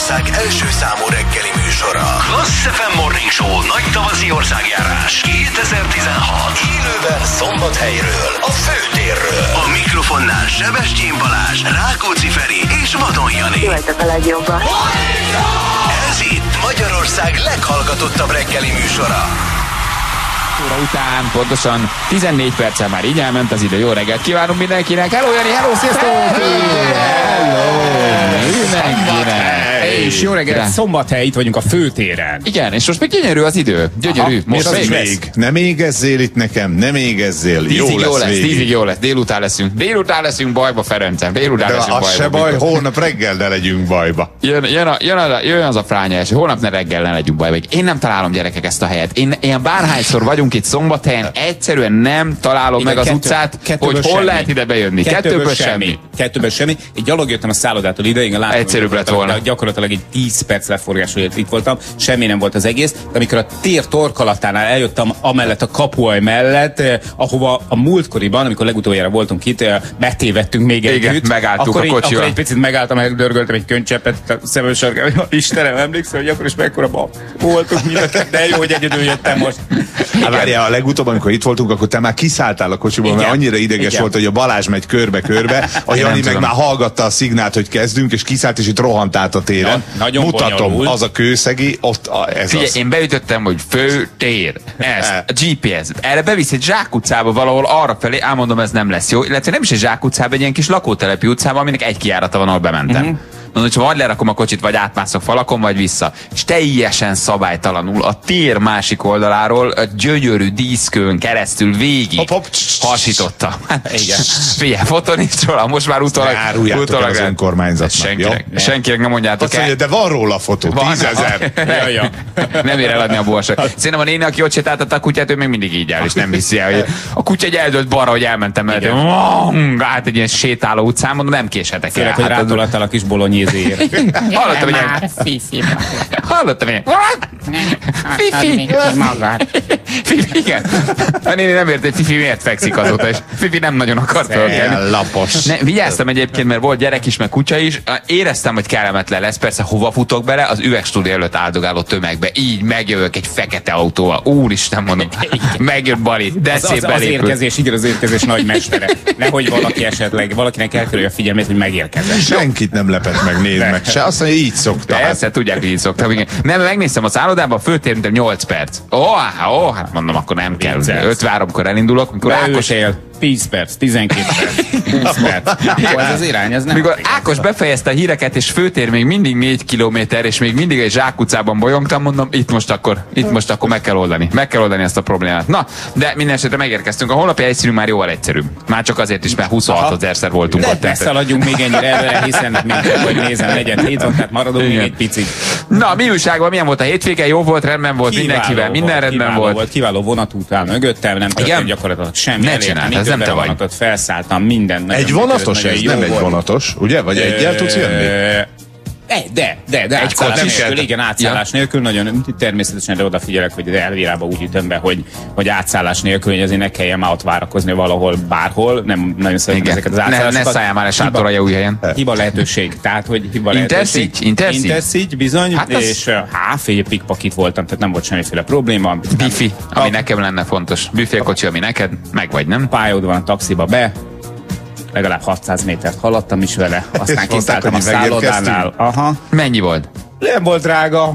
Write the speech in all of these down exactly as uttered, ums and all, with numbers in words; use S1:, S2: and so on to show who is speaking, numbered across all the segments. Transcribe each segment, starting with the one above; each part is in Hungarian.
S1: Magyarország első számú reggeli műsora. Klassz ef em Morning Show nagy tavaszi országjárás kétezer-tizenhat. Élőben Szombathelyről, a főtérről. A mikrofonnál Sebestyén Balázs, Rákóczi Feri és Vadon Jani.
S2: Jöjtek a legjobban.
S1: Ez itt Magyarország leghallgatottabb reggeli műsora.
S3: Óra után pontosan tizennégy perccel már így elment az idő. Jó reggelt kívánunk mindenkinek! Hello Jani, hello, sziasztok! Hello! Mindenkinek!
S4: És jó reggelt, Szombathely, itt vagyunk a főtéren.
S3: Igen, és most még gyönyörű az idő. Gyönyörű.
S5: Aha,
S3: most
S5: még,
S3: még.
S5: nem égezzél itt nekem, nem égezzél. Jó lesz,
S3: jó lesz,
S5: végig.
S3: tízig jó lesz. Délután leszünk. Délután leszünk bajba, Ferencem. Délután
S5: De
S3: leszünk
S5: az
S3: bajba.
S5: se baj, holnap reggel ne legyünk bajba.
S3: Jön, jön, a, jön, a, jön az a fránya eső. Holnap ne reggel ne legyünk bajba. Én nem találom, gyerekek, ezt a helyet. Én, én bárhányszor vagyunk itt Szombathelyen, egyszerűen nem találom
S4: Igen,
S3: meg az
S4: kettő,
S3: utcát, hogy hol semmi. Lehet ide bejönni.
S4: Kettőből,
S3: Kettőből
S4: semmi.
S3: semmi.
S4: Kettőből semmi. Én gyalog jöttem a szállodától ide, igen, látom,
S3: egyszerűbb lett volna.
S4: Gyakorlatilag egy tíz perc leforgás, hogy itt voltam, semmi nem volt az egész. De amikor a tér torkolatánál eljöttem amellett a kapuaj mellett, eh, ahova a múltkoriban, amikor legutoljára voltunk itt, eh, betévettünk még együtt.
S3: Igen, megálltuk
S4: akkor
S3: a
S4: így,
S3: kocsival.
S4: Akkor egy picit megálltam, megdörgöltem egy könycseppet a szemem sarkán, hogy Istenem, emlékszel, hogy akkor is mekkora bal voltunk mindent, de jó, hogy egyedül jöttem most.
S5: Hát várjál, a legutóbb, amikor itt voltunk, akkor te már kiszálltál a kocsiból, mert annyira ideges
S4: Igen.
S5: volt, hogy a Balázs megy körbe-körbe, a
S3: Én
S5: Jani
S3: nem
S5: meg
S3: tudom.
S5: már hallgatta a szignát, hogy kezdünk, és kiszállt, és itt rohant át a téren.
S4: Na, nagyon
S5: Mutatom,
S4: bonyolult.
S5: az a kőszegi, ott a, ez
S3: Figyelj,
S5: az.
S3: én beütöttem, hogy főtér. Ez, a gé pé es. Erre bevisz egy zsákutcába valahol arra felé, elmondom, ez nem lesz jó. Illetve nem is egy zsákutcába, egy ilyen kis lakótelepi utcába, aminek egy kijárata van, ahol bementem. Mm-hmm. Mondom, hogy vagy lerakom a kocsit, vagy átmászok falakon, vagy vissza. És teljesen szabálytalanul a tér másik oldaláról a gyönyörű díszkőn keresztül végig
S5: Hop, hop.
S3: hasította.
S4: Igen.
S3: Figyelj, foton is róla, most már utólag.
S5: Ne áruljátok el az önkormányzatnak,
S3: senkinek,
S5: jó?
S3: senkinek nem mondjátok
S5: Azt mondja,
S3: el.
S5: de van róla fotó,
S3: Van.
S5: tízezer.
S4: Ja, ja.
S3: Nem ér eladni a borsak. Szerintem a néni, aki ott sétáltatta a kutyát, ő még mindig így áll, és nem hiszi el, hogy a kutya egy eldőlt balra, hogy elmentem mellett. Hát egy ilyen sétáló utcán, mondom, nem késhetek el.
S4: Félek, hogy
S3: Hát,
S4: rátolattál a kis bolonyézért.
S3: hallottam, hogy
S6: Fifi.
S3: hallottam, hogy Fifi.
S6: Magad.
S3: Fifi, igen. A néni nem ért, hogy Fifi miért fekszik azóta, és Fifi nem nagyon akart fölkelni.
S5: Lapos.
S3: Ne, vigyáztam egyébként, mert volt gyerek is, meg kutya is. Éreztem, hogy kellemetlen lesz. Persze, hova futok bele? Az üvegstúdió előtt áldogáló tömegbe. Így megjövök egy fekete autóval. Úristen, mondom. Megjött Bali. De
S4: Az, az,
S3: szép
S4: az
S3: belépő.
S4: érkezés, igen, az érkezés nagy mestere. Nehogy valaki esetleg, valakinek elkerülje a figyelmét, hogy megérkezett.
S5: Senkit nem lepett meg, nézd meg. Se azt mondja, így szokta. Hát,
S3: Persze, tudják, hogy így szoktam. Igen. Nem, megnéztem a szállodában, a főtérüntem nyolc perc. Ó, oh, oh, hát mondom, akkor nem kell. ötvenháromkor elindulok, mikor Ákos,
S4: Beültél tíz perc, tizenkét perc, húsz perc. Ó, ez az irány, ez nem.
S3: mikor
S4: igaz.
S3: Ákos befejezte a híreket, és főtér még mindig négy kilométer, és még mindig egy zsákutcában bolyongtam, mondom, itt most akkor, itt most akkor meg kell oldani. Meg kell oldani ezt a problémát. Na, de minden esetre megérkeztünk. A holnapi helyszínünk már jóval egyszerűbb. Már csak azért is, mert huszonhat ezerszer voltunk
S4: De
S3: ott.
S4: ne szaladjunk még ennyire előre, hiszen még hogy nézem, negyed hét van, tehát maradunk még egy picit.
S3: Na, mi újságban, milyen volt a hétvége? Jó volt, rendben volt,
S4: Kiváló
S3: mindenkivel, minden
S4: volt,
S3: rendben
S4: kiváló
S3: volt.
S4: volt. Kiváló vonatút áll mögöttem, nem
S3: Igen?
S4: történt gyakorlatilag semmi.
S3: Ne
S4: Elértem
S3: csináld, ez nem te
S4: időben
S3: vagy.
S4: vonatot, felszálltam, minden. nagyon
S5: egy vonatos
S4: működött,
S5: ez,
S4: nagyon
S5: nem
S4: jó
S5: egy
S4: volt.
S5: vonatos, ugye? Vagy egyel tudsz jönni?
S4: Ö, De, de, de, de
S3: Egy
S4: átszállás
S3: kocsis?
S4: nélkül, igen, átszállás nélkül, nagyon természetesen de odafigyelek, hogy elvirába úgy ütöm be, hogy, hogy átszállás nélkül, hogy azért ne kelljen már ott várakozni valahol, bárhol, nem nagyon szeretem
S3: Igen.
S4: ezeket az
S3: Ne,
S4: átszállásokat.
S3: ne szálljál már a sátorra új helyen.
S4: Hiba lehetőség, tehát, hogy hiba
S3: Intercity?
S4: lehetőség.
S3: Intercity?
S4: Intercity, bizony,
S3: Hát az-
S4: és hát fél pikpakit voltam, tehát nem volt semmiféle probléma.
S3: Bifi, ami
S4: A
S3: nekem lenne fontos. Büfélkocsi, ami neked, meg vagy, nem?
S4: Pályád van a taxiba be, legalább hatszáz métert haladtam is vele, aztán
S5: És mondták,
S4: kiszálltam a
S5: hogy megérkeztünk?
S4: szállodánál. Aha.
S3: Mennyi volt?
S4: Nem volt drága.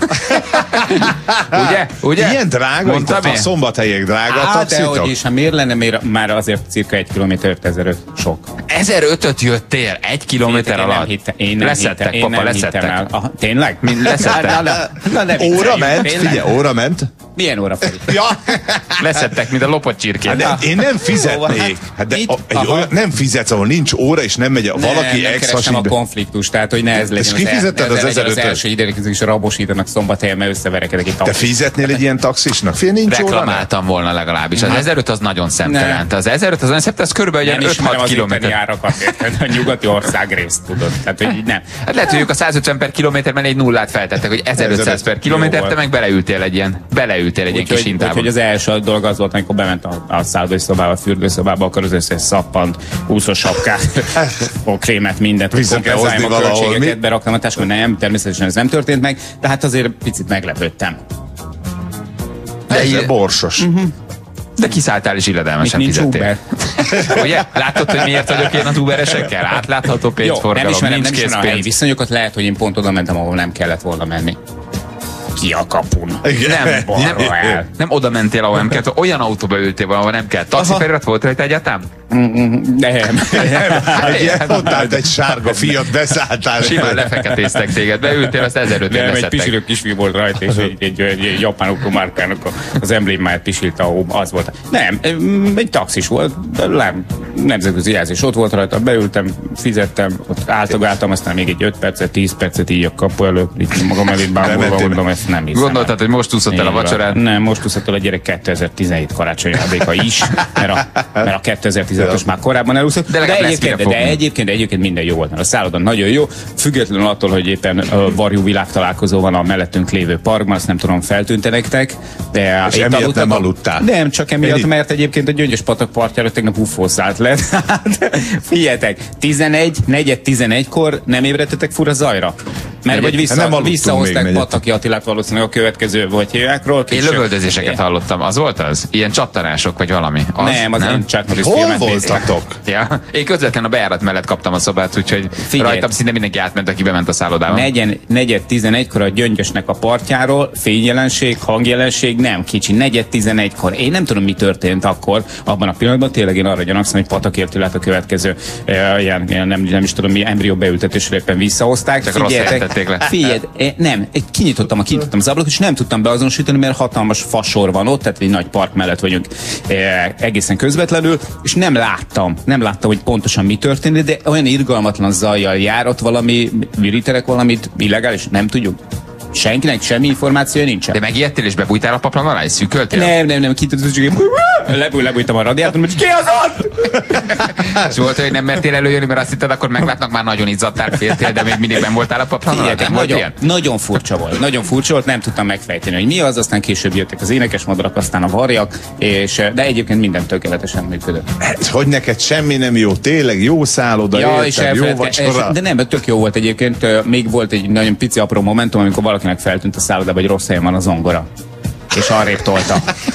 S3: Ugye? Ugye?
S5: Ilyen drága,
S3: Mondtam
S5: itt a
S3: én?
S5: szombathelyek drága, a
S4: Hát, dehogy
S5: taxitok.
S4: is, ha miért lenne, miért, már azért cirka egy kilométer ezeröt sok.
S3: ezerötöt jöttél egy kilométer
S4: Én
S3: alatt.
S4: nem hittem, én nem
S3: leszettek,
S4: hittem, én
S3: papa,
S4: nem
S3: leszettek.
S4: hittem el. Aha, tényleg?
S3: Mind leszettek.
S4: Na, na, na, ne
S5: Óra
S4: vicceljünk,
S5: ment,
S4: tényleg?
S5: figyelj, óra ment.
S4: Milyen óra felé?
S5: Ja,
S3: Leszettek, mint a lopott csirkét.
S5: de én nem fizetnék. Hát de
S4: Mit?
S5: a- egy
S4: Aha.
S5: olyan, nem fizetsz, ahol nincs óra, és nem megy a valaki
S4: nem, nem
S5: ex
S4: keresem a
S5: hasít.
S4: konfliktus, tehát hogy ne ez legyen.
S5: kifizetted
S4: az,
S5: az
S4: el- ez legyen az
S5: ezerötöt?
S4: első ideig, is rabosítanak Szombathelyen, mert összeverekedek egy
S5: Te
S4: taxis.
S5: fizetnél egy ilyen taxisnak? Fél nincs óra, ne?
S3: Reklamáltam volna legalábbis. Az ezeröt az nagyon szemtelen.
S4: Nem.
S3: Az ezeröt az nagyon szemtelen, az körülbelül
S4: Nem
S3: öt-hat
S4: ismerem az itteni
S3: kilométer.
S4: határokat, érted? A nyugati országrészt, tudod. Tehát, hogy így nem.
S3: Hát lehet, hogy ők a száz ötven per kilométer mellé egy nullát feltettek, hogy ezerötszáz per kilométer, te meg beleültél egy ilyen, beleültél egy ilyen kis hintában.
S4: Úgyhogy az első dolog az volt, amikor bement a, a szállodai a fürdőszobába, akkor az összes szappant, úszós sapkát, a krémet, mindent, hogy kompenzáljem a költségeket, beraktam a táskon. Nem, természetesen ez nem történt meg, de hát azért picit meglepődtem.
S5: De ilyen borsos.
S3: Uh-huh. De kiszálltál és illedelmesen fizettél. Ugye? Látod, hogy miért vagyok én az uberesekkel? Átlátható pénzforgalom,
S4: nem
S3: nincs
S4: készpénz. Nem helyi viszonyokat, lehet, hogy én pont oda mentem, ahol nem kellett volna menni. Ki a kapun.
S3: Nem, nem, nem, nem oda mentél, ahol nem kellett, olyan autóba ültél, ahol nem kell. Taxifelirat volt rajta egyáltalán?
S4: Nem.
S5: Ott állt egy sárga Fiat, beszálltál.
S3: Simán lefeketéztek téged, beültél, azt ezerötven
S4: Nem, egy pisilő kisfiú volt rajta, és egy, egy, egy, egy japán automárkának az emblémáját pisilta, az volt. Nem, egy taxis volt, de nem, nemzetközi jelzés ott volt rajta, beültem, fizettem, ott áltogáltam, aztán még egy öt percet, tíz percet így a kapu előtt, így magam elé bámulva, mondom, ezt nem hiszem.
S3: Gondoltad, hogy most úszott el a vacsorát?
S4: Nem, most úszott el a gyerek kétezer-tizenhét karácsonyi ajándéka is, mert a, mert a kétezer-tizenötös már korábban elúszott. De, de, egyébként, de, de egyébként, egyébként minden jó volt, mert a szálloda nagyon jó, függetlenül attól, hogy éppen uh, varjú világtalálkozó van a mellettünk lévő parkban, azt nem tudom, feltűnte nektek. De
S5: és emiatt nem aludtál?
S4: Nem, csak emiatt, Én mert egyébként a Gyöngyös patak partjára tegnap ufó szállt le. Figyeljetek, tizenegy, negyed tizenegykor nem ébredtetek fura zajra? Mert vagy vissza, visszahozták Pataki Attilát valószínűleg a következő vagy hívjákról.
S3: Én lövöldözéseket hallottam. Az volt az? Ilyen csattanások vagy valami? Az,
S4: nem, az nem? Én Chuck Norris
S5: filmet voltatok?
S3: Ja. Én közvetlen a bejárat mellett kaptam a szobát, úgyhogy figyelj, rajtam szinte mindenki átment, aki bement a szállodába.
S4: Negyen, negyed tizenegykor a Gyöngyösnek a partjáról, fényjelenség, hangjelenség, nem kicsi, negyed tizenegykor. Én nem tudom, mi történt akkor, abban a pillanatban, tényleg én arra gyanakszom, hogy Pataki Attilát a következő uh, ilyen, ilyen, nem, nem is tudom, mi embrió beültetésre éppen visszahozták.
S3: Csak rossz tették le.
S4: Figyelj, nem, kinyitottam, a, kinyitottam az ablakot, és nem tudtam beazonosítani, mert hatalmas fasor van ott, tehát egy nagy park mellett vagyunk e, egészen közvetlenül, és nem láttam, nem láttam, hogy pontosan mi történt, de olyan irgalmatlan zajjal jár, ott valami, viríterek valamit illegális, nem tudjuk. Senkinek semmi információja nincsen.
S3: De megijedtél és bebújtál a paplan alá, és szűköltél?
S4: Nem, nem, nem, kitudott, csak lebúj, lebújtam a radiátoron, hogy ki az ott?
S3: És volt, hogy nem mertél előjönni, mert azt hitted, akkor meglátnak, már nagyon izzadtál, féltél, de még mindig nem voltál a paplan alá?
S4: Nagyon, nagyon furcsa volt, nagyon furcsa volt, nem tudtam megfejteni, hogy mi az, aztán később jöttek az énekes madarak, aztán a varjak, és, de egyébként minden tökéletesen működött.
S5: Hát, hogy neked semmi nem jó, tényleg jó szálloda,
S4: ja,
S5: érted, jó vacsora.
S4: De nem, tök jó volt egyébként, még volt egy nagyon pici apró momentum, amikor valakinek feltűnt a szállodába, hogy rossz helyen van a zongora. És arrébb tolta.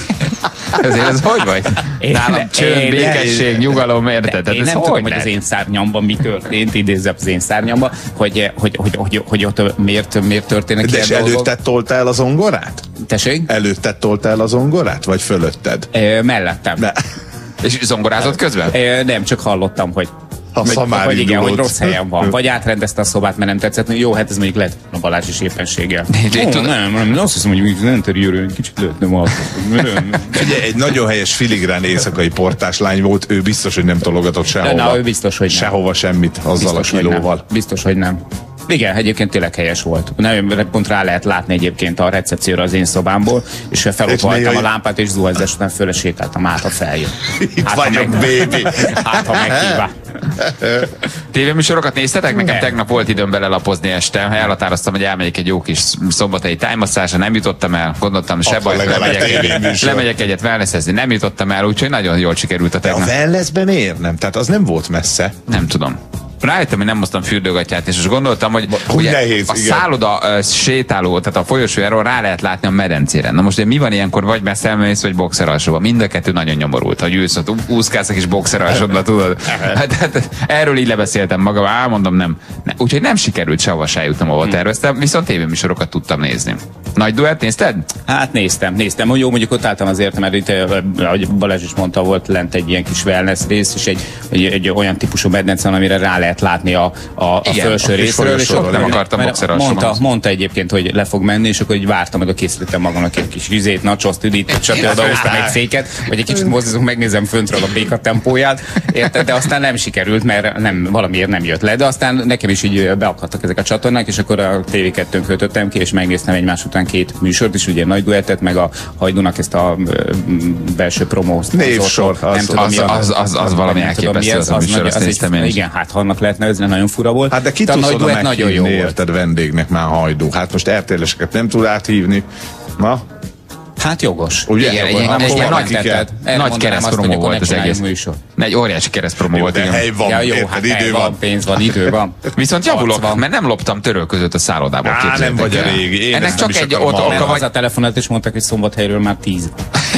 S3: Ezért ez hogy vagy? Én, Nálam csönd, békesség, nyugalom, érted?
S4: Én nem tudom, hogy lehet? Az én szárnyamban mi történt, idézzem az én szárnyamban, hogy, hogy, hogy, hogy, hogy ott miért, miért történnek
S5: de ilyen dolgok. De előtted toltál el a zongorát?
S4: Tessék?
S5: Előtted toltál el a zongorát, vagy fölötted?
S4: E, mellettem.
S5: Ne.
S3: És zongorázott közben?
S4: E, nem, csak hallottam, hogy
S5: Hogy,
S4: hogy igen, hogy rossz helyen van. Vagy átrendezte a szobát, mert nem tetszett. Jó, hát ez mondjuk lehet a Balázs is éppenséggel.
S3: Oh,
S4: nem, nem, azt hiszem, hogy az interiőről kicsit lehetne ma.
S5: Ugye egy nagyon helyes filigrán éjszakai portáslány volt, ő biztos, hogy nem tologatott sehova.
S4: Na, ő biztos, hogy nem.
S5: Sehova semmit azzal biztos, a kilóval.
S4: Biztos, hogy nem. Igen, egyébként tényleg helyes volt. Nem, pont rá lehet látni egyébként a recepcióra az én szobámból, és felútoltam a lámpát, és zuhanyzás után föl sétáltam át, ha feljön.
S5: Itt hát, vagyok, baby!
S4: Hát, ha meghívva.
S3: Tévéműsorokat néztetek? Nekem tegnap volt időm belelapozni este. Elhatároztam, hogy elmegyek egy jó kis szombathelyi tájmasszázsra, nem jutottam el. Gondoltam, se baj, lemegyek egyet, lemegyek egyet wellnessezni, nem jutottam el, úgyhogy nagyon jól sikerült a tegnap.
S5: De a wellnessben miért nem? Tehát az nem volt messze.
S3: Nem tudom. Rájöttem, hogy nem hoztam fürdőgatját, és most gondoltam, hogy ugye,
S5: nehéz,
S3: a igen. szálloda uh, sétáló, tehát a folyosójáról rá lehet látni a medencére. Na most de mi van ilyenkor, vagy messze elmész, vagy boxeralsóba? Mind a kettő nagyon nyomorult. Ha ülsz, ott úszkálsz a kis boxeralsóba, tudod. Hát, hát, erről így lebeszéltem magam, álmondom, nem. Ne, úgyhogy nem sikerült sehova se jutnom, ahol terveztem, viszont tévéműsorokat tudtam nézni. Nagy duett nézted?
S4: Hát néztem, néztem. Jó, mondjuk ott álltam azért, mert itt, ahogy Balázs is mondta, volt lent egy ilyen kis wellness rész, és egy, egy, egy olyan típusú medence, amire rá lehet lehet látni a, a, a
S3: Igen,
S4: felső részről, és
S3: nem akartam
S4: mondta, mondta egyébként, hogy le fog menni, és akkor így vártam, meg a készítettem magamnak egy kis vizét, nacsoszt, üdített, stb. Odahoztam egy széket, vagy egy kicsit mozdulunk, megnézem föntről a béka tempóját, érted? De aztán nem sikerült, mert nem, valamiért nem jött le, de aztán nekem is így beakadtak ezek a csatornák, és akkor a té vé kettőn kötöttem ki, és megnéztem egymás után két műsort is, ugye Nagy Duettet, meg a Hajdúnak ezt a belső promót.
S5: Névsor, az,
S3: az, az, az, az, az valami elképesztő, az a műsor, azt néztem én is.
S4: Igen, hát ha annak lehet nevezni, nagyon fura volt.
S5: Hát de ki tudsz oda meghívni, érted, vendégnek már Hajdú. Hát most er té el-eseket nem tud áthívni. Na?
S4: Hát jogos.
S3: Ugye? Igen, igen, egy, egy nagy, tetted, nagy keresztpromó volt az egész. Műsor. Egy óriási keresztpromó volt.
S5: De hely van,
S4: ja, jó,
S5: érted,
S4: hát
S5: idő
S4: hely
S5: van.
S4: van, pénz van, idő van.
S3: Viszont javulok, mert nem loptam töröl között a szállodából.
S5: Á, nem vagy a régi. Én
S3: ennek csak egy oka
S4: vagy. A telefonát is mondták, hogy Szombathelyről már tíz.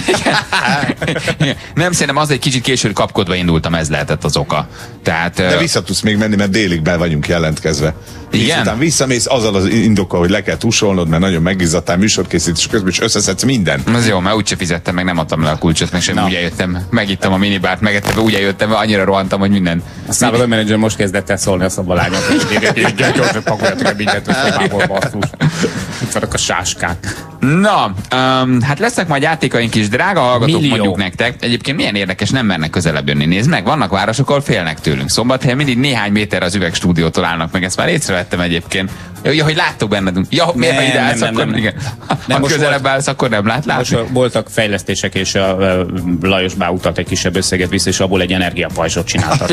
S3: Nem, szerintem az egy kicsit későn kapkodva indultam, ez lehetett az oka. Tehát,
S5: de vissza tudsz még menni, mert délig be vagyunk jelentkezve.
S3: Igen?
S5: És utána visszamész azzal az indokkal, hogy le kell tusolnod, mert nagyon megizzadtál műsorkészítés közben, és összeszedsz minden.
S3: Az jó, mert úgyse fizettem, meg nem adtam le a kulcsot, meg sem no. Úgy eljöttem, megittem a minibárt, megettem, úgy eljöttem, mert annyira rohantam, hogy minden.
S4: A szállodamenedzser most kezdett el szólni a szabalányok, hogy gyorsan pakoljatok mindent, összebából basszus. Itt vannak a sáskák.
S3: Na, um, hát lesznek majd játékaink is, drága hallgatók,
S4: Millió.
S3: mondjuk nektek. Egyébként milyen érdekes, nem mernek közelebb jönni. Nézd meg, vannak városok, ahol félnek tőlünk. Szombathelyen mindig néhány méter az üvegstúdiótól állnak meg, ezt már észrevettem egyébként. Ja, hogy láttok benned. Ja, miért nem, ide állsz, nem, akkor, nem, nem. Igen. Ha közelebb állsz, akkor nem lát látni.
S4: Most voltak fejlesztések, és a, a Lajos beutalt egy kisebb összeget vissza, és abból egy energiapajzsot csináltak.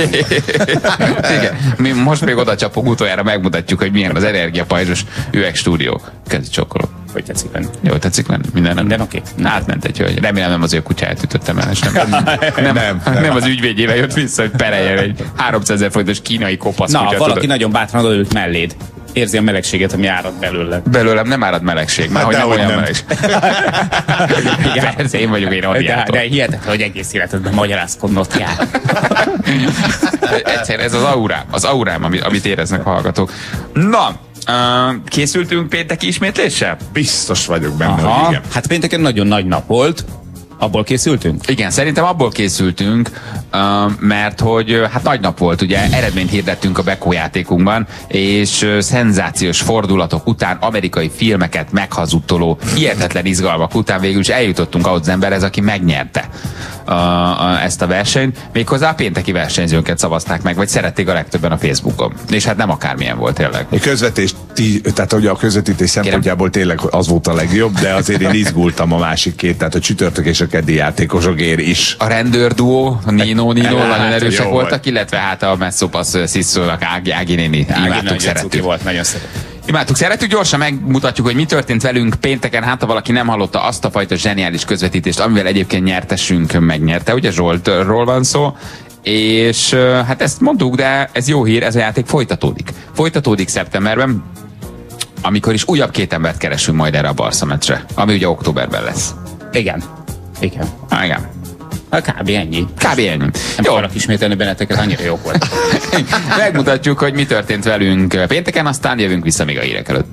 S3: Igen. Mi most még oda csapunk, utoljára megmutatjuk, hogy milyen az energiapajzsos üvegstúdió. Kezdj csokkolok.
S4: Hogy tetszik lenni?
S3: Jó, tetszik lenni? Minden,
S4: Minden oké? Okay.
S3: Átment egy hölgy. Remélem nem az ő kutyáját ütöttem el, és nem, nem, nem, nem, nem. nem az ügyvédjével jött vissza, hogy pereljen egy háromszázezer forintos kínai kopasz
S4: Na,
S3: kutya,
S4: valaki
S3: tudod.
S4: Nagyon bátran odaült melléd. Érzi a melegséget, ami árad belőle.
S3: Belőlem nem árad melegség, már
S5: hát
S3: hogy nem olyan
S5: nem.
S3: melegség. Persze, én vagyok egy radiátor.
S4: De, de hihetetlen, hogy egész életedben magyarázkodnod jár.
S3: Egyszer ez az aurám, az aurám, amit, amit éreznek a hallgatók. Na, uh, készültünk pénteki ismétléssel?
S5: Biztos vagyok benne,
S4: Aha,
S5: hogy igen.
S4: hát pénteken nagyon nagy nap volt. Abból készültünk?
S3: Igen, szerintem abból készültünk, uh, mert hogy uh, hát nagy nap volt, ugye eredményt hirdettünk a Beko játékunkban, és uh, szenzációs fordulatok után, amerikai filmeket meghazudtoló, hihetetlen izgalmak után végül is eljutottunk ahhoz az emberhez, aki megnyerte uh, uh, ezt a versenyt. Méghozzá a pénteki versenyzőnket szavazták meg, vagy szerették a legtöbben a Facebookon. És hát nem akármilyen volt tényleg.
S5: A közvetés, tehát ugye a közvetítés szempontjából tényleg az volt a legjobb, de azért én izgultam a másik két, tehát a csütörtök és a keddi játékosokért is.
S3: A rendőrduó, a Nino, Nino
S5: Hát,
S3: nagyon erősek
S5: jó
S3: voltak,
S5: volt.
S3: illetve hát a Messzopasz Sziszónak Ági, Ági néni. Imádtuk, szerettük.
S4: Volt, nagyon szerettük.
S3: Imádtuk, szeretjük, gyorsan megmutatjuk, hogy mi történt velünk pénteken, hát ha valaki nem hallotta azt a fajta zseniális közvetítést, amivel egyébként nyertesünk megnyerte, ugye Zsoltról van szó, és hát ezt mondtuk, de ez jó hír, ez a játék folytatódik. Folytatódik szeptemberben, amikor is újabb két embert keresünk majd erre a Barca meccsre, ami ugye októberben lesz.
S4: Igen. Igen.
S3: Ah, igen.
S4: Hát kb. Ennyi.
S3: Kb. ennyi.
S4: Nem
S3: Jó.
S4: akarok ismételni benneteket, annyira jók volt.
S3: Megmutatjuk, hogy mi történt velünk pénteken, aztán jövünk vissza még a hírek előtt.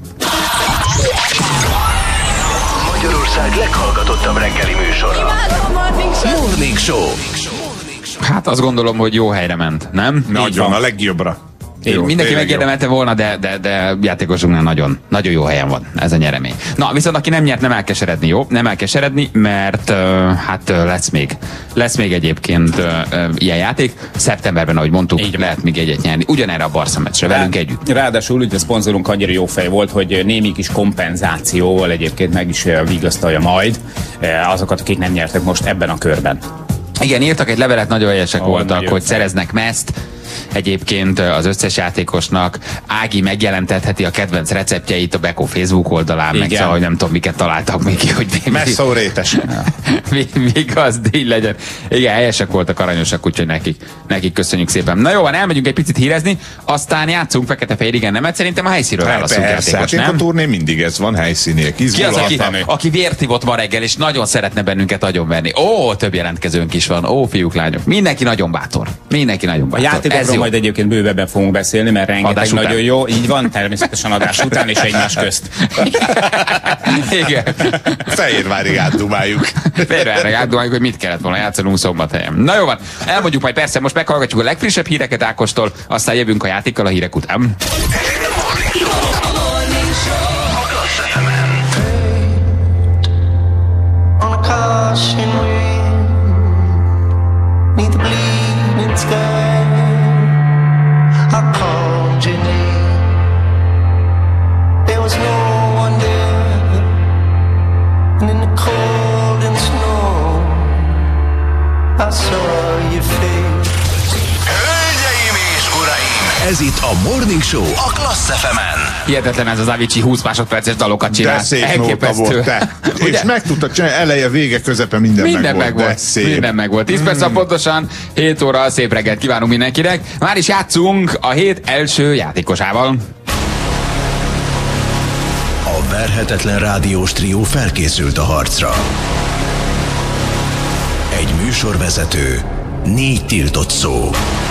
S1: Magyarország leghallgatottabb reggeli műsora. Morning Show.
S3: Hát azt gondolom, hogy jó helyre ment, nem?
S5: Nagyon, a legjobbra.
S3: Jó, mindenki
S5: tényleg
S3: megérdemelte volna, de, de, de játékosunknál nagyon, nagyon jó helyen van ez a nyeremény. Na, viszont aki nem nyert, nem elkeseredni, jó? Nem elkeseredni, mert uh, hát uh, lesz még, lesz még egyébként uh, uh, ilyen játék. Szeptemberben, ahogy mondtuk,
S4: Így
S3: lehet még egyet nyerni. Ugyanerre a Barca meccsre, velünk együtt.
S4: Ráadásul ugye a szponzorunk annyira jó fej volt, hogy némi kis kompenzációval egyébként meg is eh, vigasztalja majd eh, azokat, akik nem nyertek most ebben a körben.
S3: Igen, írtak egy levelet, nagyon helyesek
S4: Ó,
S3: voltak,
S4: nagyon
S3: hogy
S4: fel.
S3: szereznek meszt. Egyébként az összes játékosnak Ági megjelentetheti a kedvenc receptjeit a Beko Facebook oldalán, meg
S4: Igen.
S3: szóval, hogy nem tudom, miket találtak még ki, hogy mi,
S5: Messzó rétes.
S3: mi, mi gazdi legyen. Igen, helyesek voltak, aranyosak, úgyhogy nekik, nekik köszönjük szépen. Na jó, van, elmegyünk egy picit hírezni, aztán játszunk fekete-fehér igen nemet. Szerintem a helyszínről válaszunk
S5: Persze,
S3: játékos,
S5: hát
S3: nem?
S5: a turnén mindig ez van, helyszíniek,
S3: Ki az, aki,
S5: izgulatlan.
S3: aki vértivott ma reggel, és nagyon szeretne bennünket agyonverni? Ó, több jelentkezőnk is van. Ó, fiúk, lányok. Mindenki nagyon bátor. Mindenki nagyon
S4: A
S3: bátor.
S4: játékos Lidegről majd egyébként bővebben fogunk beszélni, mert rengeteg
S3: Adás
S4: nagyon
S3: után.
S4: jó. Így van, természetesen adás után és egymás közt.
S3: Igen.
S5: Fehérvárig átdumáljuk.
S3: Fehérvárig átdumáljuk, hogy mit kellett volna játszanunk Szombathelyen. Na jó van, elmondjuk majd persze, most meghallgatjuk a legfrissebb híreket Ákostól, aztán jövünk a játékkal a hírek után.
S1: Hölgyeim és uraim, ez itt a Morning Show a Klassz ef emen.
S3: Hihetetlen ez az Avicii húsz másodperces dalokat csinál.
S5: De szép nóta volt, te. És meg tudtad csinálni, eleje, vége, közepe, minden,
S3: Minden
S5: meg volt.
S3: meg volt. Minden meg volt. tíz perc pontosan, hét óra, szép reggelt kívánunk mindenkinek. Már is játszunk a hét első játékosával.
S1: A verhetetlen rádiós trió felkészült a harcra. Egy műsorvezető, négy tiltott szó.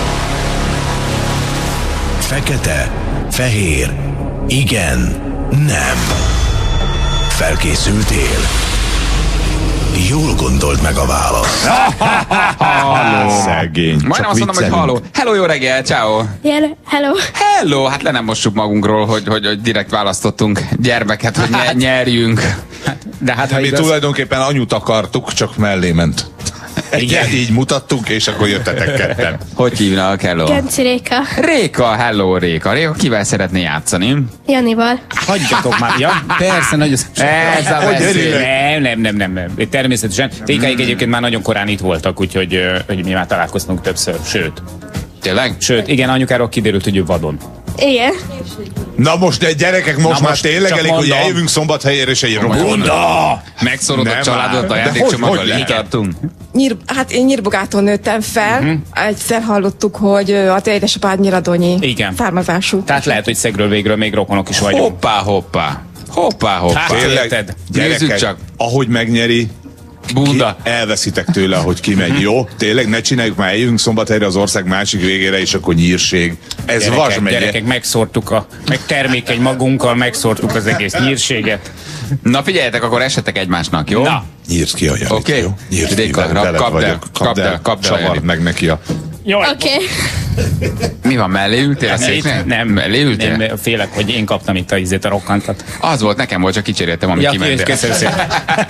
S1: Fekete, fehér, igen, nem. Felkészültél? Jól gondold meg a választ.
S5: Szegény.
S3: Majdnem azt mondom, hogy halló. Hello, jó reggel, ciao.
S2: Hello. Hello.
S3: Hello, hát le nem mossuk magunkról, hogy, hogy, hogy direkt választottunk gyermeket, hogy nye, nyerjünk.
S4: De hát, ha
S5: Mi
S4: igaz,
S5: tulajdonképpen anyut akartuk, csak mellé ment. Igen, így mutattunk, és akkor jöttetek ketten.
S3: Hogy hívnak? Hello.
S2: Genci Réka.
S3: Réka, hello Réka. Réka, kivel szeretné játszani?
S2: Janival.
S4: hagyjatok már. Ja, persze, nagyon
S3: Ez a beszél.
S4: Nem, nem, nem, nem, nem. Természetesen. Rékáig egyébként már nagyon korán itt voltak, úgyhogy ö, hogy mi már találkoztunk többször. Sőt,
S3: Tényleg?
S4: sőt, igen, anyukáról kiderült, hogy ő vadon.
S2: Igen.
S5: Na most, de gyerekek, most
S4: Na
S5: már
S4: most
S5: tényleg
S4: csak
S5: elég, hogy
S4: mondom.
S5: eljövünk Szombathelyére, és egy
S3: Komolyan.
S5: bunda!
S3: Megszorod a
S5: Nem
S3: családot a
S5: áll.
S3: játékcsomaggal,
S5: De hogy- hogy
S3: így
S5: lehet?
S3: tartunk.
S6: Nyír, hát én Nyírbogától nőttem fel. Uh-huh. Egyszer hallottuk, hogy ö, a te édesapád nyiradonyi
S4: Igen.
S6: származású.
S4: Tehát lehet, hogy szegről végről még rokonok is vagyunk.
S3: Hoppá, hoppá. Hoppá, hoppá.
S4: Hát,
S5: Tényleg,
S4: érted?
S3: Nézzük
S5: gyerekek,
S3: csak.
S5: ahogy megnyeri,
S3: Bunda.
S5: ki, elveszitek tőle, hogy kimegy, jó? Tényleg, ne csináljuk már, eljövünk Szombathelyre az ország másik végére, és akkor nyírség. Ez Vas
S4: Gyerekek,
S5: megye.
S4: gyerekek, megszórtuk a, meg termékeny magunkkal, megszórtuk az egész nyírséget.
S3: Na figyeljetek, akkor esetek egymásnak, jó?
S4: Na.
S5: Nyírd ki a Janit,
S3: Oké.
S5: jó? Nyírd ki,
S3: Réka,
S5: veled
S3: kapd el,
S5: vagyok.
S3: kapd el, kapd el a
S5: Csavard
S3: Janit.
S5: meg neki a...
S4: Jaj,
S2: Oké. Okay.
S3: Mi van, mellé ültél a széknél?
S4: nem,
S3: Mellé ültél?
S4: nem, félek, hogy én kaptam itt a izét, a rokkantat.
S3: Az volt, nekem volt, csak kicseréltem, amit
S4: Ja,
S3: kimentél.
S4: köszönöm szépen.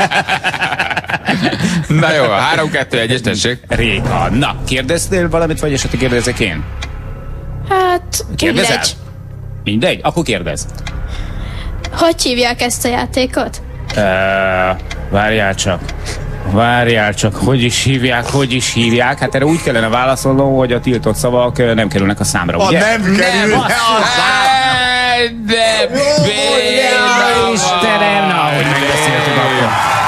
S3: Na jó, három, kettő, egy, tessék.
S4: Réka, na, kérdeztél valamit, vagy esetleg kérdezek én?
S2: Hát,
S4: Kérdezel?
S2: mindegy.
S4: Mindegy? Akkor kérdezz.
S2: Hogy hívják ezt a játékot?
S4: Uh, várjál csak. Várjál csak, hogy is hívják, hogy is hívják? Hát erre úgy kellene válaszolnom, hogy a tiltott szavak ö, nem kerülnek a számra,
S5: A
S4: ugye?
S5: nem kerül!
S3: Ej, De béna
S4: Istenem, na, hogy megbeszéltük akkor.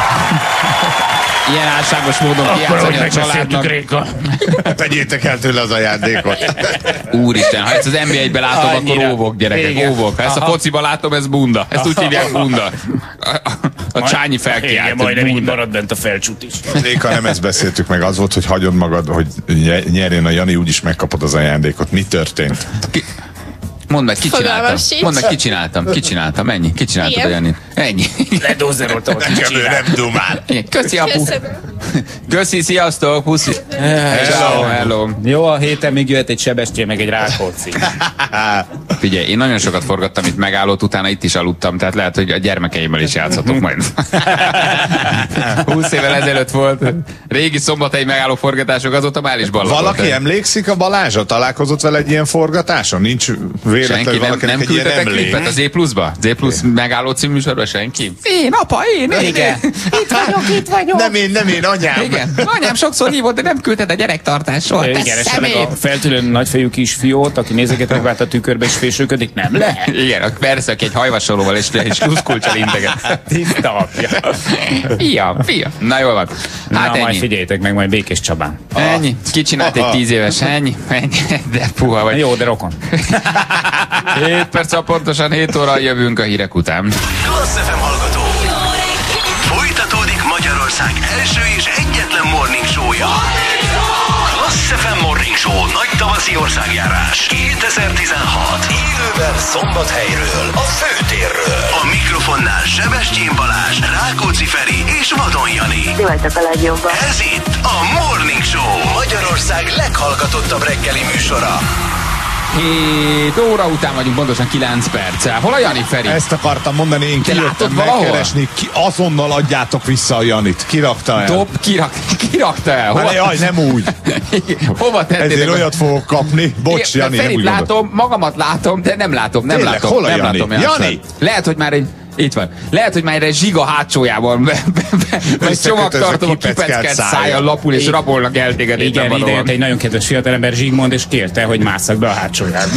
S3: Ilyen álságos módon kijátszani a családnak.
S4: Réka.
S5: Tegyétek el tőle az ajándékot.
S3: Úristen, ha ezt az en bé egy-be látom,
S4: Annyira.
S3: akkor óvok, gyerekek,
S4: Igen.
S3: óvok. Ha ezt a
S4: Aha.
S3: fociba látom, ez bunda. Ezt úgy hívják bunda. A, a, a csányi felkiált.
S4: Igen, majdnem így marad bent a felcsút is.
S5: Réka, nem ezt beszéltük meg, az volt, hogy hagyod magad, hogy nye- nyerjen a Jani, úgyis megkapod az ajándékot. Mi történt?
S3: Ki, mondd meg, ki csináltam?
S2: Fogalmam sincs.
S3: Mondd meg, ki csináltam? Ki csináltam? Ennyi. Ki csináltad a
S2: Igen.
S3: Jani? Ennyi.
S4: Ledózeroltam a
S5: Nekem ő
S4: kicsit.
S5: nem dumál.
S3: Igen. Köszi, apu.
S2: Köszönöm.
S3: Köszi, sziasztok, puszi. Hello, hello.
S4: Jó, a héten még jöhet egy Sebestyén, meg egy Rákóczi.
S3: Figyelj, én nagyon sokat forgattam itt megállót, utána itt is aludtam, tehát lehet, hogy a gyermekeimmel is játszhatok majd. húsz évvel ezelőtt volt. Régi szombathelyi megálló forgatások, azóta már is ballagoltam.
S5: Valaki emlékszik a Balázsra? Találkozott vele egy ilyen forgatáson? Nincs véletlen,
S3: Senki nem,
S5: valakinek
S3: nem
S5: egy ilyen
S3: küldtetek
S5: emlék?
S3: klipet az Z pluszba? Z plusz megálló című műsorba senki? Én, apa, én, én,
S4: Igen.
S3: én. Itt vagyok, itt vagyok.
S5: Nem én, nem én, anyám.
S3: Igen, anyám sokszor hívott, de nem küldted a gyerektartásról.
S4: Igen,
S3: Te
S4: esetleg a
S3: szemét!
S4: feltűnő nagyfejű kisfiót, aki nézeget megvált a tükörbe és fésülködik, nem lehet.
S3: Igen, persze, aki egy hajvasolóval és, és pluszkulcsal integet.
S4: Tiszta apja.
S3: Fia, fia. Na jól van. Hát
S4: Na, majd
S3: ennyi.
S4: figyeljétek meg, majd Békés Csabán.
S3: Ennyi. Kicsinált egy tíz éves, ennyi. Ennyi. De puha vagy.
S4: Jó, de rokon.
S3: hét perc, pontosan hét óra jövünk a hírek után.
S1: Klassz ef em hallgató. Folytatódik Magyarország Magyarország első és egyetlen morning show-ja. Klassz ef em Morning Show nagy tavaszi országjárás kétezer-tizenhat. Élőben Szombathelyről, a főtérről. A mikrofonnál Sebestyén Balázs, Rákóczi Feri és Vadon Jani.
S7: Ti vagytok a legjobban.
S1: Ez itt a Morning Show, Magyarország leghallgatottabb reggeli műsora.
S3: hét óra után vagyunk, pontosan kilenc perccel. Hol a Jani, Feri?
S5: Ezt akartam mondani, én kijöttem megkeresni, ki, azonnal adjátok vissza a Janit. Kirakta el.
S3: Dob, kirak, kirakta el. Hova?
S5: Hát, jaj, nem úgy.
S3: Hova tettétek?
S5: Ezért olyat fogok kapni. Bocs,
S3: Én,
S5: Jani, nem
S3: Ferit
S5: úgy
S3: látom,
S5: gondolom.
S3: magamat látom, de nem látom, nem
S5: Tényleg,
S3: látom.
S5: hol a
S3: nem
S5: Jani?
S3: látom
S5: Jani?
S3: Lehet, hogy már egy itt van. Lehet, hogy már egy zsiga hátsójában vagy csomagtartom a kipeckelt szájjal lapul, és rabolnak el téged.
S4: Igen, ide jött egy nagyon kedves fiatalember, Zsigmond, és kérte, hogy másszak be a hátsójába.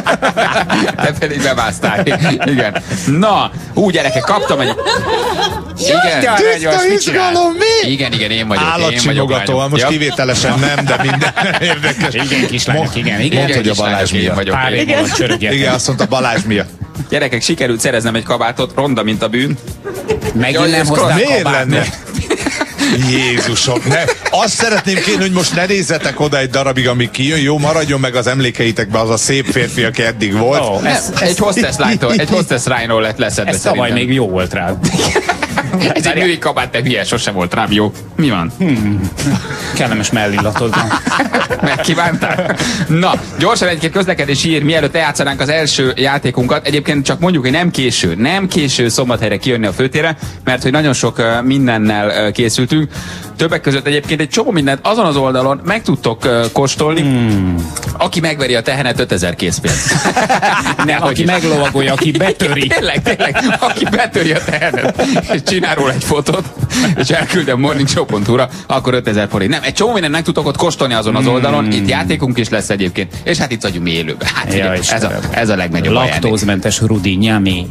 S3: Te pedig bemásztál. Igen. Na, úgy gyerekek, kaptam egy... Igen,
S5: Tiszta izgalom, mi?
S3: Igen, igen, én vagyok. Én vagyok.
S5: Állatsimogató, most
S3: Ja.
S5: kivételesen nem, de minden érdekes.
S4: Igen, kislányok, igen, igen.
S5: Mondd, hogy a Balázs
S3: Én
S5: miatt.
S3: vagyok.
S4: Pár
S3: Én.
S4: év alatt csörögjetek.
S5: Igen, azt mondta Balázs miatt.
S3: Gyerekek, sikerült szereznem egy kabátot, ronda, mint a bűn.
S4: Megint
S3: Jaj,
S4: nem
S3: ez
S4: hozták
S5: Miért
S4: kabát,
S5: lenne?
S4: ne?
S5: Jézusom, ne. Azt szeretném kérni, hogy most ne nézzetek oda egy darabig, amíg kijön. Jó, maradjon meg az emlékeitekben az a szép férfi, aki eddig volt.
S4: Ó,
S3: Nem,
S4: ez,
S3: egy hostess lánytól, egy hostess lányról lett leszedve
S4: ez tavaly
S3: szerintem.
S4: még jó volt rá.
S3: Ez egy női kabát, te hülye, sosem volt rám jó. Mi van?
S4: Kellemes mellillatod van.
S3: Megkívántál? Na, gyorsan egy-két közlekedési hír, mielőtt eljátszanánk az első játékunkat. Egyébként csak mondjuk, hogy nem késő. Nem késő Szombathelyre kijönni a főtérre, mert hogy nagyon sok uh, mindennel uh, készültünk. Többek között egyébként egy csomó mindent azon az oldalon meg tudtok uh, kóstolni. Hmm. Aki megveri a tehenet, ötezer készpénz.
S4: Nem, aki meglovagolja, aki betöri.
S3: Tényleg, tényleg, aki betöri a tehenet, és csinál róla egy fotót, és elküld a morningshow pont hu-ra, akkor ötezer forint. Nem, egy csomó mindent meg tudtok ott kóstolni azon az oldalon, mm. itt játékunk is lesz egyébként, és hát itt vagyunk mi élőben. Hát
S4: Ja,
S3: ugye, ez, a, ez a legnagyobb ajándék.
S4: Laktózmentes Rudi, nyami.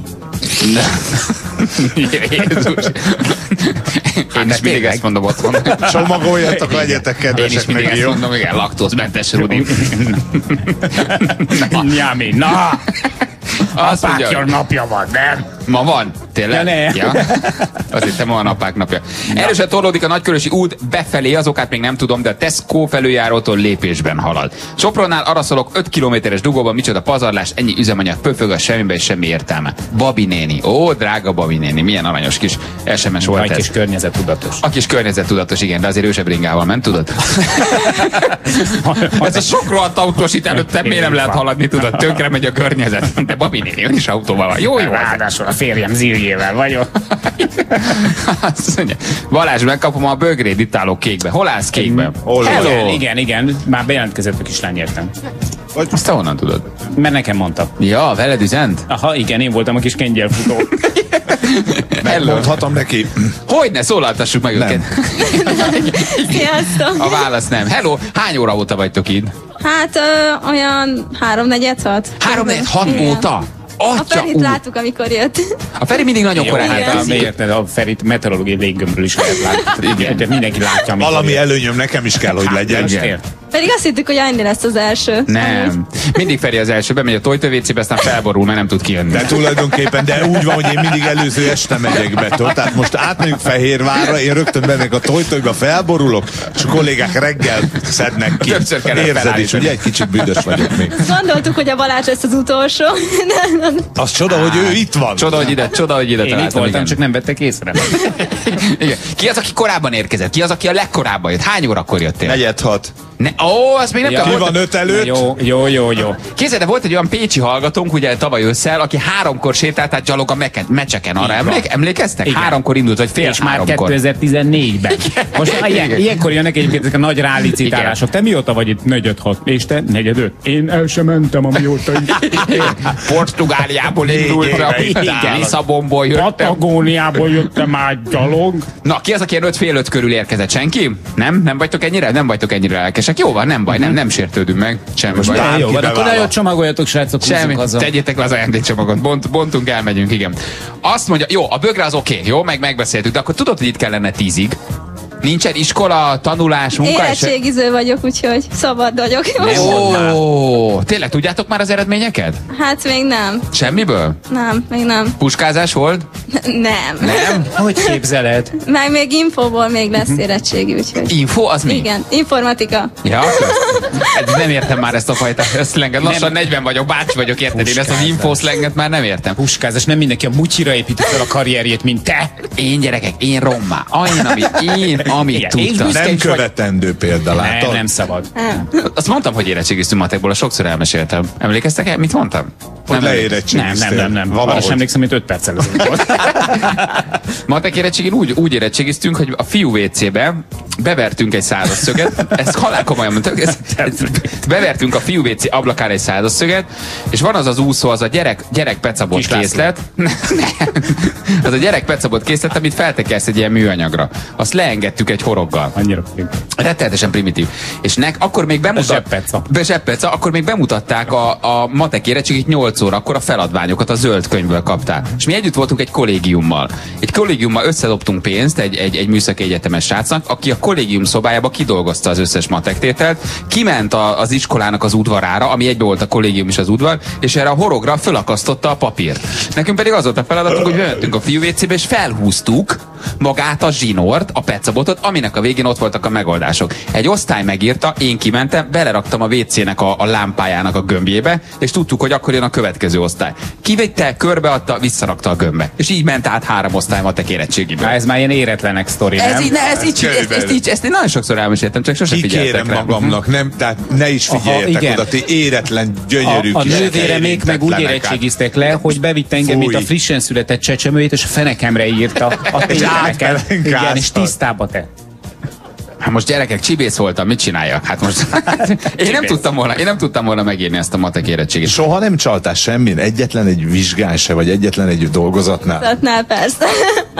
S3: Jézus. Én is mindig ezt mondom otthon.
S5: Csomagoljatok, legyetek
S3: Én is
S5: kedvesek
S3: mindig
S5: meg,
S3: ezt
S5: jó?
S3: mondom, igen, laktózmentes Rudi.
S4: Nyami, na!
S3: Azt mondja,
S4: Apákja napja van, nem?
S3: ma van? Tényleg?
S4: Ja, ne.
S3: Ja? Azért te ma a apák napja. Erősen torlódik a Nagykörösi út befelé, azokát még nem tudom, de a Tesco felüljárótól lépésben halad. Sopronnál araszolok öt kilométeres dugóban, micsoda pazarlás, ennyi üzemanyag pöfög a semmibe, és semmi értelme. Babi néni, ó, drága Babi néni, milyen aranyos kis es em es volt
S4: Egy
S3: ez.
S4: kis környezettudatos.
S3: A kis környezettudatos, igen, de azért ősebb bringával ment, tudod? Ez a sok rohadt autós itt előtte miért nem lehet haladni, tudod? Tönkre megy a környezet. De Babi néni, ön is autóval van. Jó, jó.
S4: Ráadásul a férjem zíljével vagyok.
S3: Azt mondja, Balázs, megkapom a bögréd, itt állok kékbe. Hol állsz kékbe?
S4: Hello. Igen, igen, igen. Már bejelentkezett a kislány, értem.
S3: Azt te honnan tudod?
S4: Mert nekem mondta.
S3: Ja, veled üzent?
S4: Aha, igen, én voltam a kis kengyelfutó.
S5: Megmondhatom neki.
S3: Hogyne, szólaltassuk meg
S5: Nem.
S3: őket.
S2: Sziasztok!
S3: A válasz nem. Hello, hány óra óta vagytok itt?
S2: Hát ö, olyan háromnegyed hat.
S3: Három négy, hat
S2: Igen.
S3: óta?
S2: A
S3: Atya
S2: Ferit
S3: úr.
S2: láttuk, amikor jött.
S3: A Feri mindig nagyon
S4: Jó,
S3: korán
S4: hát a,
S3: érkezik.
S4: érted, a Ferit meteorológiai léggömbről is lehet látni. Igen, de mindenki látja, amikor
S5: Valami
S4: jön.
S5: előnyöm nekem is kell, hogy legyen.
S4: Most
S3: igen.
S4: ért.
S2: Pedig azt hittük, hogy Andi lesz az első.
S3: Nem. Mindig Feri az első, bemegy a tojtövécébe, aztán felborul, mert nem tud kijönni.
S5: De tulajdonképpen, de úgy van, hogy én mindig előző este megyek be. tudod? Tehát most átmegyünk Fehérvárra, én rögtön bemegyek a tojtóba, felborulok, és a kollégák reggel szednek ki.
S3: Többször kellett
S5: Érzed is,
S3: felállítani.
S5: ugye egy kicsit büdös vagyok még.
S2: Gondoltuk, hogy a Balázs lesz az utolsó.
S5: Az csoda, hogy ő itt van.
S3: Csoda, hogy ide, csoda, hogy ide
S4: Én itt
S3: találtam.
S4: voltam,
S3: Igen.
S4: csak nem vettek észre.
S3: Igen. Ki az, aki korábban érkezett? Ki az, aki a legkorábban jött? Hány órakor jöttél?
S5: Negyed hat.
S3: Ne, ó, azt még nem
S4: Ja.
S3: tudom.
S5: Ki
S3: Volt-
S5: van öt előtt?
S4: Jó, jó, jó, jó.
S3: Képzeld, de volt egy olyan pécsi hallgatónk, ugye tavaly ősszel, aki háromkor sétált át gyalog a meken, mecseken. Arra
S4: Így van.
S3: emlék, emlékeztek?
S4: Igen.
S3: Háromkor indult, vagy fél
S4: És már
S3: háromkor.
S4: kétezer-tizennégyben. Most már ilyen, ilyenkor jönnek egyébként ezek a nagy rálicitálások. Te mióta vagy itt? Negyed hat. És te? Negyed öt. Én el sem mentem, amióta itt.
S3: Portugáliából indult,
S5: éve
S3: a
S5: itt áll.
S3: Lisszabonból jöttem.
S4: Patagóniából jöttem át gyalog.
S3: Na, ki az, aki ilyen öt fél öt körül érkezett? Senki? Nem? Nem vagytok ennyire? Nem vagytok ennyire lelkesek? Jó van, nem baj, nem, nem sértődünk meg. Semmi
S5: Most
S3: baj.
S5: bárki
S4: Jó, van, akkor
S5: bevállal.
S4: nagyon csomagoljatok, srácok,
S3: Semmi,
S4: húzzunk haza.
S3: tegyétek le az ajándékcsomagot, Bont, bontunk, elmegyünk, igen. Azt mondja, jó, a bögre az oké, okay, jó, meg megbeszéltük, de akkor tudod, hogy itt kellene tízig. Nincsen iskola, tanulás, munka?
S2: Érettségiző vagyok, úgyhogy szabad vagyok.
S3: Ó, tényleg tudjátok már az eredményeket?
S2: Hát még nem.
S3: Semmiből?
S2: Nem, még nem.
S3: Puskázás volt?
S2: Nem.
S4: Nem? Hogy képzeled?
S2: Meg még infóból még lesz érettségi, úgyhogy...
S3: Info, az mi?
S2: Igen, informatika.
S3: Ja, ez nem értem már ezt a fajta szlenget. Lassan negyven vagyok, bácsi vagyok, érted? Én ezt az infószlenget már nem értem.
S4: Puskázás, nem mindenki a mutyira építi fel a karrierjét, mint te.
S3: Én gyerekek, én rommá. Én, amit, én, amit
S4: Igen,
S3: tudtam.
S4: és
S5: Nem követendő példa,
S4: Nem,
S5: látod?
S4: nem szabad.
S3: Azt mondtam, hogy érettségiztünk matekból, sokszor elmeséltem. Emlékeztek el? Mit mondtam?
S5: Hogy
S4: Nem,
S5: leérettségiztél.
S4: nem, nem, nem. Arra
S5: Valahogy.
S4: sem emlékszem, mint öt perccel ezelőtt volt.
S3: Matek érettségén úgy, úgy érettségiztünk, hogy a fiú vécébe bevertünk egy százasszöget, ezt halál komolyan mondtam, ezt, ezt, bevertünk a fiú vécé ablakára egy százasszöget, és van az az úszó, az a gyerek, gyerek pecabot
S4: Kis László.
S3: készlet, nem, az a gyerek pecabot készlet, amit feltekelsz egy ilyen műanyagra. Azt leengedtük egy horoggal.
S4: Annyira.
S3: Rettenetesen primitív. És nek, akkor még bemutat...
S4: zsebpeca.
S3: Be zsebpeca, akkor még bemutatták a, a matek érettségit nyolc óra, akkor a feladványokat a zöld könyvből kaptál. És mi együtt voltunk egy kollégiummal. Egy kollégiummal összedobtunk pénzt egy, egy, egy műszaki egyetemes srácnak, aki a kollégium szobájába kidolgozta az összes matektételt, kiment a, az iskolának az udvarára, ami egybe volt a kollégium és az udvar, és erre a horogra fölakasztotta a papírt. Nekünk pedig az volt a feladatunk, hogy bementünk a fiú vécébe, és felhúztuk magát a zsinort, a peccabotot, aminek a végén ott voltak a megoldások. Egy osztály megírta, én kimentem, beleraktam a vécének a, a lámpájának a gömbjébe, és tudtuk, hogy akkor jön a következő osztály. Kivette, körbeadta, visszarakta a gömbbe. És így ment át három osztály matek érettségiből.
S4: Há, ez már ilyen éretlenek sztori, nem?
S3: Ez így, ne, ez így, ezt, ezt, így, ezt én nagyon sokszor elmeséltem, csak sose figyeltek
S5: Kikérem
S3: rá.
S5: magamnak, nem, tehát ne is figyeljetek
S4: Aha, igen.
S5: oda, ti éretlen, gyönyörű
S4: A, a
S5: kis
S4: nővére még meg úgy
S5: érintetlenek,
S4: érettségiztek le, hogy bevitt engem, mint a
S5: Fúj.
S4: frissen született csecsemőjét, és a fenekemre írta a tényeket.
S5: átpelenkáztad.
S4: Igen, és tisztába te.
S3: Hát most gyerekek, csibész voltam, mit csináljak? Hát most én nem tudtam volna, én nem tudtam volna megírni ezt a matek érettségét.
S5: Soha nem csaltál semmin? Egyetlen egy vizsgán se, vagy egyetlen egy dolgozatnál?
S2: Tudatnál persze.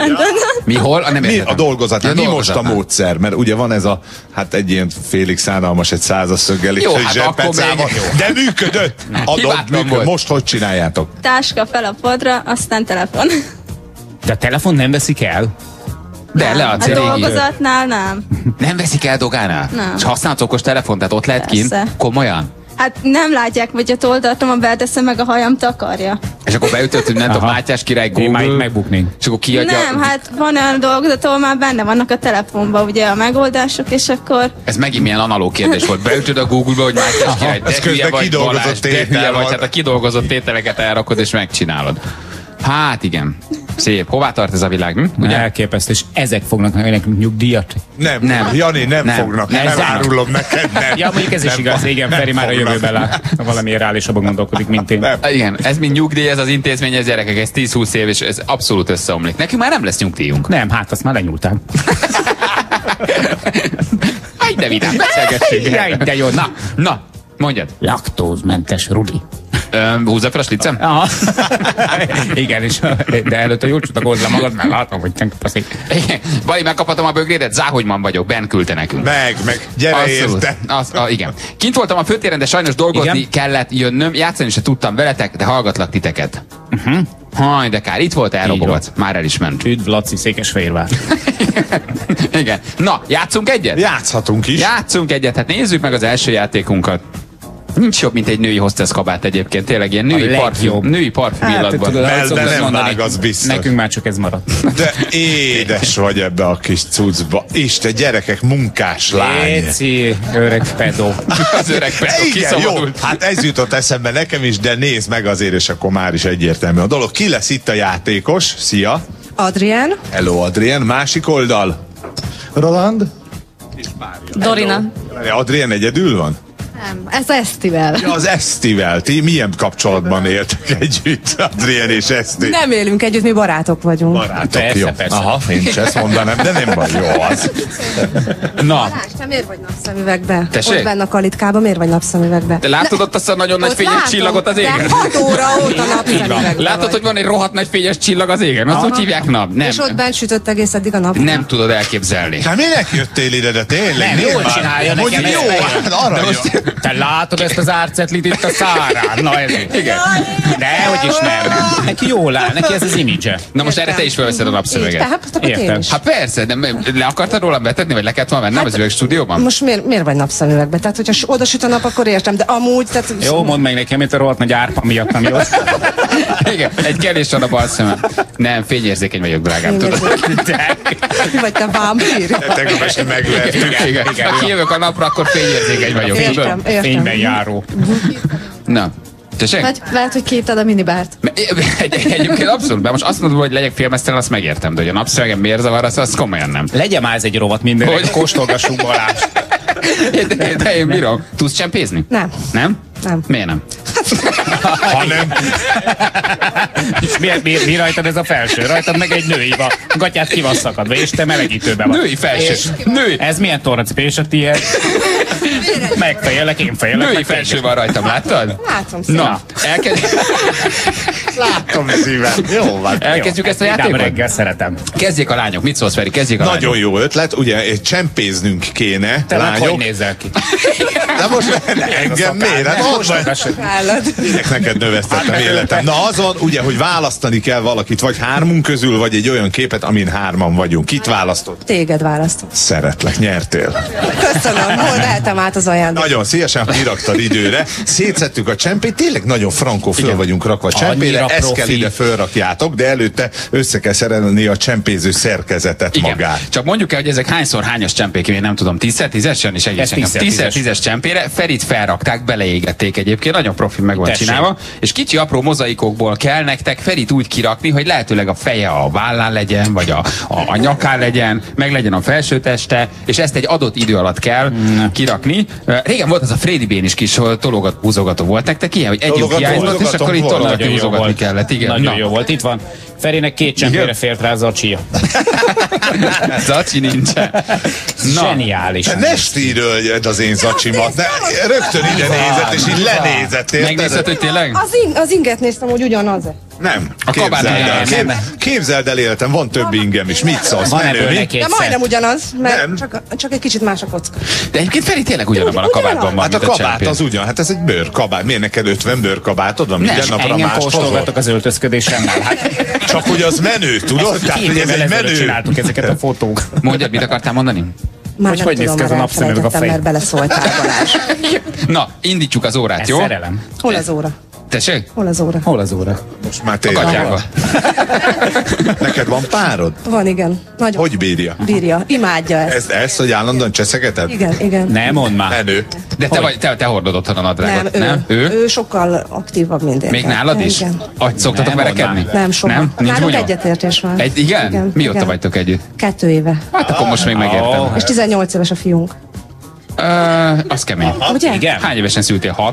S3: Mi hol? A nem
S5: Mi
S3: értettem.
S5: a dolgozatnál?
S3: Ja,
S5: Mi most a
S3: dolgozatnál.
S5: módszer? Mert ugye van ez a, hát egy ilyen félig szánalmas, egy százaszöggel és
S3: Jó,
S5: egy
S3: hát akkor
S5: zseppecával.
S3: még jó.
S5: De működött! Adott,
S3: Hibátlan
S5: működött.
S3: volt.
S5: Most hogy csináljátok?
S2: Táska fel a podra, aztán telefon.
S4: De a telefon nem veszik el?
S3: De leadsz
S2: A
S3: egy régi.
S2: dolgozatnál nem.
S3: Nem veszik el Dogánál?
S2: Nem.
S3: És használsz okos telefon, tehát ott lehet kint?
S2: Persze.
S3: Komolyan?
S2: Hát nem látják, hogy a toldatom, a beldeszem meg a hajam takarja.
S3: És akkor beütött, hogy nem tudom,
S4: Aha.
S3: Mátyás király
S4: Én már itt
S3: Google,
S4: megbuknék.
S3: és akkor kiadja.
S2: Nem, hát van olyan dolgozat, ahol már benne vannak a telefonban ugye a megoldások, és akkor
S3: Ez megint milyen analóg kérdés volt. Beütöd a Google-ba, hogy Mátyás király, de
S5: ez
S3: hülye
S5: közben
S3: vagy
S5: kidolgozott
S3: Balázs, de
S5: tétel
S3: hülye vagy,
S5: van.
S3: hát a kidolgozott tételeket elrakod és megcsinálod. Hát igen. Szép. Hová tart ez a világ? Hm?
S4: Ugye? Elképesztő, és ezek fognak nekünk nyugdíjat.
S5: Nem,
S3: Nem.
S5: nem. Jani, nem,
S3: Nem.
S5: fognak.
S3: Nem.
S5: Nem,
S3: Nem.
S5: árulom neked, nem.
S4: Ja, mondjuk ez is
S5: Nem
S4: igaz,
S5: fog-
S4: igen,
S5: nem
S4: Feri már a
S5: fognak.
S4: jövőben lát. Valami reálisabban gondolkodik, mint én.
S5: Nem.
S3: Igen, ez mind nyugdíj, ez az intézmény, ez gyerekek, ez tíz-húsz év, és ez abszolút összeomlik. Nekünk már nem lesz nyugdíjunk.
S4: Nem, hát azt már lenyúltál.
S3: Aj, de vidám, beszélgessünk.
S4: Jaj, de jó, na.
S3: Na, mondjad.
S4: Laktózmentes Rudi.
S3: Öm, húzza fel a slicem?
S4: Aha. Igen, és, de előtte jól csatlakozz le magad, mert látom, hogy te paszik.
S3: Igen. Bali, megkaphatom a bögrédet? Záhogyman vagyok, Ben küldte nekünk.
S5: Meg, meg, gyere érte.
S3: Az, a, igen. Kint voltam a főtéren, de sajnos dolgozni
S4: Igen?
S3: kellett jönnöm. Játszani se tudtam veletek, de hallgatlak titeket. Uh-huh. Haj, de kár, itt volt elrobogat. Már el is ment.
S4: Üdv, Laci, Székesfehérvár.
S3: Igen. Na, játszunk egyet?
S5: Játszhatunk is.
S3: Játszunk egyet, hát nézzük meg az első játékunkat. Nincs jobb, mint egy női hostess kabát egyébként, tényleg ilyen női
S4: A
S3: parfüm,
S4: legjobb.
S3: női parfüm
S4: Hát,
S3: illatban.
S4: tudod,
S5: Bel-
S4: azt
S5: de
S4: szokták
S5: nem
S4: mondani,
S5: vág, az biztos.
S4: Nekünk már csak ez maradt.
S5: De édes vagy ebbe a kis cuccba. Isten, gyerekek, munkás lány.
S4: Léci, öreg pedó.
S3: Az öreg pedó
S5: Igen, jó,
S3: kiszabadult.
S5: hát ez jutott eszembe nekem is, de nézd meg azért, és akkor már is egyértelmű a dolog. Ki lesz itt a játékos? Szia!
S6: Adrien.
S5: Hello, Adrien. Másik oldal?
S7: Roland?
S8: Dorina.
S5: Adrien egyedül van?
S8: Nem, ez Esztivel.
S5: Ja, az Esztivel. Ti milyen kapcsolatban éltek együtt, Adrien és Eszti?
S6: Nem élünk együtt, mi barátok vagyunk.
S5: Barátok,
S4: Persze,
S5: jó.
S4: persze.
S5: Aha, én is ezt mondanám, de nem baj, jó az.
S3: Na,
S6: Balázs, te miért vagy napszemüvegbe?
S3: Tessék?
S6: Ott benne a kalitkában, miért vagy napszemüvegbe?
S3: te látod ott azt a nagyon nagy
S6: Ott
S3: fényes
S6: látom,
S3: csillagot az
S6: de
S3: égen?
S6: hat óra óta napszemüvegbe
S3: Látod,
S6: vagy.
S3: hogy van egy rohadt nagy fényes csillag az égen? Azt úgy hívják nap? Nem.
S6: És ott bent sütött egész eddig a nap.
S3: Nem tudod elképzelni.
S5: Te minek jöttél ide, de tényleg?
S4: Nem,
S5: nézd
S4: jól
S5: már.
S4: csinálja,
S5: Hogy
S4: nekem
S5: jó,
S4: ez bejön.
S5: hát arra
S3: De
S5: jó.
S3: most,
S4: Te látod ezt az árcetlit itt a szárán? Na ez igen. Dehogy is nem, nem. Neki jól áll, neki ez az image.
S3: Na most erre te is felveszed a napszöveget.
S4: Értem.
S3: Hát persze, de le akartad róla betetni, vagy le kellett volna mennem az üveg stúdióban?
S7: Most miért, miért vagy napszemüvegbe? Tehát, hogyha oda süt a nap, akkor értem, de amúgy... Tehát...
S4: Jó, mondd meg nekem, itt a rohadt nagy árpa miatt nem jó.
S3: Igen, egy kevés van a bal szemem. Nem, fényérzékeny vagyok, drágám, tudod.
S7: Mi vagy te vámpír?
S5: Tegnap este megvertük.
S3: Igen, igen. Ha kijövök a napra, akkor fényérzékeny vagyok.
S7: Értem,
S3: Tudod?
S7: értem.
S4: Fényben járó.
S3: Na. Tessék?
S8: Vagy lehet, hogy kéted a minibárt.
S3: Egy, egyébként abszolút, de most azt mondod, hogy legyek filmesztelen, azt megértem, de hogy a napszövegem miért zavar, azt, azt komolyan nem.
S4: Legyen már ez egy rovat minden, hogy kóstolgassunk Balázs.
S3: De, de én bírom. Tudsz csempézni?
S7: Nem.
S3: Nem?
S7: Nem.
S3: Miért nem?
S5: Ha nem.
S4: És mi, mi, mi rajtad ez a felső? Rajtad meg egy női van. Gatyát ki van szakadva, és te melegítőben vagy.
S3: Női felső.
S4: És
S3: Női.
S4: Ez milyen tornacipés a tiéd? Megfejelek, én fejelek.
S3: Női felső van rajtam, láttad?
S7: Látom szépen.
S3: Na, elkezd...
S5: Látom szívem. Jó van.
S3: elkezdjük ezt a
S4: Vidám
S3: játékot?
S4: reggel szeretem.
S3: Kezdjék a lányok. Mit szólsz, Feri? Kezdjék a lányok.
S5: Nagyon jó ötlet, ugye csempéznünk kéne,
S4: Te meg hogy
S5: lányok.
S4: nézel ki?
S5: De most engem miért? Hát mondd meg.
S7: Állad.
S5: Minek neked növesztettem életem. Na azon, ugye, hogy választani kell valakit, vagy hármunk közül, vagy egy olyan képet, amin hárman vagyunk. Kit választott?
S7: Téged választom.
S5: Szeretlek, nyertél.
S7: Köszönöm, hol vehetem át az ajándékot?
S5: Nagyon szívesen kiraktad időre. Szétszettük a csempét, tényleg nagyon frankó föl
S3: Igen.
S5: vagyunk rakva a csempére.
S4: Annyira
S5: Ezt
S4: profi.
S5: kell ide fölrakjátok, de előtte össze kell szerelni a csempéző szerkezetet
S3: Igen.
S5: magát.
S3: Csak mondjuk el, hogy ezek hányszor hányas csempék, én nem tudom, tízszer tízes, jön is egész
S4: Ez tízszer
S3: tízszer
S4: tízes.
S3: tízes csempére, Ferit felrakták, beleégették egyébként, nagyon profi meg van
S4: Tessék.
S3: csinálva, és kicsi apró mozaikokból kell nektek Ferit úgy kirakni, hogy lehetőleg a feje a vállán legyen, vagy a, a, a nyakán legyen, meg legyen a felsőteste, és ezt egy adott idő alatt kell kirakni. Régen volt az a Freddy Bén is kis tologat, húzogató volt nektek ilyen, hogy egyik
S5: Tologató,
S3: hiányzott, és akkor itt
S5: húzogatom volt.
S3: tologatni,
S4: Nagyon jó
S3: húzogatni
S4: volt.
S3: kellett. Igen.
S4: Nagyon
S3: Na.
S4: jó volt. Itt van. Ferinek két csempére fért rá az acsia.
S3: Zacsi nincsen. Na.
S4: Zseniális.
S5: Ne stíröljed az én zacsimat, ne, rögtön ide nézett, és így lenézett, érted?
S3: Megnézed, hogy tényleg?
S7: Az, in, az inget néztem, hogy ugyanaz-e.
S5: Nem,
S3: A kabát
S5: képzeld el,
S3: nem,
S5: kép,
S3: nem.
S5: képzeld el életem, van több ingem is, mit szólsz,
S4: Van
S5: menő,
S4: ebből
S5: mi?
S4: neki
S7: De
S4: egy
S7: majdnem
S4: szett.
S7: ugyanaz, mert
S5: Nem.
S7: csak, csak egy kicsit más a kocka.
S3: De egyébként Feri tényleg ugyanabban a
S7: Ugyanaz.
S3: kabátban van,
S5: Hát a
S3: mint a
S5: kabát
S3: csempén.
S5: az ugyan, hát ez egy bőrkabát, miért neked ötven bőrkabátod van, minden napra
S4: Engem
S5: más hozol?
S4: kóstolgatok az öltözködésemmel. Hát
S5: Csak hogy az menő, tudod? Tehát,
S4: két
S5: hogy ez
S4: évvel
S5: egy
S4: ezelőtt
S5: menő.
S4: csináltuk ezeket a fotók.
S3: Mondjad, mit akartál mondani?
S7: Már
S4: Hogy
S7: nem
S4: hogy néz
S7: tudom,
S4: ki ez a
S7: már
S4: napszemüveg a
S7: elfelejtettem,
S4: fej?
S7: mert beleszóltál, Balázs.
S3: Na, indítsuk az órát,
S4: Ez
S3: jó?
S4: szerelem.
S7: Hol az óra?
S3: Tessék?
S7: Hol az óra?
S4: Hol az óra?
S5: Most már
S3: A
S5: tényleg.
S3: gatyába.
S5: Neked van párod?
S7: Van, igen. Nagyon
S5: Hogy bírja?
S7: bírja. Imádja ezt.
S5: Ezt, ezt hogy állandóan cseszegeted?
S7: Igen, igen.
S4: Ne mondd már.
S5: Menő.
S3: De te, vagy, te, te hordod otthon a
S7: Nem,
S3: nadrágot,
S7: ő,
S3: nem? Ő?
S7: ő sokkal aktívabb, mint én.
S3: Még nálad is?
S7: Igen.
S3: Ahogy szoktatok
S4: Nem,
S3: verekedni?
S4: mondd
S7: Nem, soha.
S3: Nem? Nincs
S7: Nálunk
S3: bunyó?
S7: egyetértés van.
S3: Egy, igen?
S7: Igen,
S3: Mióta
S7: igen.
S3: vagytok együtt?
S7: Kettő éve.
S3: Hát akkor most még megértem.
S4: Ó.
S7: És tizennyolc éves a fiunk.
S3: Uh, az kemény.
S7: Ugye?
S4: Igen.
S3: Hány évesen szültél? Hat?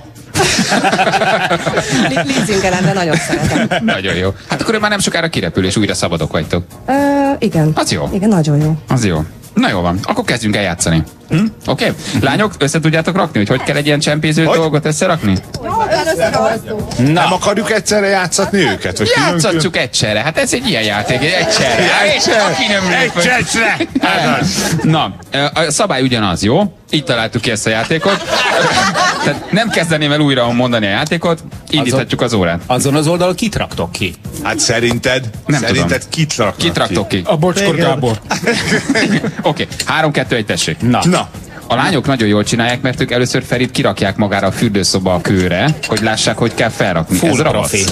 S7: Li- Leasingelen, de nagyon szeretem.
S3: Nagyon jó. Hát akkor ő már nem sokára kirepül, és újra szabadok vagytok.
S7: Ö, igen.
S3: Az jó.
S7: Igen, nagyon jó.
S3: Az jó. Na jó van, akkor kezdjünk el játszani. Hm? Oké? Okay. Lányok, össze tudjátok rakni, hogy hogy kell egy ilyen csempéző
S5: Hogy?
S3: dolgot összerakni?
S5: Nem akarjuk egyszerre játszatni őket? Vagy külön-külön?
S3: Játszatjuk egyszerre. Hát ez egy ilyen játék, egy egyszerre.
S5: Egyszer.
S3: Aki nem lép, vagy-
S5: Egyszerre.
S3: Na, a szabály ugyanaz, jó? Így találtuk ki ezt a játékot. Tehát nem kezdeném el újra mondani a játékot, indíthatjuk az órát.
S4: Azon az oldalon kit raktok ki?
S5: Hát szerinted?
S3: Nem
S5: szerinted
S3: tudom.
S5: kit raknak
S3: Kit raktok ki?
S4: A Bocskor Gábor.
S3: Oké, okay. három, kettő, egy, tessék.
S4: Na.
S5: Na,
S3: A lányok nagyon jól csinálják, mert ők először Ferit kirakják magára a fürdőszoba a kőre, hogy lássák, hogy kell felrakni.
S4: Full
S3: Ez ravasz.
S4: profi.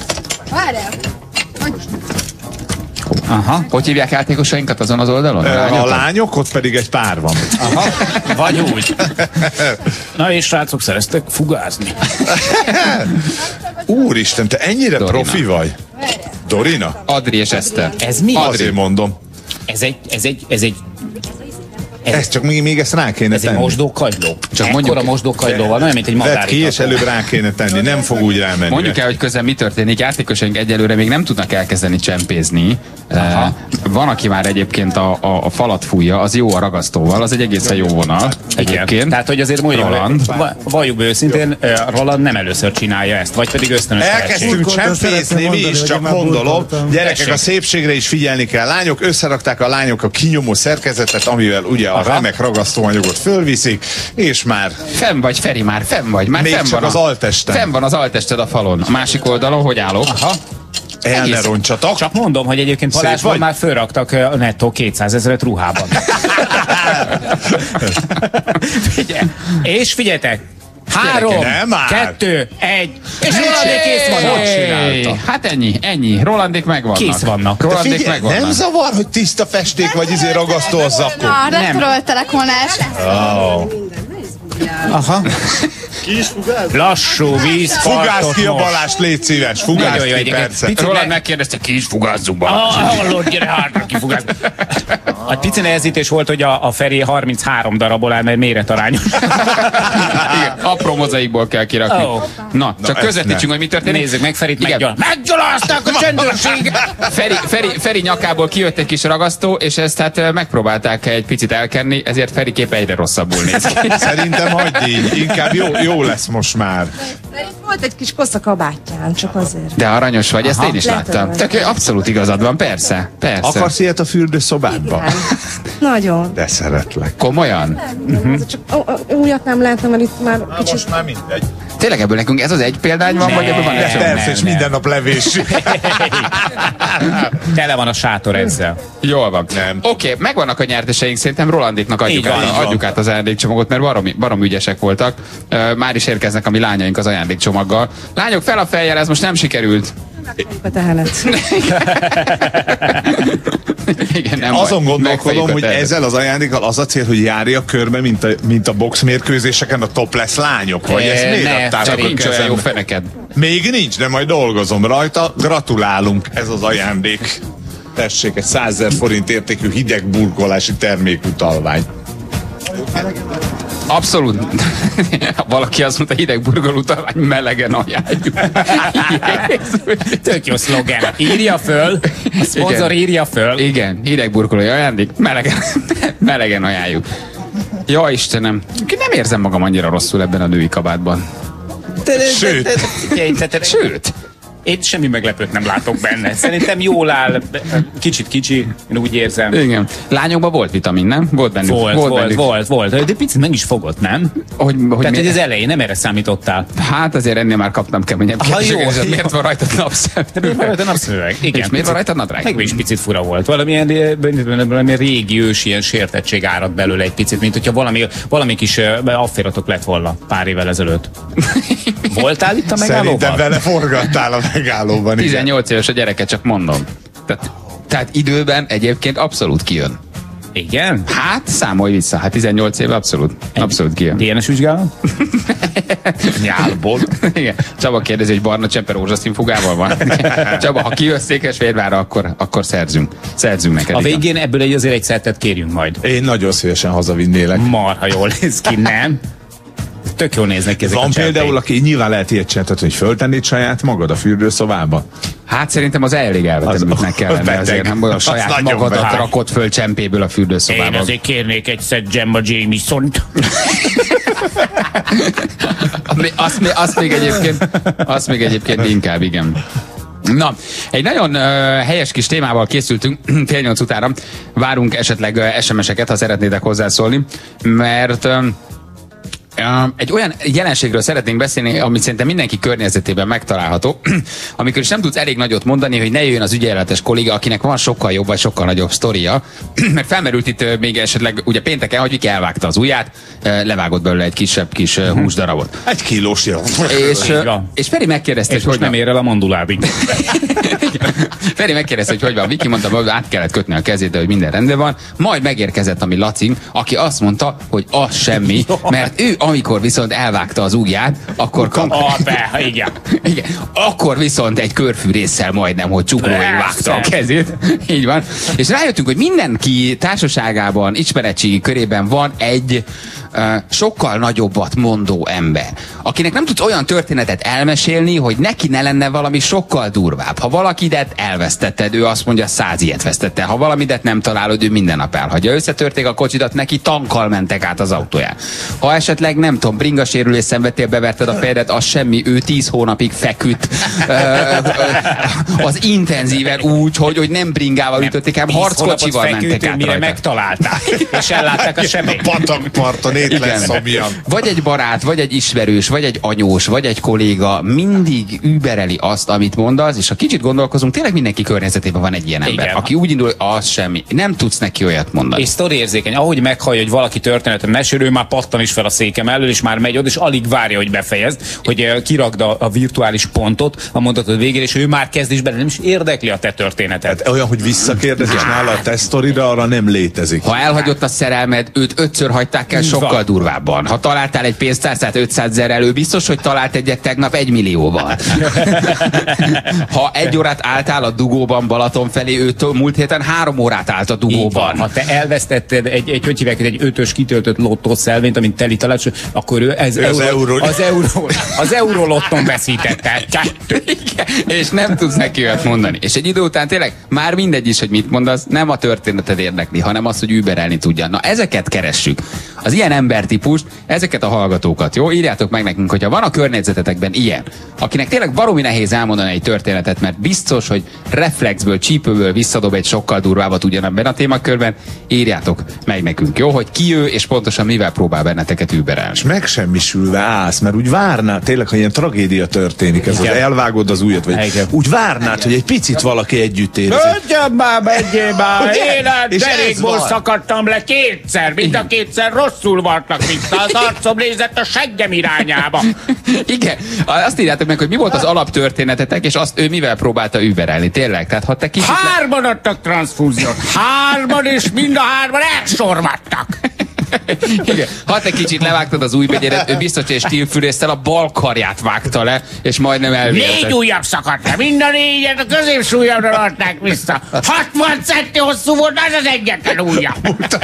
S3: Aha. Hogy hívják játékosainkat azon az oldalon?
S5: a
S3: Lányokon?
S5: lányok, ott pedig egy pár van.
S4: Aha, vagy úgy. Na és srácok, szereztek fugázni?
S5: Úristen, te ennyire
S3: Dorina.
S5: profi vagy? Dorina?
S3: Adri és Eszter.
S4: Ez mi?
S5: Azért mondom.
S4: Ez egy, ez egy, ez egy, ez,
S5: Ez csak még, még ezt rá kéne
S4: ez egy
S5: tenni.
S4: mosdókagyló.
S3: Csak
S4: Ekkora
S3: mondjuk-
S4: mosdókagylóval, olyan, mint egy
S5: Vedd
S4: madári.
S5: ki, és előbb rá kéne tenni. Nem fog úgy rámenni.
S3: Mondjuk el, hogy közben mi történik. Játékosaink egyelőre még nem tudnak elkezdeni csempézni.
S4: Aha.
S9: Van, aki már egyébként a, a, a falat fújja, az jó a ragasztóval, az egy egészen jó vonal. Egyébként.
S4: Tehát, hogy azért mondjuk,
S9: Roland.
S4: valljuk be őszintén, Roland nem először csinálja ezt, vagy pedig ösztönös
S5: Elkezdtünk csempészni, mi is, csak gondolom. Gyerekek,
S4: Tessék.
S5: a szépségre is figyelni kell. Lányok, összerakták a lányok a kinyomó szerkezetet, amivel ugye a
S4: Aha.
S5: remek ragasztóanyagot fölviszik, és már
S9: Fenn vagy, Feri, már fenn vagy. Már
S5: még
S9: fenn
S5: csak
S9: van
S5: az
S9: a,
S5: altesten.
S9: Fenn van az altested a falon. A másik oldalon, hogy állok?
S4: Aha.
S5: El ne roncsatok.
S4: Csak mondom, hogy egyébként
S5: Szép
S4: Balázsban
S5: vagy?
S4: már fölraktak a nettó kétszázezret ruhában. Figyelj. És figyeljetek! Három,
S5: Nem már.
S4: kettő, egy, és Rolandék kész vannak.
S9: Hey, hát ennyi, ennyi. Rolandék megvannak.
S4: Kész vannak.
S9: Rolandék
S5: Figyelj,
S9: megvannak.
S5: nem zavar, hogy tiszta festék vagy izé ragasztó a zakon?
S2: A retroltelefonás.
S4: Aha. Lassú víz.
S5: Fugász ki a Balást, légy szíves, fugász
S4: Nagyon jó
S5: ki,
S4: egyébként.
S5: persze.
S4: Picit
S9: Roland
S4: ne-
S9: megkérdezte, ki is fugázzuk be.
S4: Ah, hallod, gyere hátra, kifugász. A pici nehezítés volt, hogy a, a Feri harminchárom darabból áll, mert méretarányos.
S9: Igen, apró mozaikból kell kirakni.
S4: Ó.
S9: Na, csak
S5: ezt
S9: közvetítsünk,
S5: ne.
S9: hogy mi történik.
S4: Nézzük meg, Ferit
S9: Igen.
S4: meggyal. Meggyalázták a csendőrséget!
S9: Feri, Feri, Feri nyakából kijött egy kis ragasztó, és ezt hát eh, megpróbálták egy picit elkenni, ezért Feri kép egyre rosszabbul néz ki.
S5: Szerintem hagyd így, inkább jó, jó lesz most már.
S7: Volt egy kis kosz a kabátján, csak azért.
S9: De aranyos vagy, ezt én is
S7: Lehet,
S9: láttam.
S7: hogy
S9: Tök, abszolút igazad van, persze, persze.
S5: Akarsz ilyet a fürdőszobádba?
S7: Igen. Nagyon.
S5: De szeretlek.
S9: Komolyan?
S7: Uh-huh. Csak ó, ó, újat nem láttam, mert itt már kicsit...
S5: Most már mindegy.
S9: Tényleg ebből nekünk ez az egy példány van, vagy ebből van
S5: De
S9: egy
S5: persze,
S4: nem,
S5: és
S4: nem.
S5: minden nap levés.
S4: Tele van a sátor ezzel.
S9: Jól van.
S5: Nem.
S9: Oké, okay, megvannak a nyerteseink, szerintem Rolandéknak adjuk,
S4: Így van,
S9: át,
S4: így van.
S9: adjuk át az ajándékcsomagot, mert baromi, baromi ügyesek voltak. Uh, már is érkeznek a mi lányaink az ajándékcsomaggal. Lányok, fel a fejjel, ez most nem sikerült.
S7: A tehenet.
S9: Igen, nem
S5: Azon
S9: baj.
S5: gondolkodom,
S9: Megfejjük a
S5: hogy
S9: tervet.
S5: ezzel az ajándékkal az a cél, hogy járja körbe, mint a, mint a boxmérkőzéseken a topless lányok, vagy ezt
S9: Eh,
S5: miért
S9: ne,
S5: adtátok
S9: Feri,
S5: a
S9: nincs olyan jó
S5: kezembe?
S9: feneked.
S5: Még nincs, de majd dolgozom rajta. Gratulálunk, ez az ajándék. Tessék, egy százezer forint értékű hideg burkolási termékutalvány.
S9: Abszolút. Valaki azt mondta, hidegburgol utalvány, melegen ajánljuk.
S4: Tök jó szlogen. Írja föl, a szponzor
S9: Igen.
S4: írja föl.
S9: Igen, hidegburkolói ajándék, melegen, melegen ajánljuk. Ja, Istenem, nem érzem magam annyira rosszul ebben a női kabátban.
S5: Sőt,
S9: Sőt,
S4: Én semmi meglepőt nem látok benne. Szerintem jól áll, kicsit kicsi, én úgy érzem.
S9: igen. Lányokban volt vitamin, nem? Volt bennük.
S4: Volt, volt,
S9: bennük.
S4: volt, volt. De picit meg is fogott, nem?
S9: Hogy, hogy
S4: Tehát,
S9: mi-
S4: hogy az elején nem erre számítottál.
S9: Hát azért ennél már kaptam keményebb
S4: Ah, jó,
S9: kérdéseket,
S4: jó.
S9: miért van rajtad napszem?
S4: De miért van rajta napszöveg? Igen.
S9: És miért van rajta nadrág?
S4: Meg is picit fura volt. Valamilyen, valamilyen régi ősi ilyen sértettség árad belőle egy picit, mint hogyha valami, valami kis uh, affératok lett volna pár évvel ezelőtt. Voltál itt a
S5: szerintem
S4: megállóban?
S5: vele forgattál a megállóban. igen.
S9: tizennyolc éves a gyereke, csak mondom. Tehát, tehát időben egyébként abszolút kijön.
S4: Igen?
S9: Hát számolj vissza, hát tizennyolc éve abszolút, abszolút kijön.
S4: dé en es vizsgálat?
S9: Nyálból. Igen. Csaba kérdezi, hogy barna cseppe rózsaszín fugával van. Csaba, ha kijössz Székesfehérvárra, akkor, akkor szerzünk. Szerzünk neked.
S4: A
S9: igen.
S4: végén ebből egy azért egy szettet kérjünk majd.
S5: Én nagyon szívesen hazavinnélek.
S4: Marha jól néz ki, nem? Tök jól néznek ki ezek
S5: Van
S4: a cserpék.
S5: például, aki nyilván lehet ilyet csináltatni, hogy föltennéd saját magad a fürdőszobába.
S9: Hát szerintem az elég elvetemültnek kellene,
S5: beteg.
S9: azért nem olyan
S5: Az
S9: saját
S5: nagyon
S9: magadat
S5: beteg.
S9: rakod föl csempéből a
S4: Én
S9: fürdőszobába.
S4: azért kérnék egy szett Gemma Jameson-t.
S9: Azt, még- azt, még egyébként, azt még egyébként inkább, igen. Na, egy nagyon uh, helyes kis témával készültünk fél nyolc utára. Várunk esetleg uh, es em es-eket, ha szeretnétek hozzászólni, mert uh, Uh, egy olyan jelenségről szeretnénk beszélni, amit szerintem mindenki környezetében megtalálható, amikor is nem tudsz elég nagyot mondani, hogy ne jöjjön az ügyeletes kolléga, akinek van sokkal jobb vagy sokkal nagyobb sztoria, mert felmerült itt uh, még esetleg ugye pénteken, hogy ki elvágta az ujját, uh, levágott belőle egy kisebb kis uh, húsdarabot.
S5: Egy kilós jel.
S9: És,
S4: Így
S9: uh,
S4: van.
S9: és Feri megkérdezte,
S4: És
S9: hogy
S4: most
S9: hogy
S4: nem
S9: van.
S4: ér el a mandulábig.
S9: Feri megkérdezte, hogy hogy van. Viki mondta, hogy át kellett kötni a kezét, de hogy minden rendben van. Majd megérkezett a mi Lacink, aki azt mondta, hogy az semmi, mert ő amikor viszont elvágta az ujját, akkor kap...
S4: Ah, be, igen.
S9: Igen. Akkor viszont egy körfűrésszel majdnem, hogy cukróig vágta a kezét. Így van. És rájöttünk, hogy mindenki társaságában, ismeretségi körében van egy sokkal nagyobbat mondó ember, akinek nem tudsz olyan történetet elmesélni, hogy neki ne lenne valami sokkal durvább. Ha valakidet elvesztetted, ő azt mondja, száz ilyet vesztette. Ha valamidet nem találod, ő minden nap elhagyja. Összetörték a kocsidat, neki tankkal mentek át az autóján. Ha esetleg nem tudom, bringasérülés szenvedtél, beverted a fejedet, az semmi, ő tíz hónapig feküdt az intenzíven úgy, hogy, hogy nem bringával ütötték, hanem harckocsival mentek át
S4: mire
S9: rajta.
S4: Megtalálták, és ellátták a sebét.
S5: A patakparton étlen szomjan.
S9: Vagy egy barát, vagy egy ismerős, vagy egy anyós, vagy egy kolléga mindig übereli azt, amit mondasz, és ha kicsit gondolkozunk, tényleg mindenki környezetében van egy ilyen ember,
S4: igen,
S9: aki úgy indul, az semmi. Nem tudsz neki olyat mondani.
S4: És sztori érzékeny, ahogy meghallja, hogy valaki történetet mesél, ő már pattan is fel a székem elől, és már megy oda, és alig várja, hogy befejezd, hogy kiragd a, a virtuális pontot a mondatod végére, és ő már kezd is bele, nem is érdekli a te történeted.
S5: Hát olyan, hogy visszakérdez, és nála a te sztorida, arra nem létezik.
S9: Ha elhagyott a szerelmed, őt ötször hagyták el sokkal
S4: van.
S9: durvábban. Ha találtál egy pénztárcát ötszázezer elő, biztos, hogy talált egyet tegnap egy millióval. Ha egy órát álltál a dugóban Balaton felé, őt múlt héten három órát állt a dugóban.
S4: Ha te elvesztetted egy, egy hogy hívják, egy ötös kitöltött lottószelvényt, amint teli talált, akkor ő, ez
S5: ő
S4: euró,
S5: az euró.
S4: az euró, az eurólotton veszítette.
S9: És nem tudsz neki olyat mondani. És egy idő után tényleg már mindegy is, hogy mit mondasz, nem a történeted érdekli, hanem az, hogy überelni tudja. Na ezeket keressük. Az ilyen embertípust, ezeket a hallgatókat, jó? Írjátok meg nekünk, hogyha van a környezetetekben ilyen, akinek tényleg baromi nehéz elmondani egy történetet, mert biztos, hogy reflexből, csípőből visszadob egy sokkal durvábbat ugyanebben a témakörben, írjátok meg nekünk, jó? Hogy ki ő, és pontosan mivel próbál benneteket überelni.
S5: És megsemmisülve állsz, mert úgy várnád, tényleg, ha ilyen tragédia történik, ez
S4: igen,
S5: az elvágod az ujjat, vagy
S4: igen,
S5: úgy várnád, igen, hogy egy picit valaki együtt érzi.
S4: Menjen már, menjél már! Én a
S5: És ez
S4: derékból
S5: van.
S4: szakadtam le kétszer, mind a kétszer rosszul vartak vissza, az arcom nézett a seggem irányába.
S9: Igen, azt írjátok meg, hogy mi volt az alaptörténetetek, és azt ő mivel próbálta überelni, tényleg? Tehát ha te kicsit...
S4: Hárman adtak transfúziót, hárman, és mind a hárman elsorvadtak.
S9: Igen. Ha te kicsit levágtad az újbegyedet, ő biztos, hogy egy stílfűrésztel a bal karját vágta le, és majdnem elvérzett.
S4: Négy ujjam szakadt le, mind a négyet a középsúlyamra adták vissza. hatvan centi hosszú volt, az az egyetlen ujjam.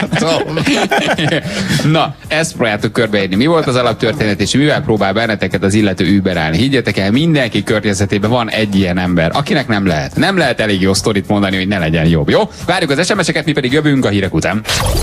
S9: Na, ezt próbáljátok körbeírni. Mi volt az alaptörténet, és mivel próbál benneteket az illető überelni? Higgyetek el, mindenki környezetében van egy ilyen ember, akinek nem lehet. Nem lehet elég jó sztorit mondani, hogy ne legyen jobb, jó? Várjuk az es em eseket, mi pedig jövünk a hírek után.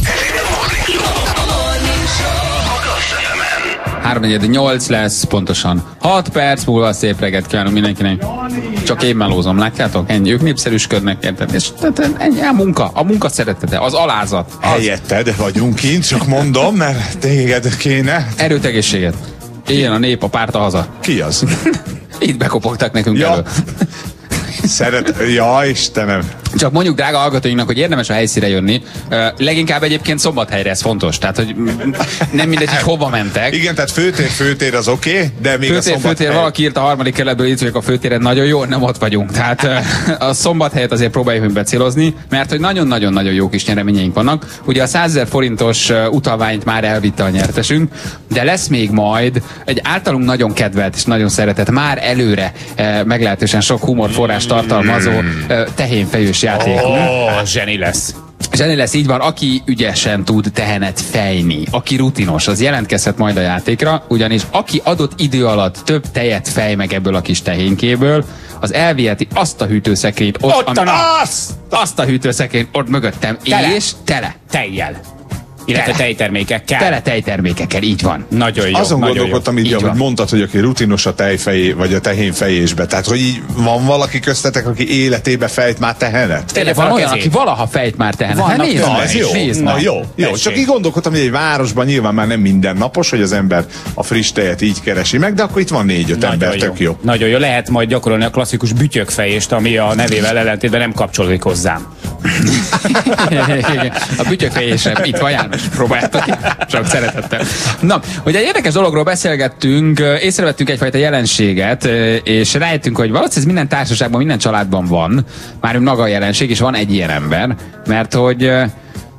S9: háromnegyed nyolc lesz, pontosan hat perc múlva, szép reggelt kívánunk mindenkinek. Csak én melózom, látjátok? Ennyi, ők népszerűsködnek, érted? És tehát ennyi, a munka, a munka szeretete, az alázat. Az...
S5: Helyetted vagyunk kint, csak mondom, mert téged kéne.
S9: Erőt, egészséget. Éljen a nép, a párta haza.
S5: Ki az?
S9: Itt bekopogtak nekünk
S5: Ja.
S9: elő.
S5: Szeret... Ja, Istenem.
S9: Csak mondjuk drága hallgatóinknak, hogy érdemes a helyszínre jönni. Uh, leginkább egyébként Szombathelyre, ez fontos. Tehát, hogy nem mindegy, hogy hova mentek.
S5: Igen, tehát főtér, főtér az oké, okay, de még
S9: Főtér,
S5: a Szombathely...
S9: főtér, valaki írt a harmadik kerületből, itt vagyok a főtéren, nagyon jó, nem ott vagyunk. Tehát uh, a Szombathelyet azért próbáljuk becélozni, mert hogy nagyon-nagyon-nagyon jó kis nyereményeink vannak. Ugye a százezer forintos uh, utalványt már elvitte a nyertesünk, de lesz még majd egy általunk nagyon kedvelt és nagyon szeretett, már előre uh, meglehetősen sok humorforrás tartalmazó uh, tehénfejős játék.
S4: Ó, oh, zseni lesz.
S9: Zseni lesz, így van, aki ügyesen tud tehenet fejni, aki rutinos, az jelentkezhet majd a játékra, ugyanis aki adott idő alatt több tejet fej meg ebből a kis tehénkéből, az elviheti azt a hűtőszekrényt ott,
S4: Ott
S9: ami,
S4: a-
S9: azt, azt a hűtőszekrényt ott mögöttem,
S4: Tele.
S9: és tele.
S4: Tejjel. Illetve
S9: Tele.
S4: tejtermékekkel.
S9: Tele tejtermékekkel, így van.
S4: Nagyon jó.
S5: Azon
S4: nagyon
S5: gondolkodtam így,
S9: Így
S5: ahogy
S9: van.
S5: mondtad, hogy aki rutinos a tejfejé, vagy a tehén fejésbe. Tehát, hogy így van valaki köztetek, aki életébe fejt már tehenet?
S9: Tényleg van
S4: a
S9: olyan,
S4: kezét.
S9: aki valaha fejt már tehenet. Hát
S4: Vannak
S9: nézd
S4: közben
S9: meg,
S5: Ez jó.
S9: nézd
S5: Na
S9: meg.
S5: jó, jó.
S4: Tessék.
S5: Csak így gondolkodtam, hogy egy városban nyilván már nem mindennapos, hogy az ember a friss tejet így keresi meg, de akkor itt van négy-öt ember,
S4: Nagyon
S5: tök jó.
S4: Nagyon jó. Lehet majd gyakorolni a klasszikus bütyökfejést, ami a nevével ellentétben nem kapcsolódik hozzám.
S9: Igen. A bütyökfejésre itt van János, próbáljátok ki. Csak szeretettel. Na, ugye egy érdekes dologról beszélgettünk, észrevettünk egyfajta jelenséget, és rájöttünk, hogy valószínűleg minden társaságban, minden családban van már maga a jelenség, és van egy ilyen ember, mert hogy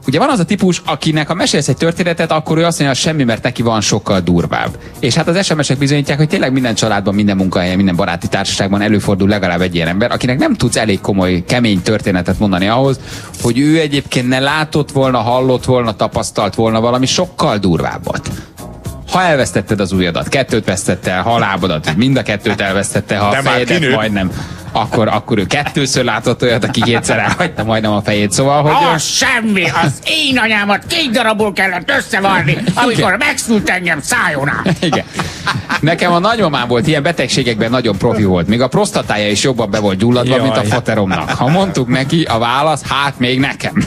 S9: ugye van az a típus, akinek ha mesélsz egy történetet, akkor ő azt mondja, hogy semmi, mert neki van sokkal durvább. És hát az es em esek bizonyítják, hogy tényleg minden családban, minden munkahelyen, minden baráti társaságban előfordul legalább egy ilyen ember, akinek nem tudsz elég komoly, kemény történetet mondani ahhoz, hogy ő egyébként ne látott volna, hallott volna, tapasztalt volna valami sokkal durvábbat. Ha elvesztetted az ujjadat, kettőt vesztettel, ha a lábadat, mind a kettőt elvesztette, ha a fejedet majdnem, akkor, akkor ő kettőször látott olyat, aki kétszer elhagyta majdnem a fejét. Szóval, hogy...
S10: Az semmi, az én anyámat két darabból kellett összevarni, amikor megszült engem szájon át.
S9: Igen. Nekem a nagymamám volt ilyen betegségekben nagyon profi volt. Még a prostatája is jobban be volt gyulladva, Jaj. mint a fateromnak. Ha mondtuk neki, a válasz, hát még nekem.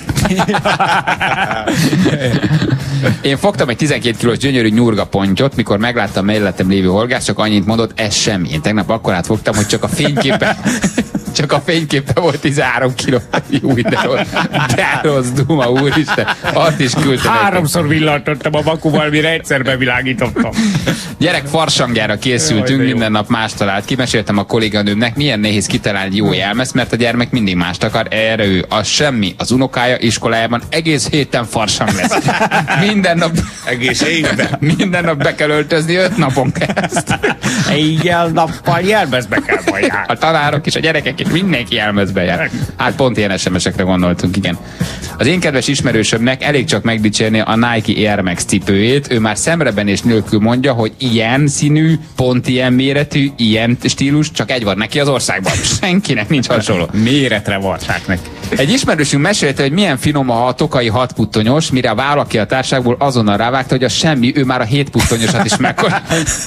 S9: Én fogtam egy tizenkét kilós gyönyörű nyurga pontyot, mikor megláttam mellettem lévő horgász, csak annyit mondott, ez semmi. Én tegnap akkorát fogtam, hogy csak a fényképe csak a fényképe volt tizenhárom kiló. Jó, de rossz, de rossz duma, úristen. Azt is küldtem.
S10: Háromszor villantottam a vakuval, mire egyszer bevilágítottam.
S9: Gyerek farsangjára készültünk, minden nap más talált. Kimeséltem a kolléganőmnek, milyen nehéz kitalálni jó jelmezt, mert a gyermek mindig mást akar. Erre ő, az semmi. Az unokája iskolájában egész héten farsang lesz. Minden nap,
S5: egész évben.
S9: Minden nap be kell öltözni öt napon kereszt.
S10: Éjjel-nappal jelmezbe kell majd járni.
S9: A tanárok és a gyerekek és mindenki jelmezbe jár. Hát pont ilyen es em esekre gondoltunk, igen. Az én kedves ismerősömnek elég csak megdicsérni a Nike Air Max cipőjét. Ő már szemrebenés nélkül mondja, hogy ilyen színű, pont ilyen méretű, ilyen stílus, csak egy van neki az országban. Senkinek nincs hasonló.
S10: Méretre varták neki.
S9: Egy ismerősünk mesélte, hogy milyen finom a tokai hat puttonyos, mire valaki a társágból azonnal rávágta, hogy a semmi, ő már a hét puttonyosat is megkor.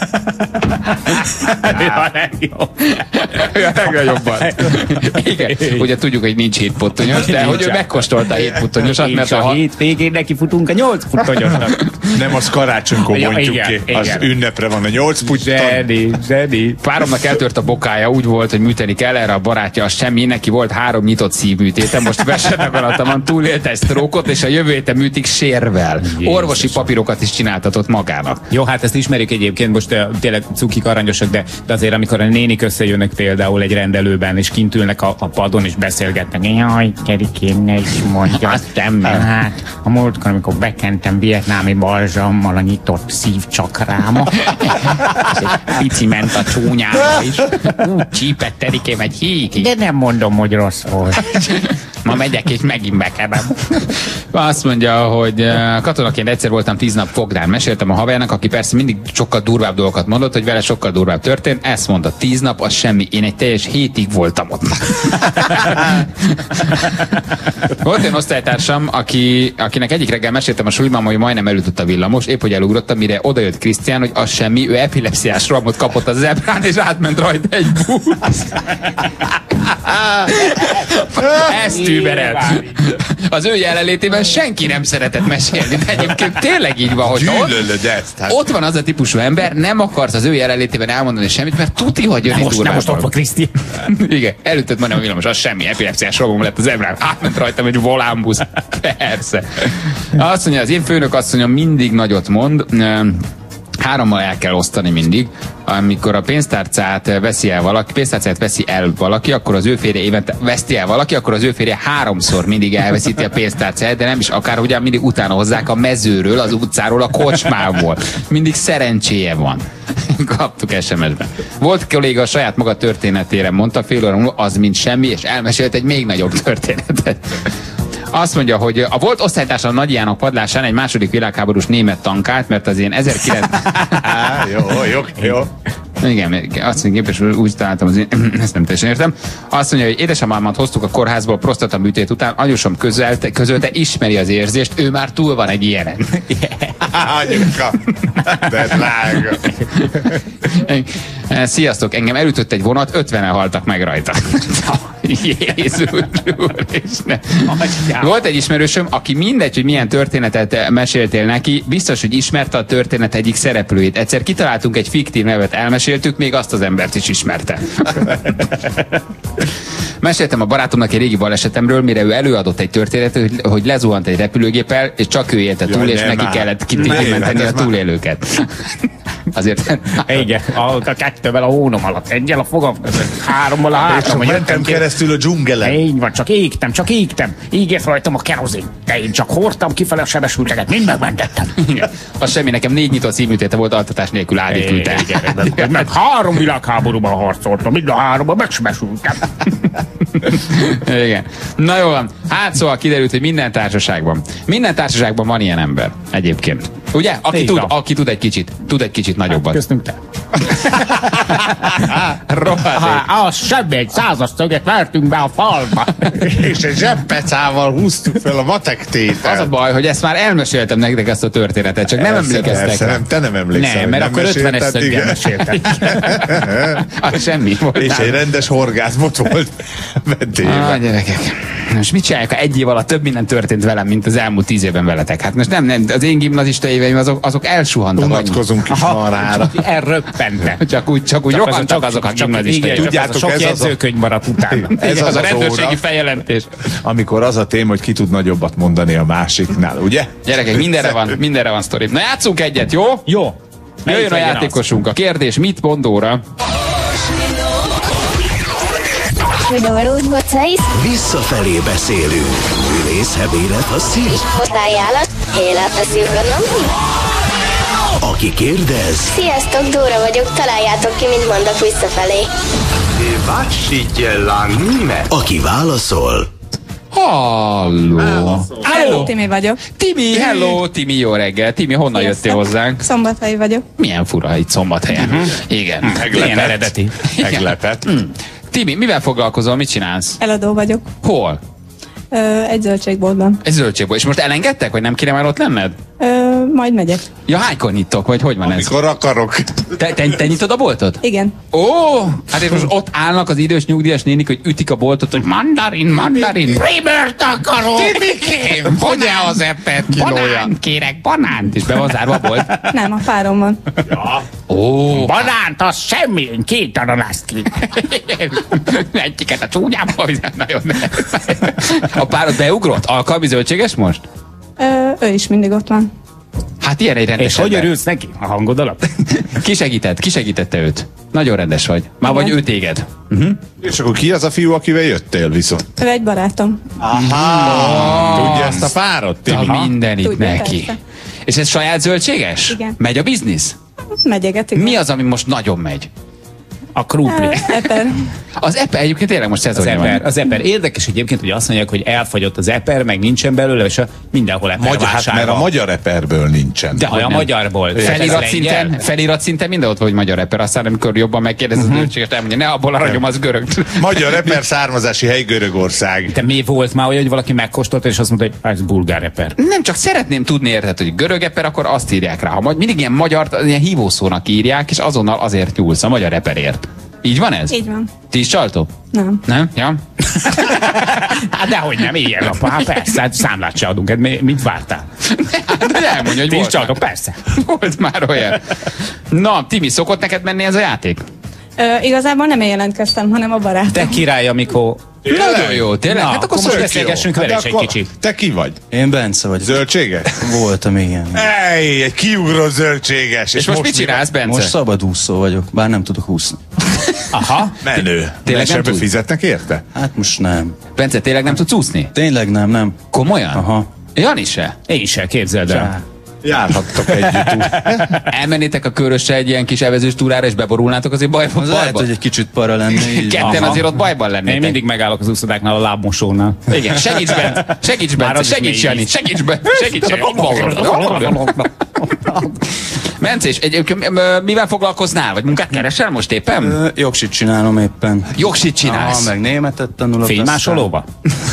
S10: Ő a legjobb.
S9: Ő a legjobban. Igen, ugye tudjuk, hogy nincs hét puttonyos, de hogy ő megkóstolta a hét puttonyosat, mert
S10: a, a hét végén neki futunk a nyolc puttonyosnak.
S5: Nem, az karácsonykor
S10: Ja,
S5: mondjuk
S10: igen,
S5: ki.
S10: igen.
S5: Az ünnepre van a nyolc putton.
S10: Zseni, zseni.
S9: Páromnak eltört a bokája, úgy volt, hogy műteni kell, erre a barátja az semmi, neki volt három nyitott szívműtéte, most vesetegalatamon túlélte egy sztrókot, és a jövő héten műtik sérvel. Jézus. Orvosi papírokat is csináltatott magának.
S4: Jó, hát ezt ismerik egyébként, most uh, tényleg cukik aranyosak, de, de azért amikor a nénik összejönnek például egy rendelőben, és kint ülnek a, a padon, és beszélgetnek. Jaj, Kerikém, ne is mondja. Azt semmi. Hát, a múltkor, amikor bekentem vietnámi balzsammal a nyitott szívcsakráma, és egy pici ment a csúnyába is. Úgy csípett Terikém egy hítig. De nem mondom, hogy rossz volt. Ma megyek és megint bekerem. Azt mondja, hogy katonaként egyszer voltam tíz nap fogdán. Meséltem a havernak, aki persze mindig sokkal durvább dolgokat mondott, hogy vele sokkal durvább történt. Ezt mondta, tíz nap az semmi. Én egy teljes hétig voltam ott. Volt olyan osztálytársam, aki, akinek egyik reggel meséltem a suliban, hogy majdnem elütött a villamos, épp hogy elugrottam, mire odajött Krisztián, hogy az semmi, ő epilepsziás rohamot kapott a zebrán, és átment rajta egy busz. Ezt tűberelt. Az ő jelenlétében senki nem szeretett mesélni, de egyébként tényleg így van, hogy ott,
S5: ezt, hát.
S9: ott van az a típusú ember, nem akarsz az ő jelenlétében elmondani semmit, mert tuti, hogy jön egy durvább.
S10: Nem most ott van Kriszti.
S9: Igen, elütött majdnem a villamos, az semmi, epilepsziás rohamom lett az zebrán, átment rajtam egy volánbusz. Persze. Azt mondja, az én főnök azt mondja, mindig nagyot mond, hárommal el kell osztani mindig. Amikor a pénztárcát veszi el valaki, pénztárcát veszi el valaki, akkor az ő férje évente veszti el valaki, akkor az ő férje háromszor mindig elveszíti a pénztárcát, de nem is akár, ugyan mindig utána hozzák a mezőről, az utcáról, a kocsmából. Mindig szerencséje van. Kaptuk es em es-ben. Volt kolléga a saját maga történetére mondta, fél óra múlva, az mint semmi, és elmesélt egy még nagyobb történetet. Azt mondja, hogy a volt osztálytársa a Nagy János padlásán egy második világháborús német tankált, mert az én ezerkilencszáz...
S5: jó, jó, jó.
S9: Igen, azt mondja, képes, úgy találtam, az én, ezt nem teljesen értem. Azt mondja, hogy édesapámat hoztuk a kórházból prostata műtét után, anyusom közölte, közölte, ismeri az érzést, ő már túl van egy ilyenen.
S5: Anyuka, de drága.
S9: Sziasztok, engem elütött egy vonat, ötvenen haltak meg rajta. Jézus úristen. Volt egy ismerősöm, aki mindegy, hogy milyen történetet meséltél neki, biztos, hogy ismerte a történet egyik szereplőjét. Egyszer kitaláltunk egy fiktív nevet, elmeséltük, még azt az embert is ismerte. Meséltem a barátomnak egy régi balesetemről, mire ő előadott egy történetet, hogy, hogy lezuhant egy repülőgéppel, és csak ő élte túl, és neki kellett kimenteni a túlélőket. Azért.
S10: Igen, a, a kettővel a hónom alatt, egyel a fogam között, hárommal a hátam, hogy
S5: mentem keresztül a dzsungelen.
S10: Így van, csak égtem, csak égtem. Ígért rajtam a kerozin. De én csak hordtam kifele a sebesülteket, mind megmentettem.
S9: Az semmi, nekem négy nyitott szívműtéte volt altatás nélkül ádikülte.
S10: Igen, meg három világháborúban harcoltam, mind a háromban megsebesültem.
S9: Igen. Na jó van. Hát szóval kiderült, hogy minden társaságban. Minden társaságban van ilyen ember. Egyébként. Ugye? Aki tud, aki tud egy kicsit. Tud egy kicsit nagyobbat.
S10: Köszönöm te.
S9: Rohadék.
S10: Az semmi, egy százas szöget vertünk be a falba.
S5: És egy zseppecával húztuk fel a matek tételt.
S9: Az a baj, hogy ezt már elmeséltem nektek ezt a történetet, csak nem
S5: Persze,
S9: emlékeztek.
S5: persze, nem, te nem emlékszel.
S10: Nem, mert
S5: nem
S10: akkor ötvenes
S5: mesélted,
S10: szöggel
S5: igen.
S10: meséltem.
S9: Az semmi volt.
S5: És egy rendes horgászbot volt
S9: Ah,
S5: ventélyben.
S9: gyerekek. Most mit csinálják, ha egy év alatt több minden történt velem, mint az elmúlt tíz évben veletek? Hát most nem, nem, az én gimnazista éveim azok, azok elsuhantak.
S5: Unatkozunk is marára.
S10: Elröppentek.
S9: Csak úgy, csak úgy rohantak azok a gimnazista
S10: Igen,
S9: évek.
S5: Tudjátok,
S10: sok
S5: ez az a-
S10: jegyzőkönyv maradt utána.
S5: Ez
S9: Az,
S5: az
S9: a
S5: az
S9: rendőrségi
S5: óra,
S9: feljelentés.
S5: amikor az a téma, hogy ki tud nagyobbat mondani a másiknál, ugye?
S9: Gyerekek, mindenre van, mindenre van sztori. Na játszunk egyet, jó?
S10: Jó.
S9: Jöjjön a
S10: legyen az?
S9: játékosunk. A kérdés, mit mond óra?
S1: Visszafelé beszélünk. Művész, hebélet, a szív.
S11: Hozzájálat, élet a szívronom.
S1: Aki kérdez,
S11: Sziasztok, Dóra vagyok, találjátok ki, mint mondok visszafelé.
S1: aki válaszol,
S9: Halló. Hello.
S2: Timi vagyok.
S9: Timi, hello. Timi, jó reggel. Timi, honnan
S2: Sziasztok.
S9: jöttél hozzánk?
S2: Szombathelyi vagyok.
S9: Milyen fura itt Szombathelyen. Uh-huh. Igen.
S10: Ilyen eredeti.
S5: Meglepett.
S9: Mm. Timi, mivel foglalkozol, mit csinálsz?
S2: Eladó vagyok.
S9: Hol?
S2: Ö, egy zöldségboltban.
S9: Egy zöldségból. És most elengedtek, vagy nem kéne már ott lenned?
S2: Ö, majd megyek.
S9: Ja, hánykor nyitok, vagy hogy van ez?
S5: Mikor akarok.
S9: Te, te, te nyitod a boltot?
S2: Igen.
S9: Ó, hát és most ott állnak az idős nyugdíjas nénik, hogy ütik a boltot, hogy mandarin, mandarin.
S10: Rébert akarok!
S9: Timikém, hogy az eppet kilója?
S10: Banán, kérek, banánt!
S9: És be van zárva a bolt?
S2: Nem, a párom van.
S9: Ó,
S10: Banánt, az semmi, én két ananászt ki.
S9: egyiket a csúnyába, nagyon A párod beugrott? Alkalmi zöldséges most?
S2: Ö, ő is mindig ott van.
S9: Hát ilyen egy rendes
S10: És hogy
S9: ember.
S10: örülsz neki a hangod alatt?
S9: Ki segített? Ki segítette őt? Nagyon rendes vagy. Már
S2: Igen.
S9: vagy ő téged.
S5: És akkor ki az a fiú, akivel jöttél viszont?
S2: Ő egy barátom.
S5: Aha. Tudja ezt a párat,
S9: A
S5: Timi?
S9: mindenit
S2: Tudja,
S9: neki.
S2: persze.
S9: És ez saját zöldséges?
S2: Igen.
S9: Megy a biznisz?
S2: Megyegetik.
S9: Mi az, ami most nagyon megy?
S10: A krupli.
S2: Eper.
S9: Az epe egyébként tényleg most
S10: Az
S9: szezonja
S10: eper,
S9: van.
S10: az eper. Érdekes egyébként, hogy azt mondják, hogy elfagyott az eper, meg nincsen belőle, és a mindenhol eper
S5: Magyar, hát
S10: vásárol.
S5: mert a magyar eperből nincsen.
S10: De ha a
S9: nem.
S10: magyarból.
S9: Felirat
S10: Ez
S9: szinten,
S10: lengyel?
S9: felirat szinten minden ott vagy magyar eper, aztán amikor jobban megkérdez az zöldséget, elmondja, ne abból a ragyom, az görög.
S5: Magyar eper származási hely Görögország.
S10: De mi volt már olyan, hogy valaki megkóstolta, és azt mondta, hogy ez bulgár eper.
S9: Nem, csak szeretném tudni, érted, hogy görög eper, akkor azt írják rá. Ha majd mindig ilyen magyar, ilyen hívószónak írják, és azonnal azért nyúlsz a magyar eperért. Így van ez?
S2: Így van.
S9: Ti is csaltok?
S2: Nem.
S9: Nem? Ja?
S10: Hát dehogy nem, ilyen nap. Hát persze, hát számlát se adunk. Hát mi- mit vártál?
S9: De elmondja, hogy
S10: Ti is
S9: volt
S10: csaltok,
S9: már,
S10: persze.
S9: volt már olyan. Na, Timi, szokott neked menni ez a játék?
S2: Ö, igazából nem én jelentkeztem, hanem a barátom.
S10: Te király, amikor...
S9: Nagyon jó, tényleg?
S10: Na,
S9: Hát akkor
S10: akkor most
S9: szörnyű.
S10: beszélgessünk vele is egy
S5: akkor
S10: kicsit.
S5: Te ki vagy?
S12: Én Bence vagyok.
S5: Zöldséges?
S12: Voltam, igen.
S5: Ej, egy kiugró zöldséges.
S9: És most mit
S5: mi
S9: csinálsz, Bence?
S12: Most szabadúszó vagyok, bár nem tudok úszni.
S10: Aha.
S5: van? Menő.
S9: Tényleg nem
S5: Ebből
S9: tudsz?
S5: fizetnek érte?
S12: Hát most nem.
S9: Bence, tényleg nem tudsz úszni?
S12: Tényleg nem, nem.
S9: Komolyan?
S12: Aha.
S9: Jani se?
S10: Én sem, képzeld el.
S5: Járhattok együtt úgy.
S9: Elmennétek a körössel egy ilyen kis evezős túrára, és beborulnátok azért bajba?
S12: Az lehet,
S9: bajba?
S12: hogy egy kicsit para lenne. Így.
S9: Ketten
S10: Aha.
S9: azért ott bajban lennétek.
S10: Én mindig megállok az úszodáknál a lábmosónál.
S9: Igen, segíts Bence, segíts
S10: Már
S9: Bence,
S10: az is
S9: segíts
S10: mély
S9: Jani,
S10: íz.
S9: segíts Bence, segíts Jani. Bence, és egyébként ö, mivel foglalkoznál? Vagy munkát keresel most éppen?
S12: Ö, Jogsit csinálom éppen.
S9: Jogsit csinálsz?
S12: Aha, meg németet tanulok.
S10: Fénymásolóba?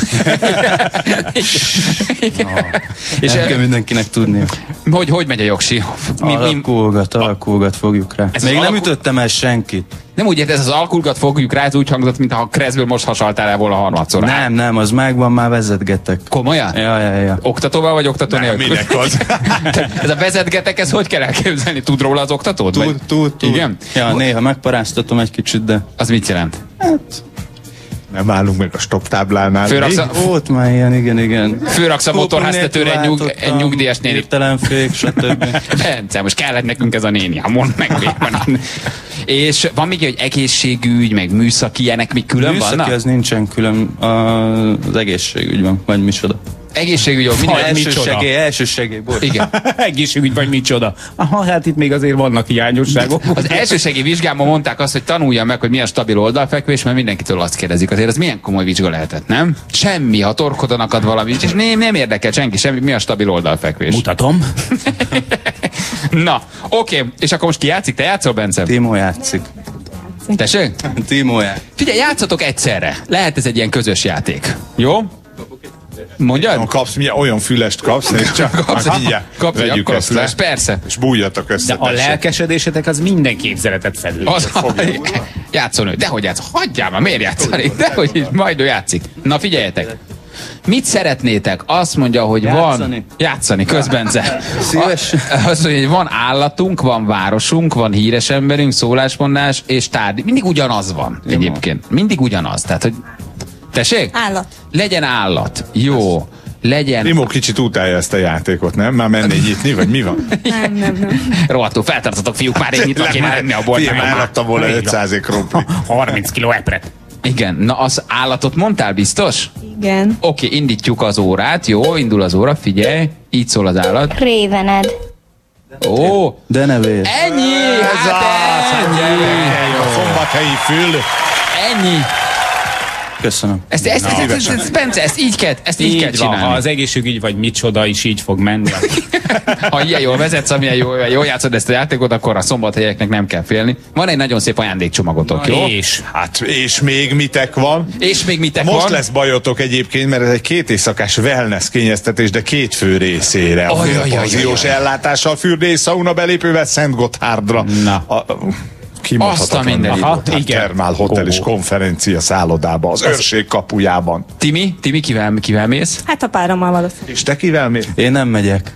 S9: És
S12: Ezt kell
S9: ö,
S12: mindenkinek tudni.
S9: hogy, hogy megy a jogsi? Mi, mi,
S12: Alakulgat, alakulgat fogjuk rá.
S9: Ez
S12: Még
S9: az
S12: nem
S9: alakul-
S12: ütöttem el senkit.
S9: nem úgy érted, ez az alkulgat fogjuk rá, ez úgy hangzott, mintha a Kreszből most hasaltál el volna harmadszor.
S12: Nem, nem, az megvan, már vezetgetek.
S9: Komolyan?
S12: Ja, ja, ja.
S9: Oktatóval vagy oktató
S5: Nem,
S9: nélkül?
S5: minek az?
S9: Ez a vezetgetek, ez hogy kell elképzelni? Tud róla az oktatót?
S12: Tud, tud, tud.
S9: Igen?
S12: Ja, néha megparáztatom egy kicsit, de
S9: Az mit jelent?
S5: Nem állunk meg a stop táblánál.
S9: Főraksz a,
S12: Volt már ilyen, igen, igen.
S9: főraksz a motorháztetőre egy, nyug, egy nyugdíjas néni.
S12: Hirtelenfék, stb.
S9: Bence, most kellett nekünk ez a néni, ha mondd meg még van. És van még egy egészségügy, meg műszaki, ilyenek még külön
S12: Műszaki
S9: vannak?
S12: az nincsen külön, az egészségügy van, vagy micsoda.
S9: Egészségügy, jó, minden
S12: Első
S4: micsoda?
S12: segély, első segély, bocs.
S9: Igen.
S4: Egészségügy vagy micsoda. Aha, hát itt még azért vannak hiányosságok.
S9: Az elsősegély vizsgámon mondták azt, hogy tanuljam meg, hogy mi a stabil oldalfekvés, mert mindenkitől azt kérdezik. Azért ez milyen komoly vizsga lehetett, nem? Semmi, ha torkodon akad valami, és nem, nem érdekel senki, semmi, mi a stabil oldalfekvés.
S4: Mutatom.
S9: Na, oké, és akkor most ki játszik? Te játszol, Bence?
S12: Timo játszik.
S9: Tessék?
S12: Timo játszik.
S9: Figyelj, játszatok egyszerre. Lehet ez egy ilyen közös játék. Jó? Mondjad?
S5: Kapsz, milyen olyan fülest kapsz, és csak
S9: Kapsz
S5: hát
S9: egy-
S5: mindjárt
S9: kapsz egy
S5: vegyük
S9: akkora
S5: ezt le,
S9: fülest, persze.
S5: és bújjatok össze.
S4: De a
S5: tessék.
S4: lelkesedésetek az minden képzeletet felül.
S9: Az, játszol ő. Dehogy játsz. Hagyjál már, miért játszani? Dehogy is, majd ő játszik. Na figyeljetek. Mit szeretnétek? Azt mondja, hogy
S12: Játszani.
S9: van... Játszani. Közbence.
S12: Szíves.
S9: Azt mondja, hogy van állatunk, van városunk, van híres emberünk, szólásmondás és tárgy. Mindig ugyanaz van egyébként. Mindig ugyanaz. Tehát, hogy... Tessék?
S2: Állat.
S9: Legyen állat. Jó. Legyen...
S5: Imó kicsit utálja ezt a játékot, nem? Már mennél nyitni, vagy mi van?
S2: Nem, nem, nem.
S9: Rohadtul, feltartatok fiúk, már én nyitva kéne lenni a
S5: Figyelj,
S9: boltban.
S5: már adtam volna ötszáz krumpli.
S4: harminc kiló epret.
S9: Igen, na az állatot mondtál biztos?
S2: Igen.
S9: Oké, indítjuk az órát, jó, indul az óra, figyelj, így szól az állat.
S11: Révened.
S9: Ó,
S12: De nevér.
S9: ennyi!
S5: Ez
S9: Hát
S5: az,
S9: ennyi!
S5: a szombathelyi fül.
S9: Ennyi!
S12: Köszönöm.
S9: Ezt, ezt, ezt, ezt, ezt, ezt, Bence, ezt így kell, ezt így,
S4: Így
S9: kell
S4: van, ha
S9: csinálni.
S4: az egészségügy vagy micsoda is így fog menni.
S9: Ha ilyen jól vezetsz, amilyen jól, jól játszod ezt a játékot, akkor a szombathelyeknek nem kell félni. Van egy nagyon szép ajándékcsomagotok, jó?
S4: És
S5: Hát, és még mitek van?
S9: És még mitek
S5: Most
S9: van?
S5: lesz bajotok egyébként, mert ez egy két éjszakás wellness kényeztetés, de két fő részére. A
S9: Ajajajajaj.
S5: félpanziós ellátással, fürdés, szauna belépővel Szent Gotthárdra.
S4: Na.
S5: A,
S9: Azt a mindenit.
S5: Aha,
S4: Igen.
S5: igen. Termál Hotel és
S4: Ó.
S5: konferencia szállodába, az őrség kapujában.
S9: Timi, Timi, kivel, kivel mész?
S2: Hát a párommal valószínűleg.
S5: És te kivel mész?
S12: Én nem megyek.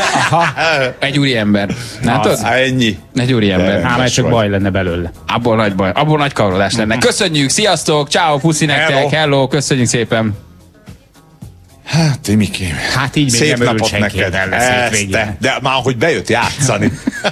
S9: Egy úri ember. Látod?
S5: Á, ennyi.
S9: Egy úri ember.
S4: ám ez csak
S5: vagy.
S4: baj lenne belőle.
S9: Abból nagy baj, abból nagy kavarodás lenne. Köszönjük, sziasztok, ciao, puszi nektek,
S5: Hello.
S9: hello, köszönjük szépen.
S5: Hát, Timikém.
S4: Hát így még
S5: Szép
S4: nem örül
S5: napot
S4: senki
S5: neked.
S4: el lesz
S5: Ezt
S4: hétvégén.
S5: te. De már, hogy bejött játszani.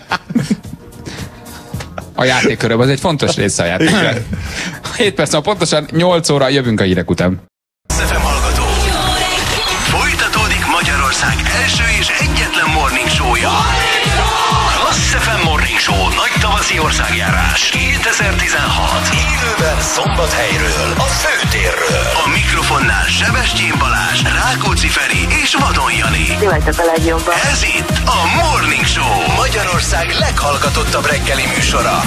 S9: A játékköröm, az egy fontos része a játék.
S5: Igen.
S9: hét perc, szóval pontosan nyolc óra, jövünk a hírek után.
S1: ef em hallgató. Folytatódik Magyarország első és egyetlen morning show-ja. Klassz ef em Morning Show nagy tavaszi országjárás kétezer-tizenhat. Élőben Szombathelyről, a főtérről. A mikrofonnál Sebestyén Balázs, Rákóczi Feri és Vadon Jani.
S13: Ti vagytok a legjobban.
S1: Ez itt a Morning Show, Magyarország leghallgatottabb reggeli műsora.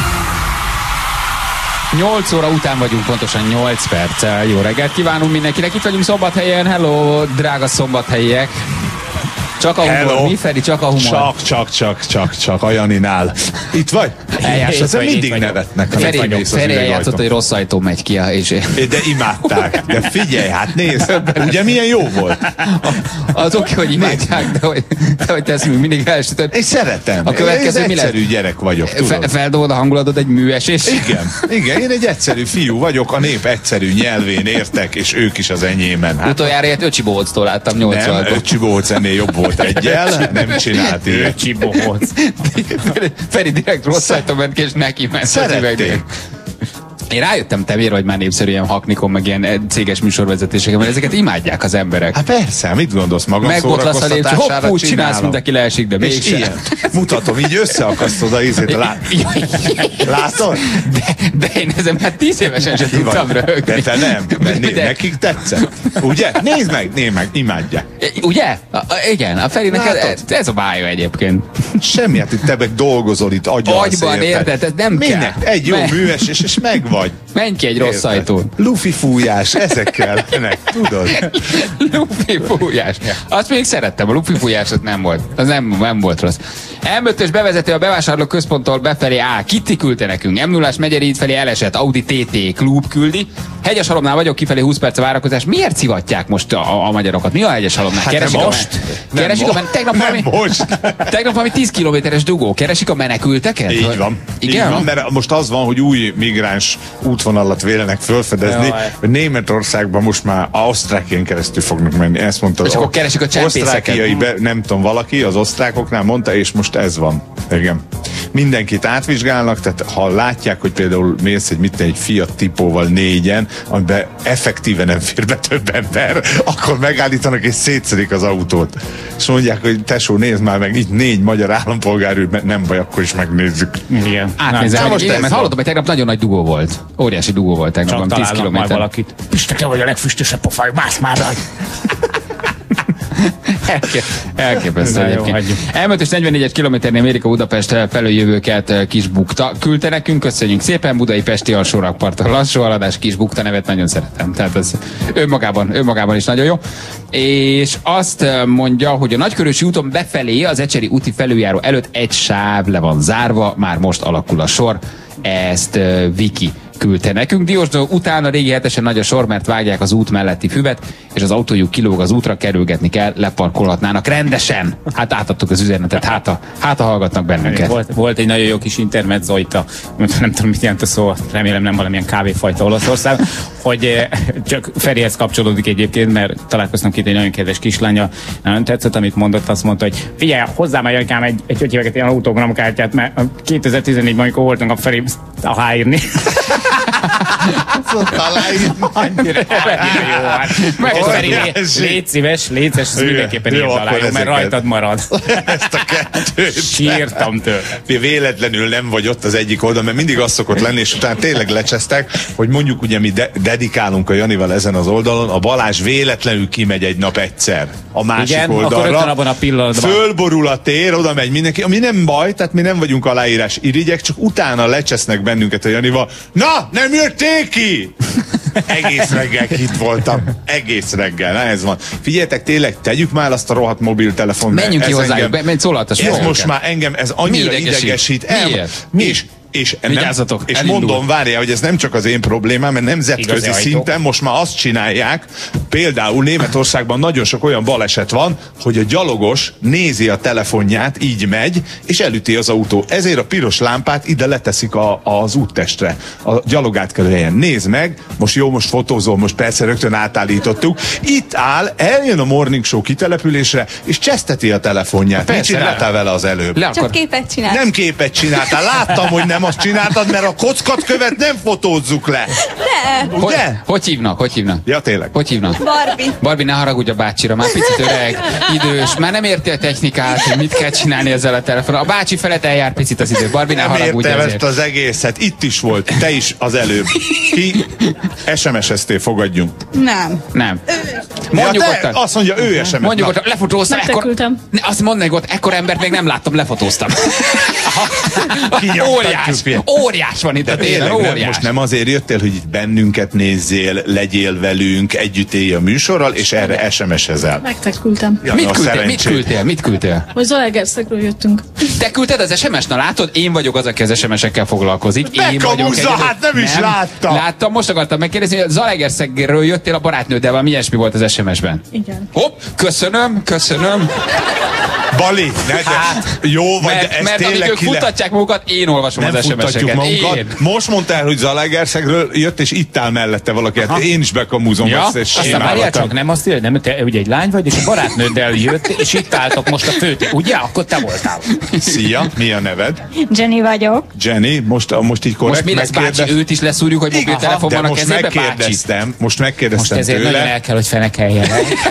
S9: nyolc óra után vagyunk, pontosan nyolc perccel. Jó reggelt kívánunk mindenkinek. Itt vagyunk Szombathelyen. Hello, drága szombathelyiek. Csak a humor.
S5: Hello.
S9: Mi, Feri? Csak a humor.
S5: Csak, csak, csak, csak, csak a Janinál. Itt vagy?
S9: Eljátszottak.
S5: Ezen
S4: Itt
S5: mindig
S4: vagyok.
S5: nevetnek. ha
S9: Feri,
S5: megmész az
S9: Feri
S5: üvegajtón.
S9: eljátszott, hogy rossz ajtó megy ki, és
S5: De imádták. De figyelj, hát nézd, ugye milyen jó volt?
S9: az oké, hogy imádják, de hogy, de hogy teszünk mindig elsütött.
S5: Én szeretem.
S9: A következő
S5: én
S9: mi lesz?
S5: egyszerű gyerek vagyok, tudod.
S9: Fe, feldobod a hangulatod egy műesés?
S5: Igen, igen, én egy egyszerű fiú vagyok, a nép egyszerű nyelvén értek, és ők is az enyémen. Hát
S9: Utoljára ilyet Öcsi Bóctól láttam
S5: nem,
S9: nyolcvanban.
S5: Öcsi Bóc ennél jobb volt egyel, nem csinált ilyet.
S4: Csibóhoz.
S9: Feri direkt rossz ajtó ment ki, és neki ment az
S5: Szerették.
S9: üvegnek. Én rájöttem, te miért vagy már népszerű ilyen haknikon, meg ilyen eh, céges műsorvezetéseken, mert ezeket imádják az emberek.
S5: Hát persze, mit gondolsz magam
S9: Megbotlasz a lépcső,
S5: szórakoztatására
S9: hopp, úgy csinálsz,
S5: csinálom.
S9: mint aki leesik, de
S5: És
S9: mégsem.
S5: ilyen. Mutatom, így összeakasztod a ízét. Lát... Látod?
S9: De, de én ezen már tíz évesen sem tudtam
S5: Vagy.
S9: röhögni.
S5: De te nem, mert né-
S9: De-
S5: nekik tetszett. Ugye? Nézd meg, nézd meg, imádják.
S9: Ugye? A, a, igen, a Ferinek ez,
S5: Látod?
S9: ez a bája egyébként.
S5: Semmi, hát itt te meg dolgozol itt agyalsz.
S9: Agyban, érted? Ez nem
S5: Minek?
S9: kell.
S5: Egy jó
S9: Me-
S5: műves, és, és megvagy.
S9: Menj ki egy rossz
S5: Érted?
S9: ajtón.
S5: Lufi fújás, ezek kellenek, tudod?
S9: Lufi fújás. Azt még szerettem, a lufi fújás az nem volt. Az nem, nem volt rossz. em ötös bevezető a bevásárló központtól befelé áll. Kitti küldte nekünk. em nullás Megyeri felé elesett Audi té té Klub küldi. Hegyeshalomnál vagyok, kifelé húsz perc a várakozás. Miért szivatják most a, a, a magyarokat? Mi a Hegyeshalomnál?
S5: Hát
S9: Keresik
S5: most?
S9: a men- Keresik
S5: mo-
S9: a men- tegnap valami,
S5: most.
S9: tegnap valami tíz kilométeres dugó. Keresik a menekülteket?
S5: Így van.
S9: Igen?
S5: Így van, mert most az van, hogy új migráns útvonalat vélnek felfedezni,
S4: Jaj.
S5: hogy Németországban most már Ausztrákián keresztül fognak menni. Ezt mondta
S9: És
S5: az
S9: akkor keresik a csempészeket.
S5: osztrákiai be, nem tudom, valaki az osztrákoknál mondta, és most ez van. Igen. Mindenkit átvizsgálnak, tehát ha látják, hogy például mész egy, mit, egy Fiat Tipóval négyen, amiben effektíven nem fér be több ember, akkor megállítanak és szétszedik az autót. És mondják, hogy tesó, nézd már meg, itt négy magyar állampolgár ül, mert nem baj, akkor is megnézzük.
S4: Igen.
S9: Átnézem,
S5: Na,
S9: most
S5: most ez
S9: mert
S5: van.
S9: hallottam, hogy tegnap nagyon nagy dugó volt. Óriási dugó volt tegnap,
S4: Csak
S9: tíz
S4: találnak majd
S9: kilométer.
S4: valakit.
S10: Pista, te vagy a legfüstösebb pofájú, mász már rajt.
S9: Elké- Elképesztő
S4: Na jó,
S9: egyébként.
S4: hagyjuk.
S9: Elmúlt és negyvenegy kilométernél Mérika Budapest felől jövőket kis bukta. Küldte nekünk, köszönjük szépen. Budai Pesti alsó rakparton lassú haladás, kis bukta nevet nagyon szeretem. Tehát ez önmagában, önmagában is nagyon jó. És azt mondja, hogy a Nagykörösi úton befelé az Ecseri úti felüljáró előtt egy sáv le van zárva, már most alakul a sor. Ezt uh, Viki küldte nekünk. Diósdó után a régi hetesen nagy a sor, mert vágják az út melletti füvet, és az autójuk kilóg az útra, kerülgetni kell, leparkolhatnának rendesen. Hát átadtuk az üzenetet, hát a, hát a hallgatnak bennünket.
S4: Volt, volt egy nagyon jó kis intermezzo itt a, nem tudom, mit jelent a szó, remélem nem valamilyen kávéfajta Olaszország, hogy eh, csak Ferihez kapcsolódik egyébként, mert találkoztam itt egy nagyon kedves kislánya, nagyon tetszett, amit mondott, azt mondta, hogy figyelj, hozzám Magyarkám egy, egy öt éveket ilyen autogramkártyát, mert kétezer-tizennégyben, amikor voltunk a Feri aláírni. Annyira, annyira jó, hát. Meg Feri, lé- légy szíves, légy szíves, ezt mindenképpen
S5: Jó,
S4: írd alá,
S5: akkor
S4: jó, mert
S5: ezeket.
S4: rajtad marad.
S5: Ezt a kettőt.
S4: Sírtam tőle.
S5: Véletlenül nem vagy ott az egyik oldal, mert mindig az szokott lenni, és utána tényleg lecsesztek, hogy mondjuk ugye mi de- dedikálunk a Janival ezen az oldalon, a Balázs véletlenül kimegy egy nap egyszer a másik
S4: Igen, akkor
S5: oldalra.
S4: rögtön abban a pillanatban.
S5: Fölborul a tér, oda megy mindenki, ami nem baj, tehát mi nem vagyunk aláírás irigyek, csak utána lecsesznek bennünket a Janival. Na, nem jöttél ki? Egész reggel itt voltam. Egész reggel, na ez van. Figyeljetek, tényleg, tegyük már azt a rohadt mobiltelefont.
S9: Menjünk ki
S5: Ez
S9: hozzájuk,
S5: engem-
S9: be- menj, szólaltassuk
S5: Ez
S9: őket.
S5: most már engem, ez annyira
S9: Mi idegesít?
S5: idegesít. El-
S9: Miért?
S5: Mi is? És, nem,
S9: Vigyázzatok,
S5: és
S9: elindul.
S5: mondom, várjál, hogy ez nem csak az én problémám, mert nemzetközi
S4: Igazi ajtó.
S5: szinten most már azt csinálják, például Németországban nagyon sok olyan baleset van, hogy a gyalogos nézi a telefonját, így megy, és elüti az autó. Ezért a piros lámpát ide leteszik a, az úttestre, a gyalogátkelő helyen. Nézd meg, most jó, most fotózol, most persze rögtön átállítottuk. Itt áll, eljön a Morning Show kitelepülésre, és cseszteti a telefonját. Mit
S9: Persze,
S5: csináltál vele az előbb?
S9: Le akar...
S2: Csak képet csinál.
S5: Nem képet csináltál, láttam, hogy nem azt csináltad, mert a kockatkövet nem fotózzuk le.
S2: De,
S9: Hogy,
S5: Ugye?
S9: hogy hívnak? Hogy hívnak?
S5: Ja, tényleg.
S9: Hogy hívnak?
S2: Barbie.
S9: Barbie, ne haragudj a bácsira, már picit öreg, idős, már nem érti a technikát, hogy mit kell csinálni ezzel a telefonon. A bácsi felett eljár picit az idő. Barbie, ne
S5: Nem
S9: haragudj
S5: értem
S9: ezért.
S5: ezt az egészet. Itt is volt. Te is az előbb. Ki es em es-eztél, fogadjunk.
S2: Nem.
S9: Nem.
S5: Ja,
S9: Mondjuk
S5: te,
S9: ottan.
S5: azt mondja, ő es em es.
S9: Mondjuk
S5: Na,
S9: ott, lefotóztam, ekkor...
S8: Megtekültem.
S9: Ne, azt mondd meg ott, ekkor embert még nem láttam, lefotóztam.
S5: Kinyomtatjuk,
S9: Óriás,
S5: fia.
S9: óriás van itt a
S5: de
S9: téren,
S5: tényleg, nem,
S9: óriás.
S5: most nem azért jöttél, hogy itt bennünket nézzél, legyél velünk, együtt élj a műsorral, és erre es em es-ezel.
S8: Megtekültem.
S5: Ja,
S9: Mit
S5: na,
S9: küldtél, mit
S5: szerencsét.
S9: küldtél, mit küldtél?
S8: Hogy Zalaegerszegről jöttünk.
S9: Te küldted az es em es-t, na látod, én vagyok az, aki az es em es-ekkel foglalkozik. Én vagyok
S5: Bekamuzza,
S9: egyedül.
S5: hát nem is láttam.
S9: Láttam, most akartam megkérdezni, hogy Zalaegerszegről jöttél a barátnőddel, valami ilyesmi volt az es em es-ben.
S8: Igen.
S9: Hopp, köszönöm, köszönöm.
S5: Bali, ne, de,
S9: Hát,
S5: jó, vagy de
S9: Mert,
S5: ez
S9: mert amíg
S5: tényleg
S9: ők
S5: ki le-
S9: futtatják magukat, én olvasom
S5: nem
S9: az
S5: futtatjuk
S9: es em es-eket.
S5: magunkat.
S9: Én.
S5: Most mondtál, hogy Zalaegerszegről jött, és itt áll mellette valaki. Hát én is bekamúzom
S9: Ja,
S5: ezt, és
S9: aztán
S5: simálom.
S4: Várjál csak, nem azt írja, nem, te ugye egy lány vagy, és a barátnőddel jött, és itt álltok most a főt. Ugye? Akkor te voltál.
S5: Szia, mi a neved?
S2: Jenny vagyok.
S5: Jenny, most, most így korrekt
S9: Most mi lesz, bácsi?
S5: megkérdez-
S9: Őt is leszúrjuk, hogy mobiltelefon
S5: de
S9: van a
S5: most
S9: kezébe, bácsi?
S5: megkérdeztem, most
S4: Most
S5: megkérdeztem
S4: ezért nagyon
S5: tőle,
S4: el kell, hogy fenekeljen.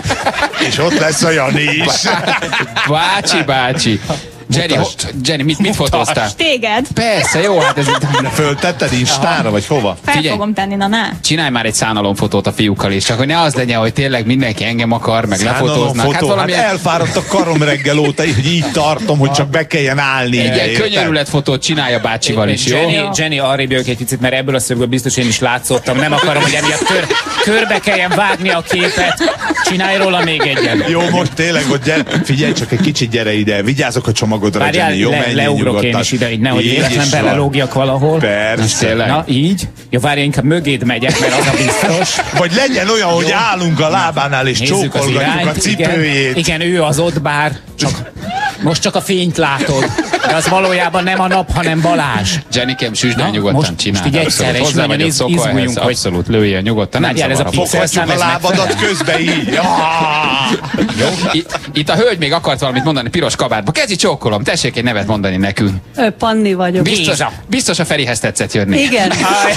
S5: és ott lesz a Jani is.
S9: Bácsi, bácsi. Jenny, ho, Jenny, mit, mit fotóztál?
S2: Téged.
S9: Persze, jó, hát ez...
S5: Föltetted Instára, vagy hova?
S2: Fel
S9: Figyelj.
S2: fogom tenni, na ne.
S9: Csinálj már egy szánalomfotót a fiúkkal is, csak hogy ne az legyen, hogy tényleg mindenki engem akar, meg lefotóznak.
S5: Fotó, hát,
S9: valami
S5: hát elfáradt a karom reggel óta, hogy így tartom, hogy csak be kelljen állni.
S9: egy ilyen
S5: érted?
S9: könyörületfotót csinálja bácsival is, jó?
S4: Jenny, Jenny, arrébb jövök egy picit, mert ebből a szögből biztos én is látszottam. Nem akarom, hogy emiatt kör, körbe kelljen vágni a képet. Csinálj róla még egyen.
S5: Jó, most tényleg, hogy gyere, figyelj csak egy kicsit, gyere ide, vigyázzok a csomagot. magadra,
S4: Várjál,
S5: Jenny, jó?
S4: le,
S5: Menjél
S4: leugrok
S5: nyugodtan.
S4: én is ide, így nehogy
S5: Így
S4: véletlen
S5: is van.
S4: belelógjak valahol.
S5: Persze.
S4: Na, így? Ja, várj, inkább mögéd megyek, mert az a biztos.
S5: Vagy legyen olyan, hogy állunk a lábánál és
S4: Nézzük az
S5: csókolgatjuk a
S4: irányt,
S5: cipőjét.
S4: Igen, igen, ő az ott bár, csak most csak a fényt látod. De az valójában nem a nap, hanem Balázs.
S9: Jennykém, süsd el
S4: Na,
S9: nyugodtan,
S4: most-
S9: csinálj.
S4: most így egyszerre, és
S9: Hozzá
S4: nagyon
S9: vagyok
S4: iz-
S9: szokva
S4: izguljunk,
S9: ehhez,
S4: hogy-
S9: abszolút lőjél nyugodtan. Nem
S4: Várjál, ez a
S9: zavar, ha
S4: pixel
S9: fogod.
S5: Foghatjuk a
S4: szám, ez
S5: lábadat
S4: megfelel?
S5: közbe így. Ja.
S9: Itt, itt a hölgy még akart valamit mondani piros kabátba. Kezdj csókolom, tessék egy nevet mondani nekünk.
S7: Ö, Panni vagyok.
S9: Biztos,
S4: Géza.
S9: biztos a Ferihez tetszett jönni.
S7: Igen.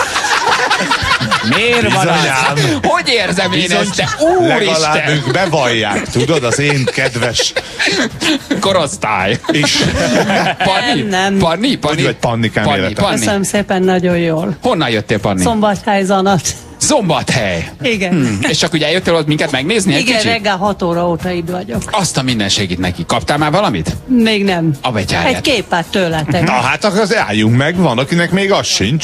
S4: Miért van az?
S5: Bizonyám.
S9: Hogy érzem én
S5: Bizony,
S9: ezt, te
S5: legalább
S9: úristen!
S5: ők bevallják, tudod, az én kedves
S9: Korosztály.
S5: is.
S9: Panni?
S7: Nem, nem.
S9: Panni? Panni?
S5: Úgy vagy Pannikám
S9: Panni,
S5: életem.
S9: Panni.
S7: Köszönöm szépen, nagyon jól.
S9: Honnan jöttél, Panni?
S7: Szombathely Zanat.
S9: Szombathely.
S7: Igen.
S9: Hmm. És csak ugye eljöttél ott minket megnézni egy
S7: Igen,
S9: kicsit?
S7: reggel hat óra óta itt vagyok.
S9: Azt a minden segít neki. Kaptál már valamit?
S7: Még nem.
S9: A betyárját.
S7: Egy képet tőletek.
S5: Na hát akkor az álljunk meg, van, akinek még az sincs.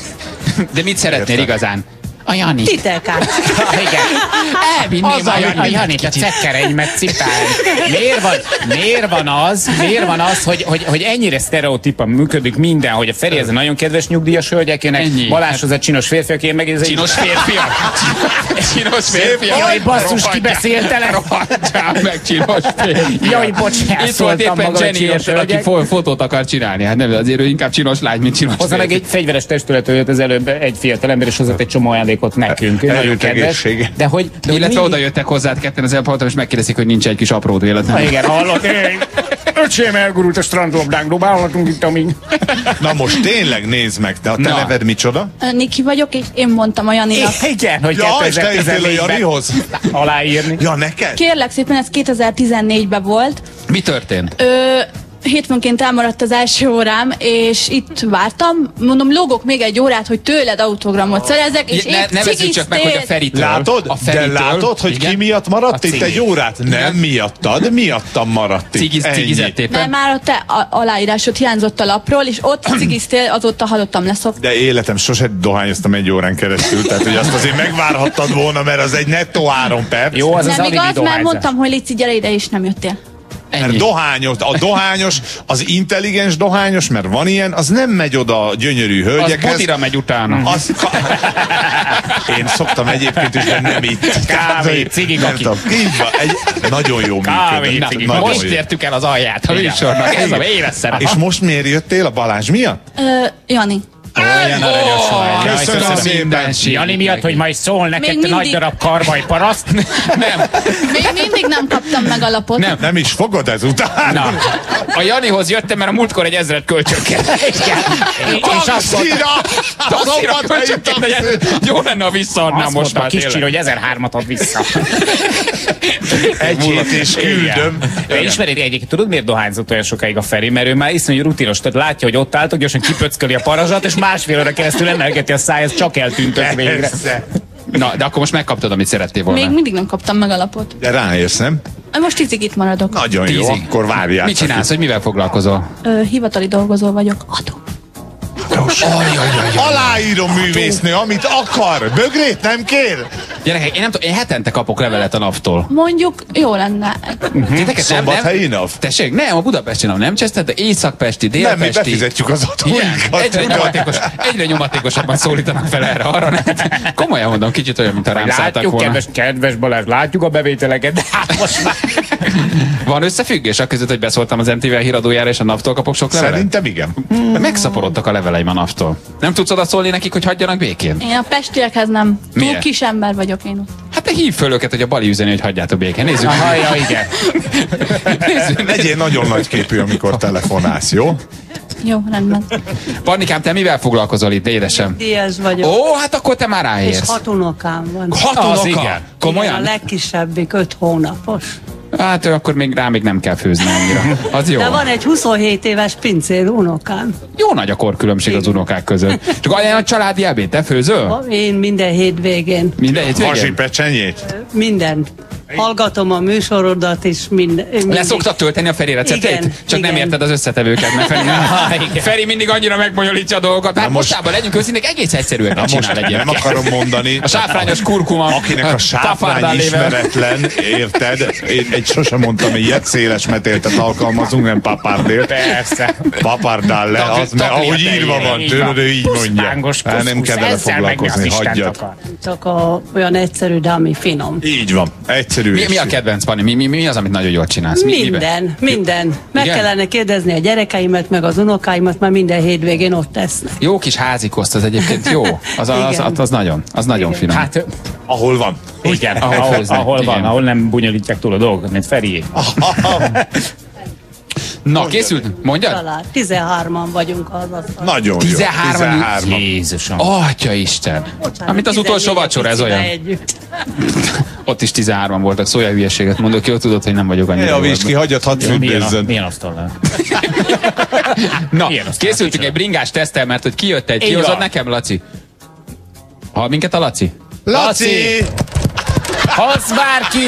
S9: De mit szeretnél
S5: Értem.
S9: igazán? A Jani.
S7: Titeket.
S4: Igen.
S9: Elvinném
S4: Az,
S9: a
S4: a, a
S9: Janit.
S4: Janit, a cekkereimet cipálni. Miért van, miért van az, miért van az, hogy, hogy, hogy ennyire sztereotípan működik minden, hogy a Feri ez a nagyon kedves nyugdíjas hölgyek, jönnek,
S9: Ennyi.
S4: Balázshoz a csinos férfiak, én meg ez egy...
S9: Csinos férfiak. Csinos férfiak.
S4: Jaj, basszus, kibeszéltelek.
S9: Rohadjál meg, csinos férfiak.
S4: Jaj, bocsánat,
S9: Itt volt
S4: szóltam
S9: éppen
S4: magam,
S9: Jenny,
S4: csinos
S9: érted, aki
S4: hölgyek.
S9: fo- fotót akar csinálni. Hát nem, azért ő inkább csinos lány, mint csinos
S4: Hozzá meg
S9: férfi.
S4: egy fegyveres testülető jött az előbb egy fiatal ember, és hozott egy csomó ajándékot nekünk. Ő nagyon
S5: Erőt,
S4: kedves.
S5: egészsége.
S4: De hogy, de hogy
S9: Illetve
S4: mindig-
S9: oda jöttek hozzád ketten az elpaltam, és megkérdezik, hogy nincs egy kis aprót
S4: Ha,
S9: véletlenül.
S4: igen, hallott. Én, öcsém elgurult a strandlabdán, dobálhatunk itt, amíg...
S5: Na most tényleg nézd meg, te a te
S9: Na.
S5: neved micsoda?
S2: Niki vagyok, és én mondtam a Janinak.
S4: Igen, hogy
S5: Ja, és te jöttél a
S4: kétezer-tizennégyben
S5: Janihoz?
S4: aláírni.
S5: Ja, neked?
S2: Kérlek szépen, ez kétezer-tizennégyben volt.
S9: Mi történt?
S2: Ö, hétfőnként elmaradt az első órám, és itt vártam. Mondom, lógok még egy órát, hogy tőled autogramot szerezek, és
S9: Ne,
S2: épp
S9: nevezzük csak meg, hogy a Feritől.
S5: Látod?
S9: A Feritől.
S5: De látod, hogy
S9: Igen.
S5: ki miatt maradt
S9: A
S5: itt
S9: cigi.
S5: egy órát? Nem
S9: Igen.
S5: miattad, miattam maradt itt.
S9: Cigiz,
S5: Ennyi.
S9: cigizett éppen.
S2: Mert már a te a- aláírásod hiányzott a lapról, és ott cigiztél, azóta hallottam leszok.
S5: De életem sose dohányoztam egy órán keresztül, tehát hogy azt azért megvárhattad volna, mert az egy nettó három perc.
S4: Jó, az az
S2: Nem
S4: alibi
S2: igaz, mert
S4: dohányzás.
S2: mondtam, hogy Lici, gyere ide, és nem jöttél.
S5: Mert
S9: Ennyi.
S5: dohányos, a dohányos, az intelligens dohányos, mert van ilyen, az nem megy oda a gyönyörű
S9: Az
S5: hölgyekhez.
S9: bodira megy utána.
S5: Az Én szoktam egyébként is, de nem itt.
S4: Kávé, cigik,
S5: Nem
S4: aki-
S5: tudom, így van, egy nagyon jó
S4: Kávé,
S5: működik.
S4: cigik.
S5: Nagyon
S9: Most
S5: jó.
S9: értük el az alját a műsornak. Ez a éles szerep.
S5: És most miért jöttél a Balázs miatt?
S2: Ö, Jani.
S4: Olyan aranyos vagy. Jaj,
S5: Köszönöm szépen.
S9: mindenség.
S4: Jani miatt, hogy majd szól neked,
S2: Még
S4: te nagy
S2: mindig.
S4: darab karvaj paraszt.
S9: Nem,
S2: Még mindig nem kaptam meg a lapot.
S9: nem.
S5: Nem is fogod ezután?
S4: Na,
S9: A Janihoz jöttem, mert a múltkor egy ezret kölcsön kell.
S4: és azt mondta,
S9: Taxira kölcsön kell, de jó lenne, ha visszaadnám
S4: azt
S9: most
S4: mondta a
S9: már
S4: kis csili,
S9: tényleg.
S4: hogy ezerhármat ad vissza.
S5: Egy hét és küldöm.
S4: Igen. Ismered egyébként, tudod miért dohányzott olyan sokáig a Feri? Mert ő már iszonyú rutinos, tehát látja, hogy ott álltok, gyorsan kipöcköli a parazsat, és másfél óra keresztül emelgeti a száj, csak eltűntök végre.
S5: Persze.
S9: Na, de akkor most megkaptad, amit szerettél volna.
S2: Még mindig nem kaptam meg a lapot.
S5: De ráérsz, nem?
S2: Most tízig itt maradok.
S5: Nagyon jó,
S9: Tízig.
S5: akkor várjál.
S9: Mit csinálsz, hogy mivel foglalkozol?
S2: Ö, hivatali dolgozó vagyok. Adó.
S5: Aláírom művésznő, amit akar. Bögrét nem kér?
S9: Gyerekek, én nem tudom, én hetente kapok levelet a naptól.
S2: Mondjuk jó lenne.
S9: Titeket nem,
S5: Szombathelyi
S9: nem?
S5: nap?
S9: Tessék, nem, a budapesti nap nem cseszted, de északpesti,
S5: Nem, mi
S9: délpesti.
S5: befizetjük az
S9: Igen,
S5: adóinkat.
S9: egyre, nyomatékos, egyre nyomatékosabban szólítanak fel erre, arra nem. Komolyan mondom, kicsit olyan, mint a rám szálltak
S4: Látjuk,
S9: volna.
S4: kedves, kedves Balázs, látjuk a bevételeket, de hát most már...
S9: Van összefüggés a között, hogy beszóltam az em té vé híradójára, és a naptól kapok sok levelet?
S5: Szerintem igen.
S9: Megszaporodtak a leveleim a naptól. Nem tudsz oda szólni nekik, hogy hagyjanak békén?
S2: Én a pestiekhez nem. Túl
S9: Miért?
S2: kis ember vagyok én ott.
S9: Hát te hív föl őket, hogy a Bali üzeni, hogy hagyjátok békén. Nézzük.
S4: Aha, ja, igen.
S9: Nézzük.
S5: Legyél nagyon nagy képű, amikor telefonálsz, jó?
S2: Jó, rendben.
S9: Pannikám, te mivel foglalkozol itt, édesem?
S7: Díjas vagyok.
S9: Ó, hát akkor te már
S7: És
S9: ráérsz.
S7: hat unokám van.
S9: Hat
S4: Az
S9: unoka?
S4: igen.
S7: Igen, a
S9: Komolyan?
S7: legkisebbik öt hónapos.
S9: Hát akkor még rá még nem kell főzni annyira. Az jó.
S7: De van egy huszonhét éves pincér unokám.
S9: Jó nagy a korkülönbség az unokák között. Csak olyan a családi ebéd, te főzöl?
S7: Én minden hétvégén.
S9: Minden hétvégén?
S5: Hazsi pecsenyét?
S7: Minden.
S13: hallgatom a műsorodat, és mind, mindig...
S9: Le szoktad tölteni a Feri receptjeit?
S13: Igen,
S9: Csak
S13: igen.
S9: nem érted az összetevőket, mert Feri, Feri mindig annyira megbonyolítja a dolgokat. Hát mostában legyünk őszinték, egész egyszerűeket csinál egyébként.
S5: Nem akarom mondani.
S9: A sáfrányos kurkuma.
S5: Akinek a sáfrány ismeretlen, érted? Én egy sosem mondtam ilyet, széles metéltet alkalmazunk, nem papárdél.
S4: Persze.
S5: Papárdál le, az, mert ahogy írva van tőled, ő így mondja. Hát nem kell vele foglalkozni, hagyjad.
S13: Csak a, olyan egyszerű, de ami finom.
S5: Így van, egyszerű.
S9: Mi, mi a kedvenc, Pani? Mi, mi, mi az, amit nagyon jól csinálsz? Mi,
S13: Minden,
S9: miben?
S13: minden. Meg
S9: Igen?
S13: kellene kérdezni a gyerekeimet, meg az unokáimat, mert minden hétvégén ott tesznek.
S9: Jó kis házikoszt, az egyébként jó. Az, az, az, az nagyon, az nagyon finom.
S4: Hát,
S5: ahol van.
S4: igen,
S9: ahol
S4: ahol,
S9: főznek,
S4: ahol van,
S9: igen.
S4: ahol nem bonyolítják túl a dolgokat, mint Ferié.
S9: Na, készült? Mondjad?
S13: Talán tizenhárman vagyunk az asztal.
S5: Nagyon jó.
S9: tizenhárman.
S4: Jézusom.
S9: Atya Isten. Amit az utolsó vacsora, ez olyan.
S13: Együtt.
S9: Ott is tizenhárman voltak, szója hülyeséget mondok, jó tudod, hogy nem vagyok annyira.
S5: Javíts ki, hagyjad, hadd
S4: Milyen, a,
S5: fürdőzzön.
S4: milyen asztalnál?
S9: Na,
S4: Milyen aztán
S9: készültünk
S4: kicsoda?
S9: egy bringás tesztel, mert hogy kijött egy,
S4: Így
S9: kihozod
S4: van.
S9: nekem, Laci? Hall minket a Laci?
S5: Laci!
S4: Hozz bárki!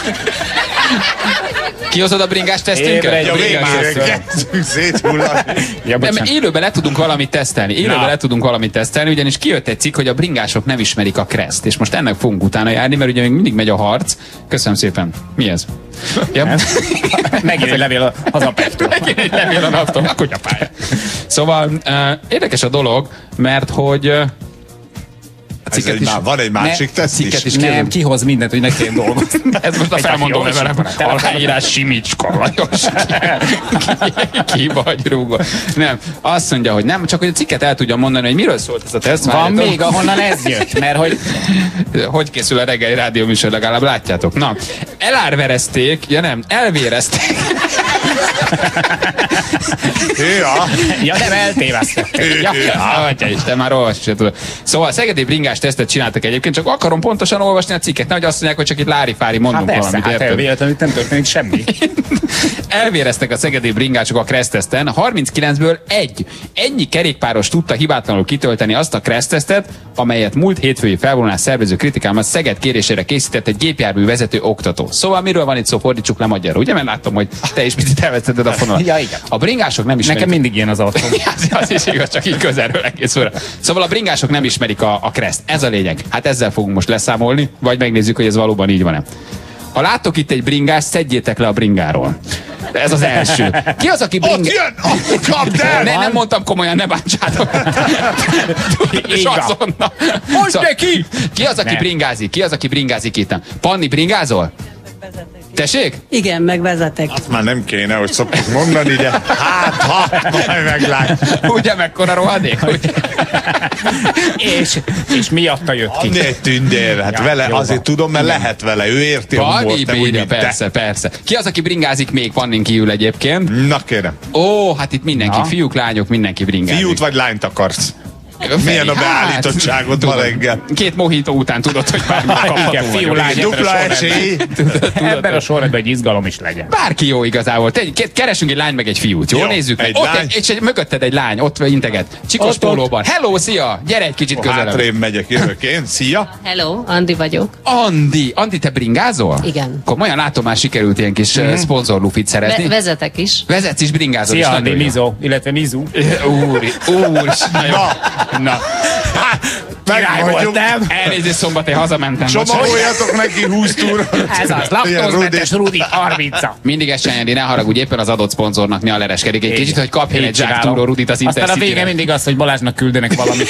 S9: Kihozod a bringás tesztünket?
S4: Ébredj,
S9: A
S5: Ja,
S9: bringás
S5: végre
S9: tesztünket.
S5: kezdünk széthullani.
S4: Ja,
S9: Nem,
S4: bocsánat.
S9: élőben le tudunk valamit tesztelni. Élőben
S4: Na.
S9: le tudunk valamit tesztelni, ugyanis kijött egy cikk, hogy a bringások nem ismerik a kreszt. És most ennek fogunk utána járni, mert ugye még mindig megy a harc. Köszönöm szépen. Mi ez? Ja.
S4: Megint egy levél a hazapestől.
S9: Megint egy levél a naptól, a kutyapálya. Szóval uh, érdekes a dolog, mert hogy uh, a
S5: Ez
S9: cikket
S5: egy,
S9: is,
S5: má- van egy másik
S9: ne,
S5: teszt
S9: cikket
S5: is?
S9: is
S4: Nem,
S9: kérem.
S4: kihoz mindent, hogy ne kelljen dolgozni.
S9: Ez most a
S4: Egy
S9: felmondó
S4: jó
S9: levelem.
S4: ismeret.
S9: Aláírás Simicska Lajos. Ki, ki vagy rúgva. Nem, azt mondja, hogy nem, csak hogy a cikket el tudja mondani, hogy miről szólt ez a teszt.
S4: Van
S9: Várjatok.
S4: még, ahonnan ez jött, mert hogy...
S9: Hogy készül a reggeli rádióműsor, legalább látjátok. Na, elárverezték, ja nem, elvérezték.
S5: Ja.
S4: Ja, nem eltévesztettek.
S9: Ja, atya Isten, már olvasni sem tudod. Szóval szegedi bringás tesztet csináltak egyébként, csak akarom pontosan olvasni a cikket, nehogy azt mondják, hogy csak itt lári-fári mondunk
S4: Hát persze,
S9: valamit,
S4: hát
S9: érted?
S4: véletlenül itt nem történik semmi.
S9: Elvéreztek a szegedi bringások a kresszteszten, harminckilencből egy. Ennyi kerékpáros tudta hibátlanul kitölteni azt a kressztesztet, amelyet múlt hétfői felvonulás szervező kritikálmat Szeged kérésére készített egy gépjármű vezető oktató. Szóval miről van itt szó, fordítsuk le magyarra, ugye? Mert láttam, hogy te is picit elvesztetted a fonalat.
S4: Ja, igen.
S9: A bringások nem ismerik.
S4: Nekem mindig ilyen az autóm.
S9: az, az is igaz, csak így közelről egész óra. Szóval a bringások nem ismerik a, a kreszt. Ez a lényeg. Hát ezzel fogunk most leszámolni, vagy megnézzük, hogy ez valóban így van-e. Ha láttok itt egy bringást, szedjétek le a bringáról. Ez az első. Ki az, aki
S5: Ott
S9: bringás?
S5: jön! Oh, kapd el!
S9: Ne, nem mondtam komolyan, ne bántsátok. Tudod, és
S4: Így van.
S9: azonnal.
S4: Mondd
S9: Szóval,
S4: neki!
S9: Ki az, aki
S4: Nem.
S9: bringázik? Ki az, aki bringázik itt? Panni, bringázol? Tessék?
S13: Igen, megvezetek.
S5: Már nem kéne, hogy szoktuk mondani, de hát, ha, majd meglátjuk.
S9: Ugye mekkora rohadék? Ugye?
S4: és, és miatta jött ki.
S5: Annyi egy tündér, hát
S4: Ja,
S5: vele
S4: jó
S5: azért
S4: van.
S5: tudom, mert lehet vele, ő érti a
S9: Panni,
S5: humort, nem úgy,
S9: bírja,
S5: mint te.
S9: persze, persze. Ki az, aki bringázik még Pannin kívül egyébként?
S5: Na kérem,
S9: Ó, hát itt mindenki,
S4: Na.
S9: fiúk, lányok, mindenki bringázik.
S5: fiút vagy lányt akarsz?
S9: Feri,
S5: Milyen a
S9: hát,
S5: beállítottságod ma
S9: tudod,
S5: reggel?
S9: Két mohító után tudod, hogy bármi kapható
S4: Igen, fiú,
S9: vagyok.
S4: lány,
S5: Dupla esély.
S4: Ebben a sorrendben egy izgalom is legyen.
S9: Bárki jó igazából. Te, ke- keresünk egy lány meg egy fiút, jó?
S5: Jó,
S9: Nézzük meg.
S5: egy
S9: Ott
S5: lány.
S9: egy, és egy, mögötted egy lány, ott integet. Csikos
S4: Ott, ott.
S9: pólóban. Hello, szia! Gyere egy kicsit közelebb.
S5: Hátrébb megyek, jövök én. Szia!
S14: Hello, Andi vagyok.
S9: Andi, Andi, te bringázol?
S14: Igen.
S9: Komolyan látom, már sikerült ilyen kis mm-hmm. szponzorlufit szerezni.
S14: Ve- vezetek is.
S9: Vezetsz is, bringázol
S4: Szia,
S9: is.
S4: Andi,
S9: nagyon jó.
S4: Mizo, illetve Mizu.
S9: Úr, úr, na jó. Na.
S5: Megmondjuk.
S9: Elnézést, Szombathely, hazamentem.
S5: Csomagoljatok neki húsz túra.
S4: Ez az, laktózmentes Rudi harminca.
S9: Mindig ezt csinálni, ne haragudj, éppen az adott szponzornak mi a lereskedik egy
S4: Így.
S9: kicsit, hogy kapjon
S4: Így
S9: egy zsák
S4: csinálom.
S9: túró Rudit az
S4: Aztán a vége
S9: Intercity-re.
S4: mindig az, hogy Balázsnak küldenek valamit.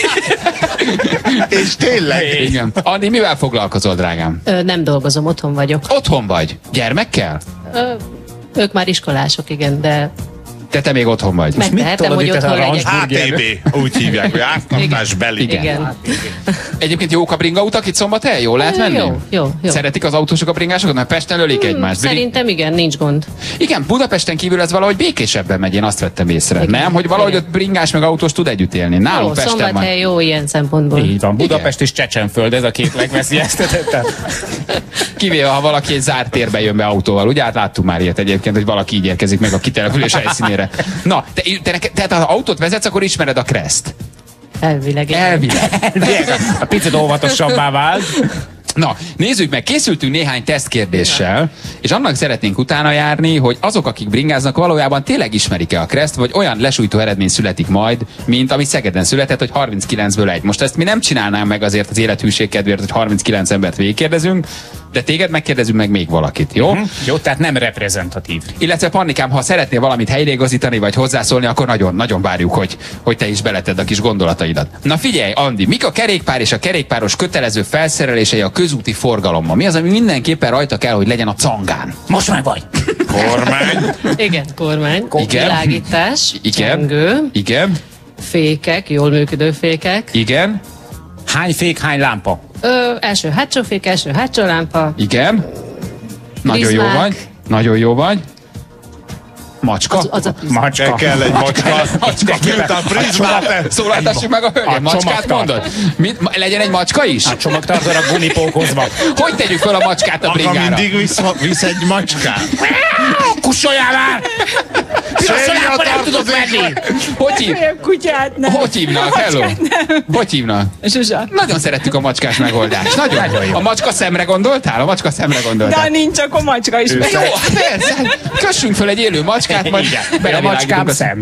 S5: És tényleg.
S9: Igen. Andi, mivel foglalkozol, drágám?
S14: Ö, nem dolgozom, otthon vagyok.
S9: Otthon vagy? Gyermekkel?
S14: Ö, ők már iskolások, igen, de
S9: Te, te még otthon vagy.
S14: megtehetem, hogy otthon legyek.
S5: há té bé, úgy hívják, hogy áttartás beli.
S14: Igen.
S9: Egyébként jók a bringautak itt Szombathely? Jól lehet
S14: Jó,
S9: menni?
S14: jó, jó, jó.
S9: Szeretik az autósok a bringásokat? Mert Pesten ölik egymást. Bring-
S14: Szerintem igen, nincs gond.
S9: Igen, Budapesten kívül ez valahogy békésebben megy, én azt vettem észre.
S14: Igen.
S9: Nem, hogy valahogy
S14: Igen.
S9: ott bringás meg autós tud együtt élni. Nálunk
S14: Jó,
S9: Pesten van.
S14: Szombathely jó ilyen szempontból.
S4: Így van, Budapest és Csecsenföld, ez a két legveszélyeztetettebb.
S9: Kivéve, ha valaki egy zárt térbe jön be autóval. Ugye, hát láttuk már ilyet egyébként, hogy valaki így érkezik meg a kitelepülés helyszínére. Na, te, te, te, tehát ha autót vezetsz, akkor ismered a kreszt.
S14: Elvileg. igen.
S9: Elvileg.
S4: A picit óvatosabbá vált.
S9: Na, nézzük meg, készültünk néhány tesztkérdéssel, és annak szeretnénk utána járni, hogy azok, akik bringáznak, valójában tényleg ismerik-e a Kreszt, vagy olyan lesújtó eredmény születik majd, mint ami Szegeden született, hogy harminckilencből egy. Most ezt mi nem csinálnánk meg azért az élethűség kedvéért, hogy harminckilenc embert végigkérdezünk, de téged megkérdezünk meg még valakit, jó?
S4: Uh-huh. Jó, tehát nem reprezentatív.
S9: Illetve Pannikám, ha szeretnél valamit helyreigazítani, vagy hozzászólni, akkor nagyon, nagyon várjuk, hogy, hogy te is beleted a kis gondolataidat. Na figyelj, Andi, mik a kerékpár és a kerékpáros kötelező felszerelései a közúti forgalomban? Mi az, ami mindenképpen rajta kell, hogy legyen a cangán?
S10: Most már vagy.
S5: Kormány.
S14: Igen, kormány.
S9: Igen.
S14: Világítás.
S9: Igen.
S14: Csengő.
S9: Igen.
S14: Fékek, jól működő fékek.
S9: Igen.
S4: Hány fék, hány lámpa?
S14: Ö, első hátsó fék, első hátsó lámpa.
S9: Igen. Nagyon jó
S14: Prizmák.
S9: vagy. Nagyon jó vagy. Macska?
S14: Az, az a prizma.
S4: Macska.
S5: Kell egy macska.
S9: Macska.
S5: Miután prizmát.
S9: Szólaltassuk meg a hölgyet.
S4: A
S9: Macskát
S4: csomagtart.
S9: mondod? Mit, ma- legyen egy macska is?
S4: A csomagtartóra gumipókozva.
S9: Hogy tegyük fel a macskát a
S5: Maga
S9: bringára?
S5: mindig visz, visz egy macskát.
S10: Kussoljál már! Piros lámpa nem tudok menni!
S9: Hogy hív?
S2: Kutyát nem.
S9: Hogy hívnak? Hello? Hogy hívnak?
S2: Zsuzsa.
S9: Nagyon szerettük a macskás megoldást. Nagyon. A macska szemre gondoltál? A macska szemre
S2: De
S9: gondoltál?
S2: nincs, akkor macska is.
S9: Jó, persze. Kössünk fel egy élő macskát, majd
S4: A macskám szem.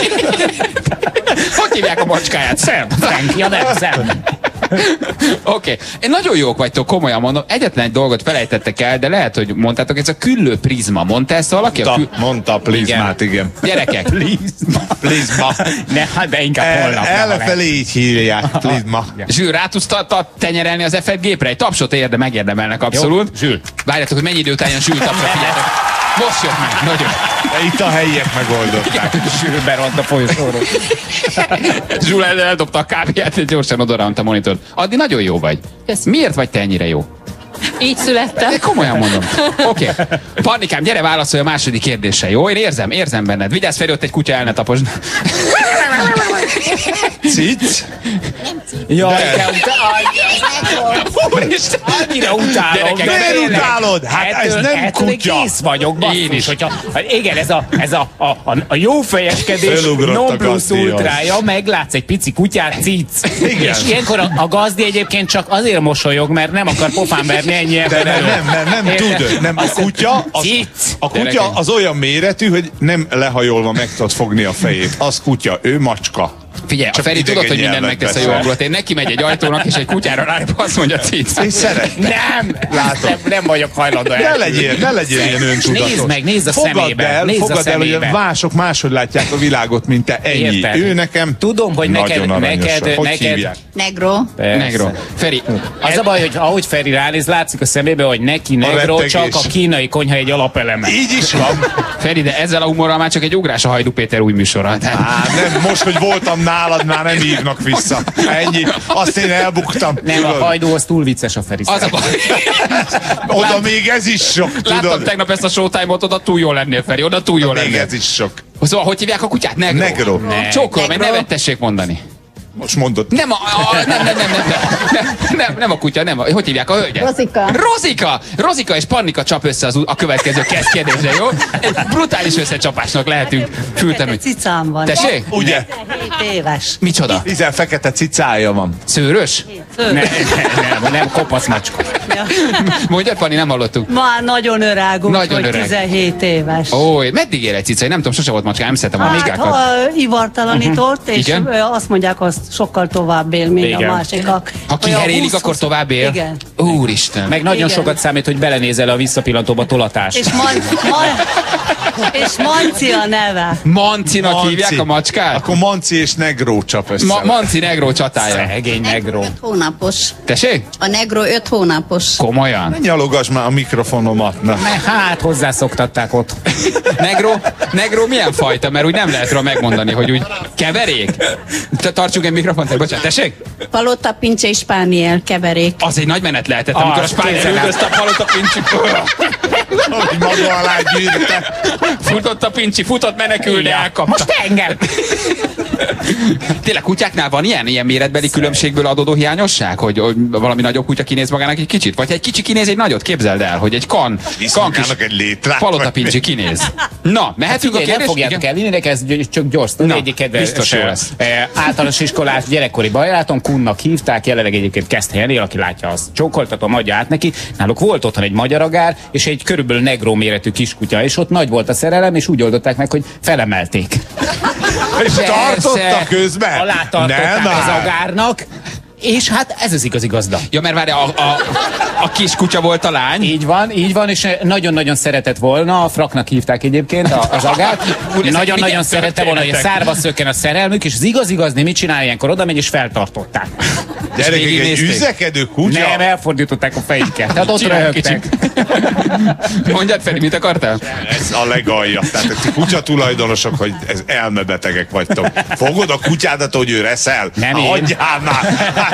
S9: Hogy hívják a macskáját? Szem.
S4: Frankia, nem szem.
S9: Oké. Okay. Nagyon jók vagytok, komolyan mondom. Egyetlen egy dolgot felejtettek el, de lehet, hogy mondtátok, ez a küllő prizma. Mondta ezt valaki? A
S5: Mondta,
S9: kül...
S5: mondta plizmát, igen.
S9: Gyerekek.
S5: Plizma.
S4: Ne, hát de inkább
S5: El,
S4: holnap.
S5: elfelé így hívják, plizma.
S9: Zsül, rá tudsz ta- ta- tenyerelni az ef egy gépre? Egy tapsot érde, megérdemelnek abszolút.
S4: Jó, Zsül.
S9: Várjátok, hogy mennyi idő után jön Zsül tapsra, figyeljetek. Most jött meg, nagyon.
S5: De itt a helyiek megoldották.
S4: Zsül beront a folyosóról.
S9: Zsül el- eldobta a kábját, és gyorsan odaránt a monitort. Addig nagyon jó vagy.
S14: Köszönöm.
S9: Miért vagy te ennyire jó?
S14: Így születtem.
S9: De komolyan mondom. Oké. Okay. Pannikám, gyere válaszolj a második kérdésre, jó? Én érzem, érzem benned. Vigyázz, Feri, ott egy kutya el ne taposd.
S5: Cic?
S4: Jaj,
S5: De.
S4: te
S9: Úristen!
S4: annyira utálom.
S9: Gyerekek,
S4: de
S5: miért
S4: tényleg.
S5: utálod? Hát ez
S4: Ettől-
S5: nem
S4: ettől én
S5: kutya.
S4: kész vagyok, basszus,
S9: Én is.
S4: hogyha, igen, ez a, ez a, a, a, a jó fejeskedés
S5: Fölugrott a
S4: non plus
S5: gazdihoz.
S4: ultrája, meglátsz egy pici kutyát, cic.
S5: Igen.
S4: És ilyenkor a, a gazdi egyébként csak azért mosolyog, mert nem akar pofán verni ennyi
S5: De
S4: ember
S5: nem,
S4: előtt.
S5: nem, mert nem
S4: Érted?
S5: tud. Nem, a
S4: Azt mondja,
S5: kutya, az,
S4: cic.
S5: a kutya
S9: Gyerekek.
S5: az olyan méretű, hogy nem lehajolva meg tudod fogni a fejét. Az kutya, ő macska.
S9: Figyelj, a
S5: Csak
S9: Feri
S5: idegen
S9: tudod, hogy mindent
S5: nyelvet
S9: megtesz a jó
S5: beszél.
S9: hangulat. Én neki megy egy ajtónak, és egy kutyára rájuk azt mondja cic.
S5: És szeretne.
S4: Nem,
S5: Látom.
S4: nem, nem vagyok hajlandó
S5: Ne
S4: elhinni.
S5: legyél, ne legyél ilyen öntudatos.
S4: Nézd meg, nézd a
S5: Fogadd
S4: szemébe,
S5: el,
S4: nézd a
S5: fogadd el, hogy
S4: szemébe.
S5: a mások máshogy látják a világot, mint te. Ennyi.
S4: Érted?
S5: Ő nekem
S4: Tudom, hogy
S5: nagyon
S4: neked-
S5: aranyosan.
S4: neked-
S5: Hogy
S4: neked-
S5: hívják?
S2: Negro.
S4: Persze.
S9: Negro. Feri,
S4: Az a baj, hogy ahogy Feri ránéz, látszik a szemébe, hogy neki negro
S5: rettegés.
S4: csak a kínai konyha egy alapeleme.
S5: Így is van.
S9: Feri, de ezzel a humorral már csak egy ugrás a Hajdú Péter új műsora. Tehát...
S5: Á, nem, most, hogy voltam nálad, már nem hívnak vissza. Ennyi. Azt én elbuktam.
S4: Nem, a
S5: tudod.
S4: hajdú az túl vicces a Feri.
S9: Az a baj.
S5: Oda még ez is sok,
S9: Láttam
S5: tudod?
S9: tegnap ezt a Showtime-ot, oda túl jól lennél, Feri, oda túl jól
S5: Még
S9: lennél.
S5: ez is sok.
S9: Szóval, hogy hívják a kutyát? Negro.
S5: Negro.
S9: Ne. Csókolom, meg nevet tessék mondani.
S5: Most mondod.
S9: Nem a, a nem, nem, nem, nem, nem, nem, nem, nem a kutya, nem a, hogy hívják a hölgyet?
S2: Rozika.
S9: Rozika! Rozika és Pannika csap össze az, a következő kezd kérdésre, jó? Egy brutális összecsapásnak lehetünk fültemű.
S13: Cicám van.
S9: Tessék?
S5: Ugye?
S13: hét éves.
S9: Micsoda?
S5: Tizen fekete cicája van.
S9: Szőrös?
S4: Nem, nem, nem, nem kopasz macska.
S9: Mondjad, Pani, nem hallottuk.
S13: Már nagyon öreg,
S9: Nagyon
S13: úgyhogy
S9: öreg.
S13: tizenhét éves.
S9: Ó, meddig él egy cica? Én nem tudom, sose volt macska, nem szeretem a
S13: Hát,
S9: migákat.
S13: ha ivartalanított, és
S9: Igen?
S13: ö, azt mondják, azt sokkal tovább él, mint
S4: Igen.
S13: a másikak.
S9: Ha
S13: Olyan
S9: kiherélik,
S13: húsz-
S9: akkor tovább él?
S13: Igen.
S9: Úristen.
S4: Meg nagyon
S13: Igen.
S4: sokat számít, hogy belenézel a visszapillantóba tolatás.
S13: És, man, man, és Manci a neve.
S9: Mancinak
S5: Manci.
S9: hívják a macskát?
S5: Akkor Manci és Negró csap össze.
S9: Ma- Manci Negro csatája.
S4: Szegény negro.
S2: Hónapos.
S9: Tessék?
S2: A Negro öt hónapos.
S9: Komolyan.
S5: Ne nyalogass már a mikrofonomat. Na.
S4: Hát hozzászoktatták ott.
S9: Negro, negro milyen fajta? Mert úgy nem lehet róla megmondani, hogy úgy keverék. Te tartsunk egy mikrofont, bocsánat, tessék?
S2: Palota Pince és Spániel keverék.
S9: Az egy nagy menet lehetett, amikor
S4: Ah,
S9: a spániel
S4: kézzel
S9: üldözte a palota pincsük.
S5: Hogy maga alá gyűrte.
S9: Futott a pincsi, futott, menekül, de elkapta.
S10: Most engem!
S9: Tényleg kutyáknál van ilyen, ilyen méretbeli különbségből adódó hiányosság, hogy, hogy valami nagyobb kutya kinéz magának egy kicsit? Vagy egy kicsi kinéz egy nagyot, képzeld el, hogy egy kan, kan kis
S5: egy létrát,
S9: palotapincsi kinéz. Na, mehetünk
S4: hát
S9: a kérdés?
S4: Nem fogjátok elvinni, de ez csak gyors.
S9: Na,
S4: egyik kedves
S9: biztos jó lesz.
S4: E, általános iskolás gyerekkori barátom, Kunnak hívták, jelenleg egyébként Keszthelyen él, aki látja, azt csókoltatom, adja át neki. Náluk volt otthon egy magyar agár, és egy körülbelül negró méretű kiskutya, és ott nagy volt a szerelem, és úgy oldották meg, hogy felemelték.
S5: És tartotta közben?
S4: Alá tartották az agárnak, és hát ez az igazi gazda.
S9: Ja, mert várj, a, a, a kis kutya volt a lány.
S4: Így van, így van, és nagyon-nagyon szeretett volna, a Fraknak hívták egyébként a, az agát. Nagyon-nagyon szerette volna, hogy a szárba szökken a szerelmük, és az igaz-igazni mit csinál ilyenkor? Oda megy és feltartották.
S5: Gyerekek, egy üzekedő kutya?
S4: Nem, elfordították a fejüket. Tehát ott röhögtek.
S9: Mondjad, Feri, mit akartál?
S5: Ez a legalja. Tehát ti kutya tulajdonosok, hogy ez elmebetegek vagytok. Fogod a kutyádat, hogy ő reszel?
S4: Nem én.
S5: Hagyjál már!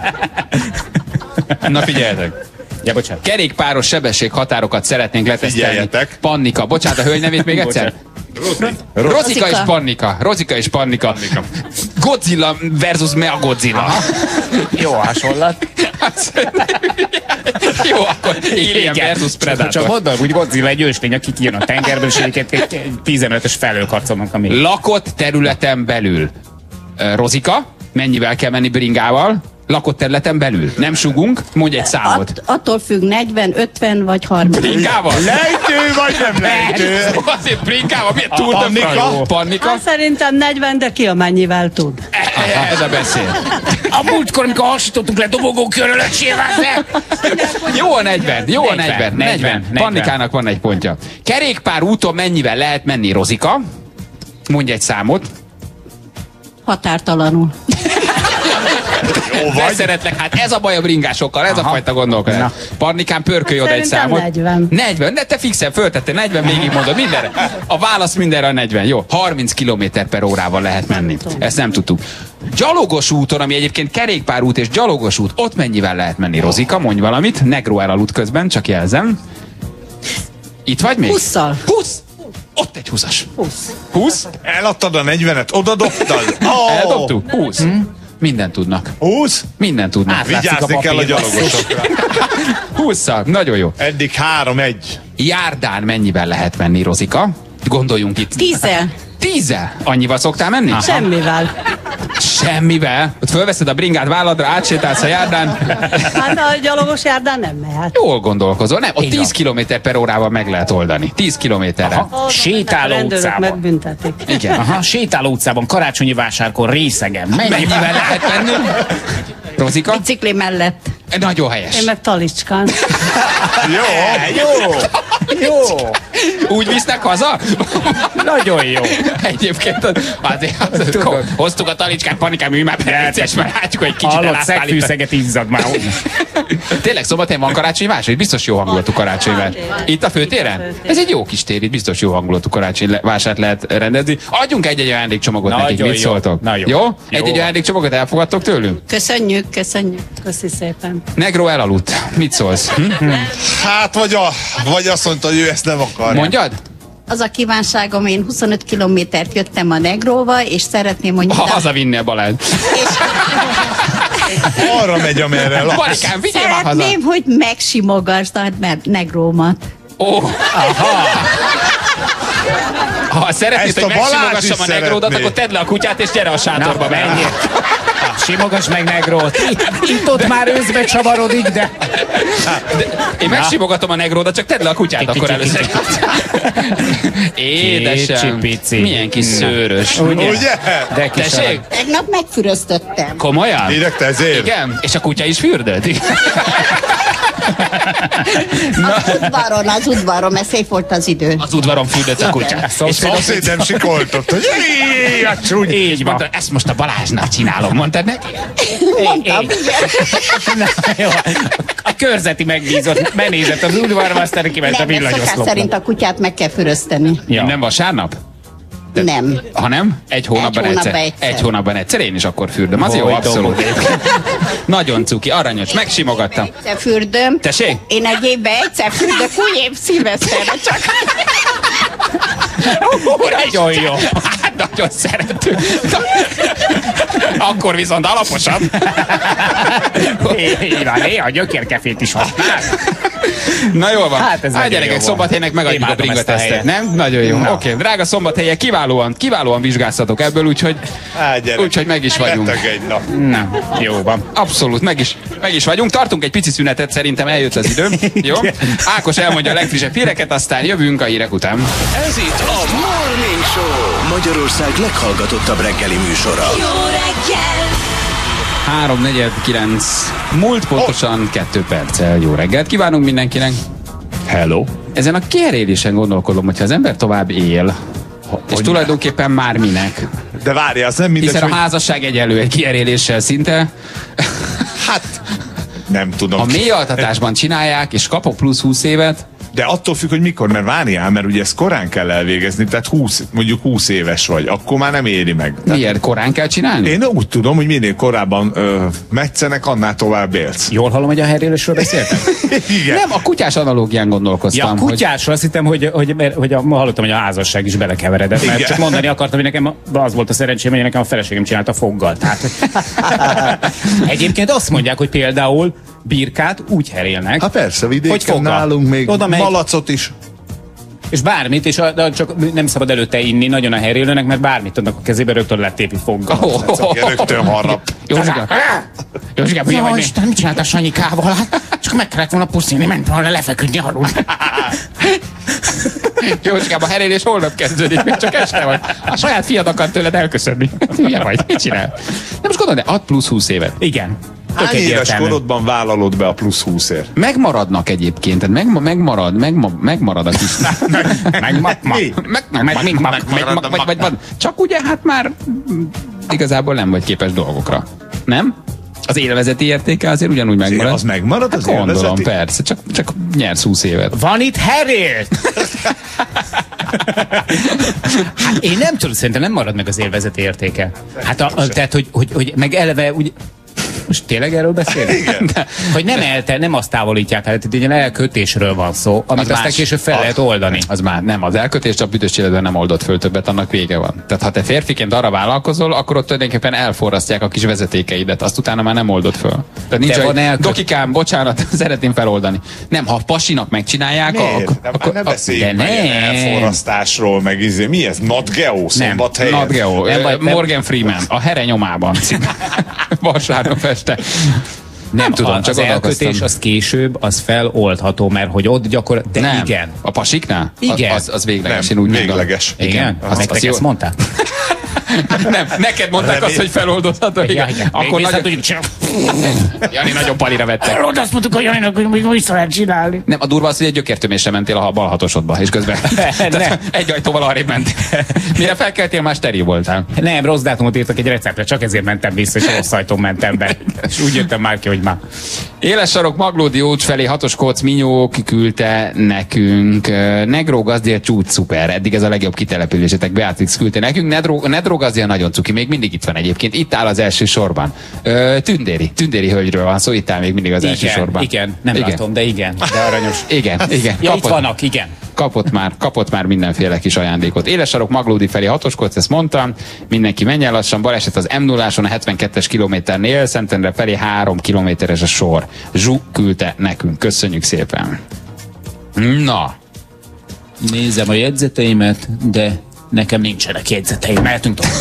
S9: Na figyeljetek.
S4: Ja, bocsánat.
S9: Kerékpáros sebességhatárokat szeretnénk letesztelni.
S5: Figyeljetek.
S9: Pannika. Bocsánat, a hölgy nevét még egyszer?
S5: Rozi.
S9: Rozika és Pannika. Rozika és Pannika.
S5: Pannika.
S9: Godzilla versus Mea Godzilla.
S4: Jó hasonlat.
S9: Jó, akkor Alien versus Predator.
S4: Csak mondom, hogy Godzilla egy őslény, aki kijön a tengerből, és egy tizenötös felőkarcolnak a még.
S9: Lakott területen belül. Rozika, mennyivel kell menni bringával? Lakott területen belül. Nem sugunk, mondj egy számot.
S15: At, attól függ, negyven, ötven vagy harminc.
S9: Bringával?
S5: Lejtő vagy nem lejtő?
S9: Azért bringával, miért túl
S5: Pannika?
S9: Pannika?
S13: Hát szerintem negyven, de ki amennyivel tud.
S9: Ez a beszél.
S10: A múltkor, amikor hasítottuk le dobogókörről, öcsével.
S9: Jó a negyven, jó a negyven,
S4: negyven,
S9: negyven. Pannikának van egy pontja. Kerékpár úton mennyivel lehet menni, Rozika? Mondj egy számot.
S15: Határtalanul.
S5: Jó
S9: De
S5: vagy.
S9: szeretlek, hát ez a baj a bringásokkal, ez Aha. a fajta gondolkodás. Pannikán, pörkölj
S13: Hát
S9: oda egy számot.
S13: negyven.
S9: negyven, de te fixen föltettél, negyven végig mondod mindenre. A válasz mindenre a negyven. Jó, harminc kilométer per órával lehet menni. Ezt nem tudtuk. Gyalogos úton, ami egyébként kerékpárút és gyalogos út, ott mennyivel lehet menni, Rozika? Mondj valamit. Negró elaludt közben, csak jelzem. Itt vagy még?
S15: Hússzal.
S9: húsz? Ott egy húszas.
S15: húsz.
S9: húsz?
S5: Eladtad a negyvenet, oda dobtad? Oh.
S9: Eldobtuk? húsz. Hmm? Mindent tudnak.
S5: húsz?
S9: Mindent tudnak.
S5: Vigyázni kell a gyalogosokra.
S9: hússzal, nagyon jó.
S5: Eddig három egy.
S9: Járdán mennyivel lehet menni, Rozika? Gondoljunk itt.
S15: Tízzel.
S9: Tízzel? Annyival szoktál menni? Aha.
S13: Semmivel.
S9: Semmivel? Ott fölveszed a bringát válladra, átsétálsz a járdán.
S13: Hát a gyalogos járdán nem mehet.
S9: Jól gondolkozol. Nem, ott tíz kilométer per órával meg lehet oldani. tíz kilométerre.
S4: Sétáló utcában.
S13: Megbüntetik.
S9: Igen.
S4: Aha, sétáló utcában, karácsonyi vásárkor, részegen.
S9: Mennyivel lehet menni? Rozika?
S15: Bicikli mellett.
S9: Nagyon helyes.
S13: Én meg talicskán.
S5: Jó,
S4: jó, jó.
S9: Úgy visznek haza?
S4: Nagyon jó.
S9: Egyébként az, azért, az, hoztuk a talicskát, Panikám, mi már perces, mert látjuk, hogy kicsit
S4: hallott,
S9: elásztál itt.
S4: szegfűszeget izzad már.
S9: Tényleg Szombathelyen van karácsonyi vásár? Biztos jó hangulatú karácsonyi vásár. Itt a főtéren? Ez egy jó kis tér, itt biztos jó hangulatú karácsonyi vásárt lehet rendezni. Adjunk egy-egy ajándékcsomagot
S4: Nagyon
S9: nekik, mit
S4: jó.
S9: szóltok?
S4: Na jó.
S9: Jó? Egy-egy ajándékcsomagot elfogadtok tőlünk?
S15: Köszönjük, köszönjük.
S13: Köszi szépen.
S9: Negró elaludt. Mit szólsz? Hm?
S5: hát vagy, a, vagy azt mondta, hogy ő ezt nem akarja.
S9: Mondjad?
S15: Az a kívánságom, én huszonöt kilométert jöttem a Negróval, és szeretném, hogy...
S9: Ha hazavinnél, Balázs.
S5: Arra megy, amerre laksz.
S9: Panikám, vigyél már haza.
S15: Szeretném, hogy megsimogasd a Negrómat.
S9: Ó, aha. Ha szeretnéd,
S5: Ezt
S9: hogy
S5: a Balázs
S9: megsimogassam
S5: is
S9: a Negródat,
S5: szeretné.
S9: akkor tedd le a kutyát, és gyere a sátorba.
S4: Na, menjél. Simogass meg Negrót. Itt-ott már őszbe csavarodik, de...
S9: De én megsimogatom a Negródat, csak tedd le a kutyát akkor először. Édesem,
S4: Kicsi-pici.
S9: milyen kis szőrös.
S4: Ugye?
S5: Ugye?
S4: De kis
S9: Tessék?
S15: Tegnap megfüröztöttem.
S9: Komolyan?
S5: Direkt ezért?
S9: Igen? És a kutya is fürdött?
S15: Az udvaron, az udvaron, mert szép volt az idő.
S9: Az udvaron fürdött a kutya.
S5: És szomszéd nem sikoltott, hogy jé, a csúny.
S9: Így mondta, ezt most a Balázsnak csinálom, mondtad neki?
S15: Mondtam,
S4: Na, jó. A körzeti megbízott, benézett az udvarba, aztán kiment a
S15: nem, mert szokás
S4: villanyoszlopba.
S15: szerint a kutyát meg kell fürözteni.
S4: Ja.
S9: Nem vasárnap?
S15: Nem.
S9: Ha nem? Egy hónapban,
S15: Egy hónapban
S9: egyszer.
S15: egyszer.
S9: Egy hónapban egyszer. Én is akkor fürdöm. Az jó, abszolút. Nagyon cuki, aranyos. Megsimogattam.
S15: Egyszer fürdöm.
S9: Tessék?
S15: Én egy évben egyszer fürdök, úgy épp szilveszterre csak.
S9: Nagyon jó. Hát nagyon szeretünk. Akkor viszont alaposabb.
S4: Így van, néha gyökérkefét is használ.
S9: Na jól van.
S4: Hát ez
S9: hát gyerekek, Szombathelynek megadjuk a bringatesztet, nem? Nagyon jó. Oké, okay. Drága Szombathelyek, kiválóan, kiválóan vizsgáztatok ebből, úgyhogy, úgyhogy meg is vagyunk.
S5: Egy nap.
S4: Na, jó van.
S9: Abszolút, meg is, meg is vagyunk. Tartunk egy pici szünetet, szerintem eljött az időm. Jó? Ákos elmondja a legfrissebb híreket, aztán jövünk a hírek után.
S1: Ez itt a Morning Show, Magyarország leghallgatottabb reggeli műsora.
S11: Jó reggel!
S9: három negyven kilenc múlt pontosan kettő perccel. Jó reggelt kívánunk mindenkinek.
S5: Hello.
S9: Ezen a kiherélésen gondolkodom, hogyha az ember tovább él, és tulajdonképpen már minek.
S5: De várja, az nem mindegy,
S9: Hiszen
S5: hogy...
S9: a házasság egyenlő egy kiheréléssel szinte.
S5: Hát, nem tudom.
S9: A mélyaltatásban csinálják, és kapok plusz húsz évet.
S5: De attól függ, hogy mikor, mert várjál, mert ugye ezt korán kell elvégezni, tehát húsz, mondjuk húsz éves vagy, akkor már nem éri meg. Tehát
S9: miért? Korán kell csinálni?
S5: Én úgy tudom, hogy minél korábban ö, metszenek, annál tovább élsz.
S4: Jól hallom, hogy a herélésről beszéltem?
S5: Igen.
S9: Nem, a kutyás analógián gondolkoztam.
S4: Ja, a kutyásról azt hittem, hogy, hogy, hogy, hogy a, ma hallottam, hogy a házasság is belekeveredett. Mert
S5: Igen.
S4: csak mondani akartam, hogy nekem az volt a szerencsém, hogy nekem a feleségem csinálta foggal. Tehát, egyébként azt mondják, hogy például birkát úgy herélnek.
S5: Hát persze, vidéken
S4: hogy foggal.
S5: nálunk még
S4: Oda megy,
S5: malacot is.
S4: és bármit, és a, de csak nem szabad előtte inni nagyon a herélőnek, mert bármit adnak a kezébe, rögtön lettépi foggal.
S9: Oh, oh, oh.
S5: Igen, rögtön harrap.
S9: Józsika, Józsika, mi
S10: Ja,
S9: vagy mi?
S10: Isten, mit csinált a Sanyikával? Hát, csak meg kellett volna puszilni, ment volna lefeküdni alul.
S9: Józsikám, a herélés holnap kezdődik, még csak este vagy. A saját fiad akar tőled elköszönni. Hülye vagy, mit csinál? Nem most gondolod, de ad plusz húsz évet.
S4: Igen. Tök
S5: Hány éves
S4: egyértelmű.
S5: korodban vállalod be a plusz húszért?
S9: Megmaradnak egyébként, tehát meg, megmarad, meg, megmarad a kis...
S4: Meg, ma, ma.
S5: Mi?
S9: meg, meg, meg, meg, meg, meg, meg, meg, meg, csak ugye hát már igazából nem vagy képes dolgokra. Nem? Az élvezeti értéke azért ugyanúgy megmarad.
S5: Az megmarad az
S9: hát gondolom,
S5: élvezeti?
S9: persze, csak, csak nyersz húsz évet.
S4: Van itt herél? Hát én nem tudom, szerintem nem marad meg az élvezeti értéke. Hát a, a, tehát, hogy, hogy, hogy meg eleve úgy... Most tényleg erről beszélünk?
S5: Igen.
S4: De, hogy nem, elte, nem azt távolítják el, tehát egy elkötésről van szó, amit
S9: Az
S4: aztán
S9: más.
S4: később fel lehet oldani.
S9: Az már nem, az elkötést a büdös életben nem oldott föl többet, annak vége van. Tehát ha te férfiként arra vállalkozol, akkor ott tulajdonképpen elforrasztják a kis vezetékeidet, azt utána már nem oldott föl. Tehát nincs,
S4: De van
S9: hogy
S4: elköt-
S9: dokikám, bocsánat, szeretném feloldani. Nem, ha pasinak megcsinálják,
S5: Miért?
S9: akkor,
S5: Nem,
S9: akkor
S5: ne beszéljünk
S4: de
S5: meg ilyen
S4: nem.
S5: elforrasztásról, meg izé. Mi ez? Nat Geo, Szombathelyen?
S9: Nat Geo,
S4: Nem
S9: ö,
S4: baj, nem.
S9: Morgan Freeman, a here nyomában. Vasárnap este. Nem
S4: a,
S9: tudom, csak
S4: az elkötés
S9: gondolkoztam.
S4: az később, az feloldható, mert hogy ott gyakor... De
S9: Nem.
S4: igen.
S9: A pasiknál?
S4: Igen.
S9: Az, az végleges,
S5: Nem,
S9: én úgy
S5: végleges.
S9: gondolom.
S4: Igen?
S9: Az,
S4: Az, nektek
S9: az jó.
S4: ezt mondták?
S9: Nem, neked mondták
S5: Nem,
S9: azt, hogy feloldozható.
S4: Ja,
S9: Igen.
S4: igen.
S9: Akkor
S4: Még
S9: nagyon...
S4: tudjuk csinálni.
S9: Jani nagyon palira vette.
S10: Ott azt mondtuk, hogy Janinak, hogy még vissza lehet csinálni.
S9: Nem, a durva az, hogy egy gyökértömésre mentél a bal hatosodba, és közben tehát egy ajtóval arrébb mentél. Mire felkeltél, már steril voltál.
S4: Nem, rossz dátumot írtak egy receptre, csak ezért mentem vissza, és rossz ajtón mentem be. És úgy jöttem már ki, hogy már.
S9: Éles sarok Maglódi Ócs felé hatos kóc Minyó kiküldte nekünk. Negró Gazdél csúcs szuper. Eddig ez a legjobb kitelepülésetek. Beatrix küldte nekünk. Nedró, Nedró Gazdél nagyon cuki. Még mindig itt van egyébként. Itt áll az első sorban. Ö, tündéri. Tündéri hölgyről van szó. Itt áll még mindig az első
S4: Igen,
S9: sorban.
S4: igen, nem
S9: igen.
S4: látom, de igen, de aranyos.
S9: Igen, igen.
S4: Ja, itt vannak, igen.
S9: Kapott már, kapott már mindenféle kis ajándékot. Éles sarok Maglódi felé hatoskocz, ezt mondtam. Mindenki menjen lassan. Baleset az em nulláson a hetvenkettes kilométernél, Szentendre felé három kilométeres a sor. Zsú küldte nekünk. Köszönjük szépen. Na.
S4: Nézem a jegyzeteimet, de nekem nincsenek jegyzeteim, mehetünk tovább.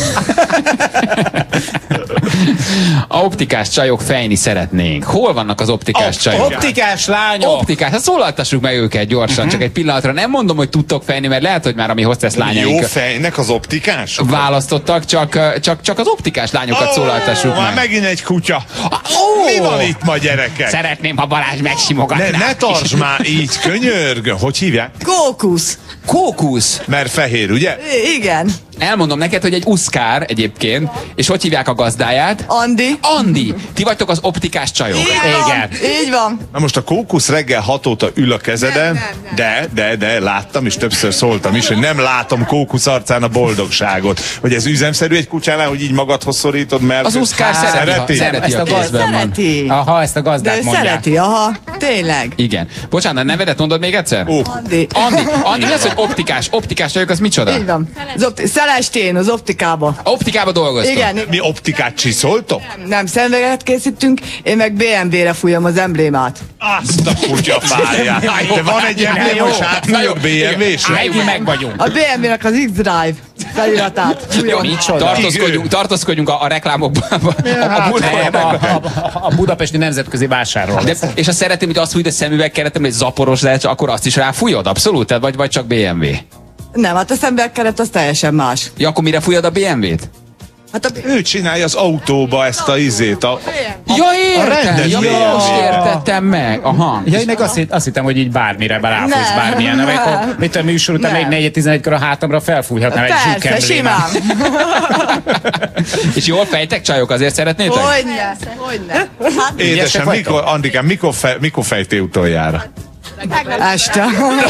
S9: A optikás csajok fejni szeretnénk. Hol vannak az optikás csajok?
S4: Optikás lányok!
S9: Optikás, hát szólaltassuk meg őket gyorsan, uh-huh. csak egy pillanatra. Nem mondom, hogy tudtok fejni, mert lehet, hogy már a mi hostess lányaink
S5: Jó fejnek az optikás?
S9: választottak, csak, csak, csak az optikás lányokat oh, szólaltassuk
S5: már
S9: meg.
S5: megint egy kutya.
S9: Oh!
S5: Mi van itt ma, gyerekek?
S10: Szeretném, ha Balázs megsimogatná.
S5: Ne, ne tartsd már így, könyörgöm. Hogy hívják?
S7: Kókusz.
S9: Kókusz.
S5: Mert fehér, ugye?
S7: I- igen.
S9: Elmondom neked, hogy egy uszkár egyébként, és hogy hívják a gazdáját?
S16: Andi.
S9: Andi! Ti vagytok az optikás csajok.
S16: Igen. Így van.
S5: Na most a kókusz reggel hat óta ül a kezeden, de, de, de láttam, és többször szóltam is, hogy nem látom kókusz arcán a boldogságot. Hogy ez üzemszerű egy kutyánál, hogy így magadhoz szorítod, mert...
S9: Az uszkár szereti,
S16: szereti,
S9: ezt a gazdát.
S16: szereti.
S4: Aha, ezt a gazdát
S16: De ő
S4: mondják.
S16: szereti, aha. Tényleg.
S9: Igen. Bocsánat, a nevedet mondod még egyszer?
S5: Ó.
S16: Andi.
S9: Andi, Andi, mi az, hogy optikás? Optikás csajok, az micsoda?
S16: Így van. Az opti- Celestén, az optikába.
S9: Optikába dolgoztok?
S16: Igen.
S5: Mi optikát csiszoltok?
S16: Nem, nem szemüveget készítünk, én meg bé em vé-re fújom az emblémát.
S5: Azt a kutya fáját. De van egy emblémos átfújott bé em vé-s?
S4: Megint meg vagyunk.
S16: A bé em vé-nek az X-Drive feliratát
S9: Jó,
S16: fújom.
S9: tartózkodjunk, tartózkodjunk a, a reklámokban. A, a, a,
S4: Nem, a, a, a budapesti nemzetközi vásárról.
S9: de, és azt szeretném, hogy azt fújt a szemüvegkeretem, hogy zaporos lehet, akkor azt is ráfújod? Abszolút? Tehát vagy, vagy csak bé em vé?
S16: Nem, hát a szemüvegkeret az teljesen más.
S9: Ja, akkor mire fújod a bé em vét?
S16: Hát a...
S5: Ő csinálja az autóba ezt a izét. A,
S9: Ja, értem!
S5: rendes
S9: Ja,
S5: bé em
S9: most
S5: vé-re.
S9: értettem meg. Aha.
S4: Ja, én meg azt, hitt, azt hittem, hogy így bármire ráfújsz
S16: Nem.
S4: bármilyen. Nem, akkor mit a műsor után
S16: Nem.
S4: még negyed tizenegykor a hátamra felfújhatnám egy
S16: Persze,
S4: zsúkemblémát.
S16: simán.
S9: És jól fejtek csajok, azért szeretnétek?
S16: Hogyne, hogyne. Hát,
S5: Édesem, mikor, Andikám, mikor, fe, mikor fejtél utoljára?
S16: este.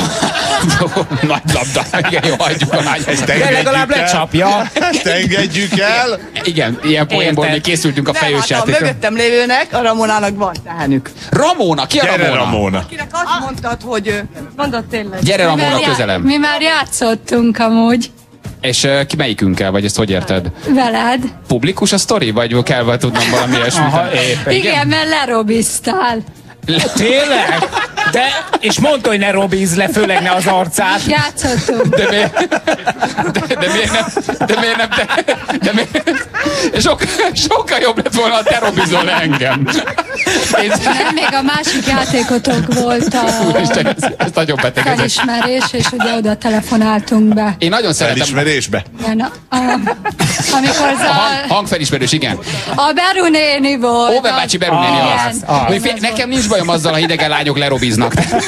S9: Nagy labda. Igen, jó, hagyjuk a nagy.
S4: De legalább lecsapja.
S5: Ezt engedjük el.
S9: Igen, ilyen poénból mi készültünk a
S16: Nem,
S9: fejős
S16: hát a
S9: játékra.
S16: mögöttem lévőnek, a Ramonának van tehenük.
S9: Ramona, ki a
S5: Gyere,
S9: Ramona?
S5: Ramona.
S16: Akinek azt mondtad, hogy ő... Mondod tényleg.
S9: Gyere, Ramona,
S14: már já-
S9: közelem.
S14: Mi már játszottunk amúgy
S9: És uh, ki melyikünkkel, vagy ezt hogy érted?
S14: veled.
S9: Publikus a sztori, vagy kell vagy tudnom valami ilyesmit?
S4: Aha, éppen.
S14: Igen, mert lerobiztál.
S4: Tényleg? De, és mondta, hogy ne robízz le, főleg ne az arcát.
S14: Játszottunk.
S9: De miért, de, de miért nem, de miért nem, de, de miért, sok, sokkal jobb lett volna, ha te robizol engem. Én,
S14: Nem, még a másik játékotok volt a
S9: Úristen, ez, ez nagyon beteg. Ez.
S14: felismerés, és ugye oda telefonáltunk be.
S9: Én nagyon szeretem.
S5: Felismerésbe?
S14: Igen, a, a, amikor az
S9: A hang,
S14: a,
S9: hangfelismerős, igen.
S14: a Beru néni volt.
S9: Óve bácsi Beru néni
S14: Igen.
S9: az. Hogy fél- Nekem nincs bajom azzal, ha idegen lányok lerobiznak.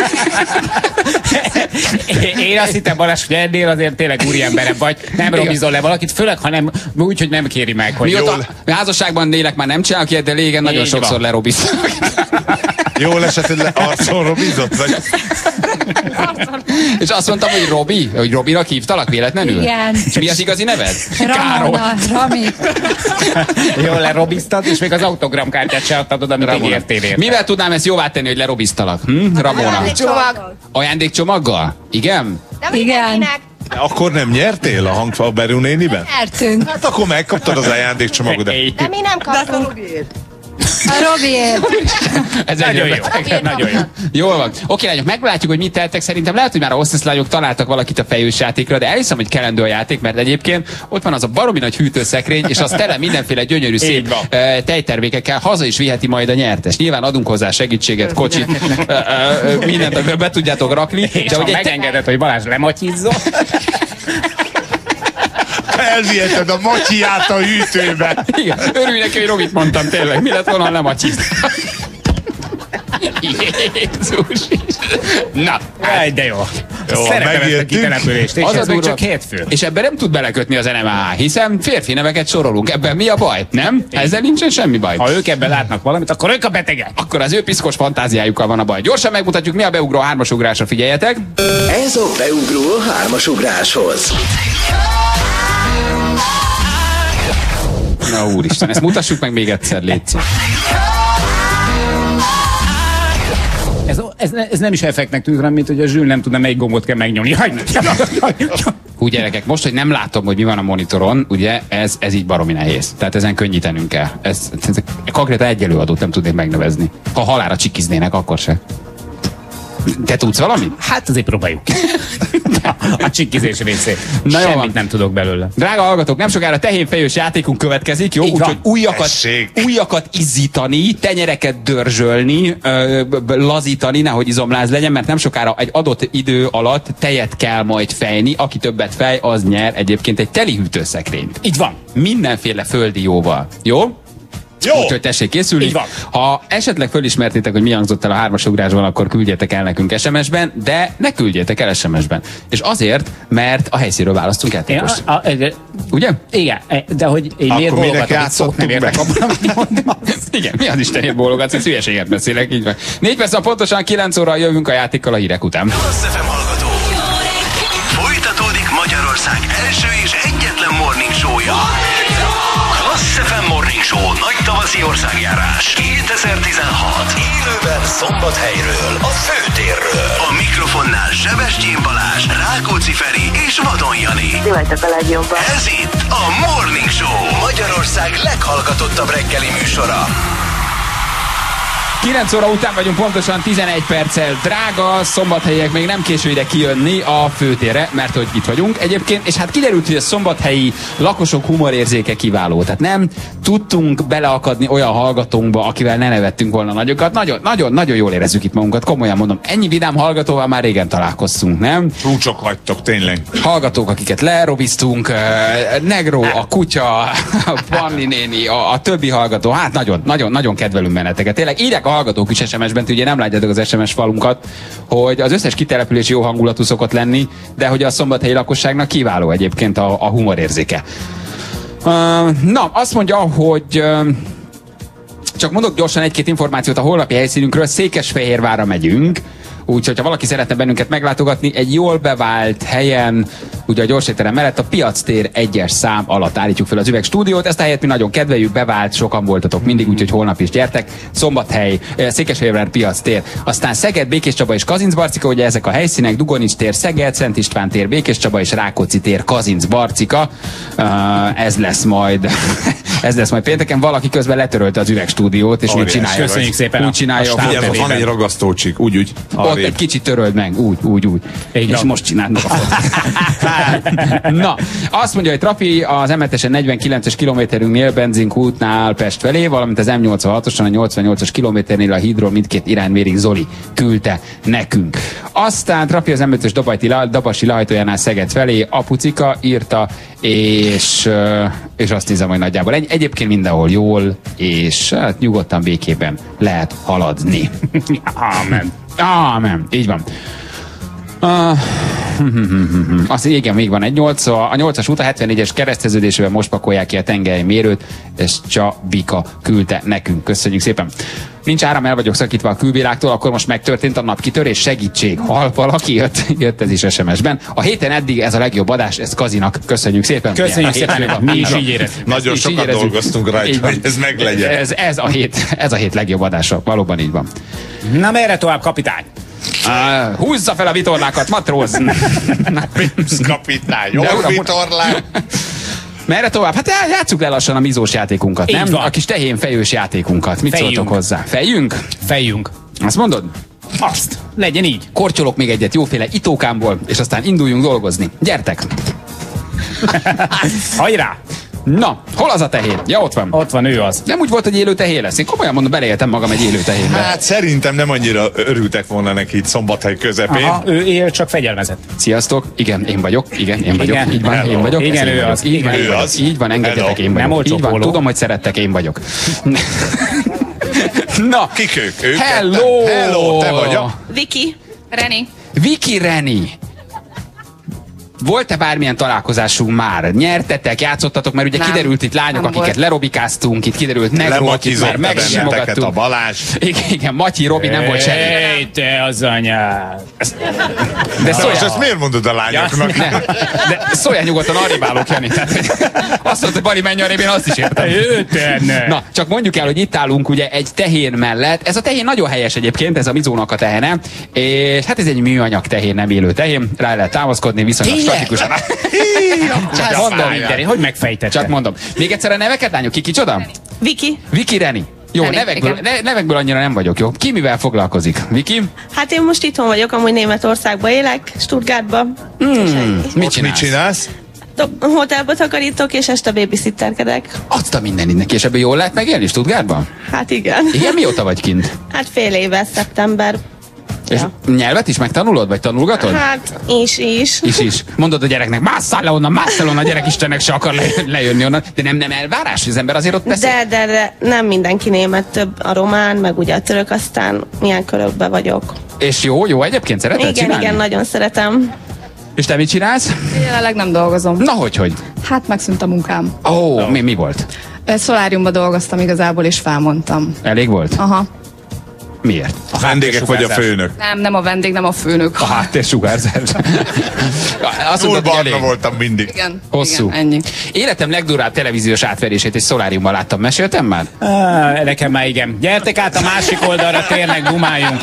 S4: Én azt hittem, Balázs, hogy ennél azért tényleg úriemberebb vagy. Nem robizol le valakit, főleg, ha nem, úgy, hogy nem kéri meg, hogy
S9: Mióta
S4: jól.
S9: a házasságban élek, már nem csinálok ilyet, de régen nagyon
S4: Így
S9: sokszor
S4: van.
S9: lerobiznak.
S5: Jól esett, hogy le arcon robizott? Vagy?
S9: És azt mondtam, hogy Robi, hogy Robinak hívtalak véletlenül?
S14: Igen.
S9: És mi az igazi neved?
S14: Ramona, Rami.
S4: Jól lerobiztad, és még az autogramkártyát se adtad oda, amit
S9: Ramona.
S4: ígértél érte.
S9: Mivel tudnám ezt jóvá tenni, hogy lerobiztalak? Hm? Ramona.
S16: Csomag.
S9: Ajándékcsomaggal? Igen?
S14: Igen.
S5: Akkor nem nyertél a hangfa a Beru néniben?
S14: Nyertünk.
S5: Hát akkor megkaptad az ajándékcsomagodat.
S11: De mi nem kaptunk.
S14: A Robiért.
S9: Ez
S4: Nagyon
S9: egy
S4: jó. Nagyon jó.
S9: Jól van. Oké, lányok, meglátjuk, hogy mit tehettek. Szerintem lehet, hogy már a hostess lányok találtak valakit a fejős játékra, de elhiszem, hogy kelendő a játék, mert egyébként ott van az a baromi nagy hűtőszekrény, és az tele mindenféle gyönyörű szép
S4: van.
S9: uh, tejtermékekkel, haza is viheti majd a nyertes. Nyilván adunk hozzá segítséget, kocsit, uh, uh, mindent, amivel be tudjátok rakni.
S4: És ha
S9: hogy egy te-
S4: megengeded, hogy Balázs lematyizzon,
S5: Elviheted a matyját a hűtőbe.
S9: Igen, örülj neki, hogy Robit mondtam tényleg. Mi lett volna, ha nem acsít? Jézus! Na,
S4: Jaj, de jó.
S5: Jó,
S4: Szeretem ezt a
S5: megértünk.
S4: kitelepülést, és
S9: az a
S4: ez még
S9: durva.
S4: csak hétfő.
S9: És ebben nem tud belekötni az en em á, hiszen férfi neveket sorolunk. Ebben mi a baj? Nem? Ezzel nincsen semmi baj.
S4: Ha ők ebben látnak valamit, akkor ők a betegek.
S9: Akkor az ő piszkos fantáziájukkal van a baj. Gyorsan megmutatjuk, mi a beugró hármasugrásra, figyeljetek.
S1: Ez a beugró a hármasugráshoz.
S9: Na úristen, ezt mutassuk meg még egyszer, légy.
S4: Ez, ez, ez nem is effektnek tűnik, hanem mint hogy a Zsül nem tudna, melyik gombot kell megnyomni. Jaj,
S9: Hú, gyerekek, most, hogy nem látom, hogy mi van a monitoron, ugye, ez, ez így baromi nehéz. Tehát ezen könnyítenünk kell. Ez, ez, ez konkrétan egy előadót nem tudnék megnevezni. Ha halálra csikiznének, akkor se. Te tudsz valamit?
S4: Hát azért próbáljuk. A, a csikizés részét.
S9: Na jó
S4: Semmit
S9: van.
S4: nem tudok belőle.
S9: Drága hallgatók, nem sokára tehénfejős játékunk következik, jó?
S4: Így van.
S9: Úgyhogy újakat,
S5: Tessék.
S9: újakat izzítani, tenyereket dörzsölni, ö, b- b- lazítani, nehogy izomláz legyen, mert nem sokára egy adott idő alatt tejet kell majd fejni. Aki többet fej, az nyer egyébként egy teli hűtőszekrényt.
S4: Így van.
S9: Mindenféle földi jóval. Jó?
S5: Jó.
S9: Úgyhogy tessék készülni. Ha esetleg fölismertétek, hogy mi hangzott el a hármas ugrásban, akkor küldjetek el nekünk es em es-ben, de ne küldjétek el es em es-ben. És azért, mert a helyszínről választunk játékost.
S4: A, a,
S9: ugye?
S4: Igen, de hogy én miért bólogatom, hogy szót nem értek abban, amit mondtam.
S9: Igen, mi az Istenért bólogatsz, hogy hülyeséget beszélek, így van. Négy perc, pontosan kilenc óra jövünk a játékkal a hírek után.
S1: Folytatódik Magyarország első és egyetlen morning show-ja. Klassz ef em Morning Show nagy tavaszi országjárás kétezer-tizenhat. Élőben Szombathelyről, a főtérről. A mikrofonnál Sebestyén Balázs, Rákóczi Feri és Vadon Jani.
S17: Ti vagytok a legjobban.
S1: Ez itt a Morning Show, Magyarország leghallgatottabb reggeli műsora.
S9: kilenc óra után vagyunk, pontosan tizenegy perccel. Drága szombathelyek, még nem késő ide kijönni a főtérre, mert hogy itt vagyunk egyébként, és hát kiderült, hogy a szombathelyi lakosok humorérzéke kiváló. Tehát nem tudtunk beleakadni olyan hallgatónkba, akivel ne nevettünk volna nagyokat. Nagyon, nagyon, nagyon jól érezzük itt magunkat, komolyan mondom. Ennyi vidám hallgatóval már régen találkoztunk, nem?
S5: Csúcsok vagytok, tényleg.
S9: Hallgatók, akiket lerobiztunk, Negro, a kutya, a Panni néni, a, a többi hallgató, hát nagyon, nagyon, nagyon kedvelünk benneteket. Tényleg írják a hallgatók is es em es-ben, ugye nem látjátok az es em es falunkat, hogy az összes kitelepülés jó hangulatú szokott lenni, de hogy a szombathelyi lakosságnak kiváló egyébként a, a humorérzéke. Uh, na, azt mondja, hogy uh, csak mondok gyorsan egy-két információt a holnapi helyszínünkről, Székesfehérvárra megyünk, úgyhogy ha valaki szeretne bennünket meglátogatni, egy jól bevált helyen, ugye a gyorsétterem mellett a Piactér egyes szám alatt állítjuk fel az üvegstúdiót. Ezt a helyet mi nagyon kedveljük, bevált, sokan voltatok mindig, úgyhogy holnap is gyertek. Szombathely, Székesfehérvár, Piactér, aztán Szeged, Békés Csaba és Kazincbarcika, ugye ezek a helyszínek, Dugonics tér, Szeged, Szent István tér, Békés Csaba és Rákóczi tér, Kazincbarcika. Uh, ez lesz majd ez lesz majd pénteken. Valaki közben letörölte az üvegstúdiót, és úgy csinálja.
S4: Köszönjük szépen.
S9: Úgy csinálja.
S5: Figyelj, van egy ragasztócsik, úgy, úgy.
S9: Ott egy kicsit töröld meg, úgy, úgy, úgy.
S4: Így
S9: és
S4: van.
S9: most csináld meg a fotót. Na, azt mondja, hogy Trafi az em hetesen negyvenkilences kilométerünknél benzinkútnál Pest felé, valamint az em nyolcvanhatoson a nyolcvannyolcas kilométernél a hídról mindkét irányvérig Zoli küldte nekünk. Aztán Trafi az em ötös Dabajti, Dabasi lehajtójánál Szeged felé, Apucika írta, és, és azt nézem, hogy nagyjából egy, egyébként mindenhol jól, és hát nyugodtan békében lehet haladni.
S4: Amen.
S9: Amen. Így van. Uh, azt igen, még van egy nyolc, a nyolcas út a hetvennégyes kereszteződésében most pakolják ki a tengelymérőt, és Csabika küldte nekünk. Köszönjük szépen. Nincs áram, el vagyok szakítva a külvilágtól, akkor most megtörtént a napkitörés, segítség. Hal valaki, jött, jött ez is es em es-ben. A héten eddig ez a legjobb adás, ez Kazinak. Köszönjük szépen.
S4: Köszönjük szépen. Mi is így érezzük.
S5: Nagyon
S9: így
S5: sokat
S9: érezzük.
S5: dolgoztunk rajta, hogy ez meglegyen.
S9: Ez, ez, a hét, ez a hét legjobb adása. Valóban így van.
S4: Na merre tovább, kapitány?
S9: Uh, húzza fel a vitorlákat, matróz!
S5: Kapitány, jó
S9: De uram,
S5: vitorlák!
S9: Merre tovább? Hát játsszuk le lassan a mizós játékunkat,
S4: Így
S9: nem?
S4: van.
S9: A kis tehén fejős játékunkat. Mit
S4: Fejjünk.
S9: szóltok hozzá? Fejjünk?
S4: Fejjünk.
S9: Azt mondod?
S4: Azt. Legyen így.
S9: Kortyolok még egyet jóféle itókámból, és aztán induljunk dolgozni. Gyertek!
S4: Hajrá!
S9: Na, hol az a tehén? Ja, ott van.
S4: Ott van, ő az.
S9: Nem úgy volt, hogy élő tehén lesz. Én komolyan mondom, beleéltem magam egy élő tehénbe.
S5: Hát szerintem nem annyira örültek volna neki itt Szombathely közepén.
S4: Aha, ő él, csak fegyelmezett.
S9: Sziasztok, igen, én vagyok, igen, én vagyok,
S4: Igen.
S9: így van,
S5: Hello.
S9: én vagyok.
S4: Igen,
S9: ez én
S4: ő
S9: vagyok.
S4: az.
S9: Így van,
S5: Ő
S9: én vagyok.
S5: az.
S9: Így van, engedjetek,
S5: Hello.
S9: én vagyok.
S4: Nem olcsó
S9: Így van,
S4: póló.
S9: tudom, hogy szerettek, én vagyok. Na,
S5: Kik ők? Ők
S9: hello!
S5: ketten? Hello, te vagy a...
S2: Viki, Reni.
S9: Viki Reni. Volt-e bármilyen találkozásunk már? Nyertetek, játszottatok, mert ugye
S6: Nem.
S9: kiderült itt lányok,
S6: Nem
S9: akiket
S6: volt.
S9: lerobikáztunk, itt kiderült Negro, akit már
S5: Lematizott benneteket a
S9: megsimogattunk.
S5: Balázs.
S9: Igen, igen, Matyi, Robi nem volt semmi.
S4: Hey, te az anyád.
S9: De
S5: Na,
S9: szóljál,
S5: és ezt miért mondod a lányoknak?
S9: ne, de szóljál nyugodtan, arrébb állok, Jani. Tehát, hogy azt mondta, hogy Bali, menj arrébb, én azt is értem.
S4: Őten.
S9: Na, csak mondjuk el, hogy itt állunk ugye egy tehén mellett. Ez a tehén nagyon helyes egyébként, ez a Mizónak a tehene. És hát ez egy műanyag tehén, nem élő tehén. Rá lehet támaszkodni, viszonylag statikusan.
S4: Csak mondom mindené, hogy megfejtette.
S9: Csak mondom. Még egyszer a neveket, lányok, ki kicsoda?
S2: Viki.
S9: Viki Reni. Jó,
S2: Reni,
S9: nevekből,
S2: igen.
S9: ne, nevekből annyira nem vagyok, jó? Ki mivel foglalkozik? Viki?
S18: Hát én most itthon vagyok, amúgy Németországban élek, Stuttgartban.
S9: Hmm, mit
S5: Mit
S9: csinálsz?
S5: csinálsz?
S18: Do- Hotelba takarítok, és este babysitterkedek.
S9: Azt a minden neki, és ebből jól lehet megélni Stuttgartban?
S18: Hát igen.
S9: Igen, mióta vagy kint?
S18: Hát fél éve, szeptember.
S9: És nyelvet is megtanulod, vagy tanulgatod?
S18: Hát, is, is.
S9: Is, is. Mondod a gyereknek, másszál le onnan, másszál onnan, a gyerek Istennek se akar le, lejönni onnan. De nem, nem elvárás, hogy az ember azért ott beszél?
S18: De, de, de nem mindenki német, több a román, meg ugye a török, aztán milyen körökbe vagyok.
S9: És jó, jó egyébként szereted
S18: Igen,
S9: csinálni?
S18: igen, nagyon szeretem.
S9: És te mit csinálsz?
S2: Jelenleg nem dolgozom.
S9: Na, hogy, hogy?
S2: Hát megszűnt a munkám.
S9: Ó, oh, mi, mi volt?
S2: Szoláriumban dolgoztam igazából, és felmondtam.
S9: Elég volt?
S2: Aha.
S9: Miért?
S5: A vendégek vagy a főnök?
S2: Nem, nem a vendég, nem a főnök.
S9: A háttérsugárzás.
S5: Túl barna voltam mindig.
S2: Igen,
S9: hosszú.
S2: igen, ennyi.
S9: Életem legdurább televíziós átverését egy szoláriumban láttam. Meséltem már?
S4: Ah, nekem már igen. Gyertek át a másik oldalra, tényleg gumáljunk.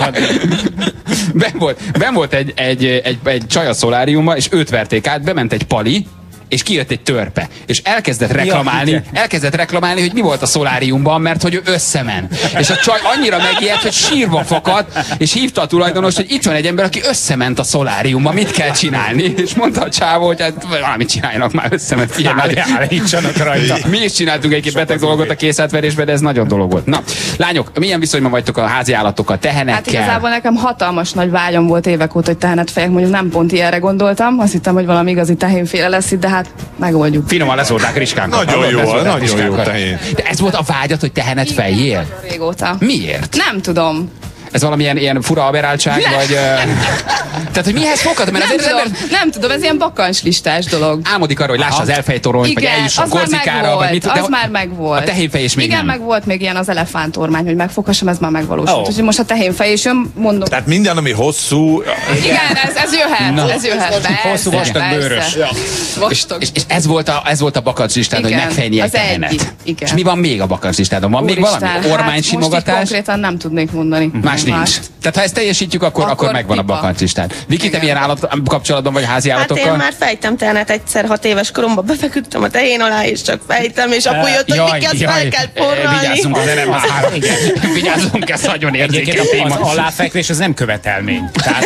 S9: Ben volt, ben volt egy, egy, egy, egy csaj a szoláriumban, és őt verték át, bement egy pali, és kijött egy törpe, és elkezdett reklamálni, ja, elkezdett reklamálni, hogy mi volt a szoláriumban, mert hogy ő összemen. És a csaj annyira megijedt, hogy sírva fakadt, és hívta a tulajdonost, hogy itt van egy ember, aki összement a szoláriumban, mit kell csinálni? És mondta a csávó, hogy hát valamit csináljanak már, összement. Figyelj,
S4: állítsanak rajta.
S9: Mi is csináltunk egy beteg dolgot a készátverésben, de ez nagyon dolog volt. Na, lányok, milyen viszonyban vagytok a házi állatokkal, tehenekkel?
S2: Hát igazából nekem hatalmas nagy vágyam volt évek óta, hogy tehenet fejek, mondjuk nem pont ilyenre gondoltam, azt hittem, hogy valami igazi tehénféle lesz itt, de hát megoldjuk.
S9: Finoman leszólták riskánkat.
S5: Nagyon jó, nagyon jó tehén.
S9: De ez volt a vágyat, hogy tehenet fejjél?
S2: Régóta.
S9: Miért?
S2: Nem tudom.
S9: Ez valamilyen ilyen fura aberráltság, vagy... Uh... Tehát, hogy mihez fogad? Mert
S2: nem,
S9: az
S2: tudom,
S9: ember...
S2: nem tudom, ez ilyen bakanslistás dolog.
S9: Álmodik arra, hogy lássa az Elfej-torony, vagy eljusson Korzikára, vagy mit...
S2: Az de már megvolt.
S9: A tehénfej is még
S2: igen,
S9: nem.
S2: meg volt még ilyen az elefántormány, hogy megfoghassam, ez már megvalósult. Oh. Úgyhogy most a tehénfej is jön, mondom.
S5: Tehát minden, ami hosszú...
S2: Igen, ez, ez jöhet,
S9: Na.
S2: ez jöhet. Persze,
S4: hosszú, vastag, bőrös. Ja.
S2: Vastag.
S9: És, és ez volt a, ez volt a bakancslistádon, hogy megfejni egy tehenet.
S2: Igen.
S9: És mi van még a bakancslistádon? Van még valami? Ormánysimogatás?
S2: Most konkrétan nem tudnék mondani.
S9: Más nincs. Tehát ha ezt teljesítjük, akkor, akkor, akkor megvan pipa. A bakancslistán. Viki, te milyen állat kapcsolatban vagy házi állatokkal?
S18: Hát én már fejtem tehenet egyszer, hat éves koromban befeküdtem a tehén alá, és csak fejtem, és apu jött, hogy
S9: jaj,
S18: Viki,
S9: jaj,
S18: fel kell forralni.
S9: Vigyázzunk az erem három. Vigyázzunk, ez nagyon érzékeny téma.
S4: Az aláfekvés az nem követelmény. Tehát,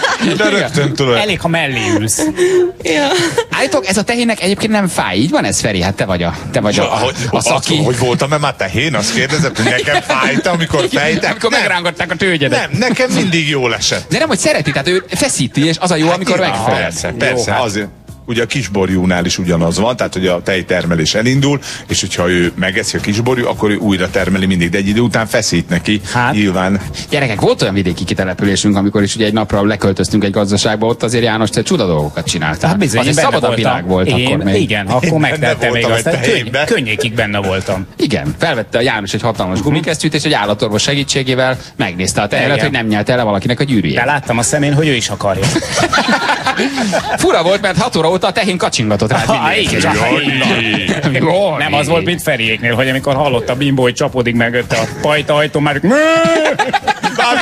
S5: de rögtön tudod.
S4: Elég, ha mellé ülsz.
S18: Ja.
S9: Állítok, ez a tehének egyébként nem fáj. Így van ez, Feri? Hát te vagy a, te vagy a, a, a szaki.
S5: Azt, hogy voltam-e már tehén? Azt kérdezett, hogy nekem fájt, amikor fejtem.
S9: Amikor megrángatták a tőgyedet.
S5: Nem, nekem mindig jól esett.
S9: De nem, hogy szereti, tehát ő feszíti, és az a jó, hát amikor megfejt.
S5: Persze, persze, jó, azért. Ugye a kisborjúnál is ugyanaz van, tehát hogy a tejtermelés elindul, és hogyha ő megeszi a kisborjú, akkor ő újra termeli mindig, de egy idő után feszít neki, hát. Nyilván.
S9: Gyerekek, volt olyan vidéki kitelepülésünk, amikor is ugye egy napra leköltöztünk egy gazdaságba, ott azért János, te csuda dolgokat csináltál.
S4: Hát bizony,
S9: azért szabadabb világ volt
S4: én,
S9: akkor még.
S4: Igen, akkor megtettem még azt, könny, könnyékig benne voltam.
S9: Igen, felvette a János egy hatalmas gumikesztyűt, és egy állatorvos segítségével megnézte a tehenet, hogy nem nyelte el valakinek a gyűrűjét.
S4: De láttam a szemén, hogy ő is akarja.
S9: Fura volt, mert hat óra óta a tehén kacsingatott rád mindig.
S4: Nem az volt, mint Feriéknél, hogy amikor hallott a Bimbo, hogy csapódik mögötte a pajta ajtó, már
S5: már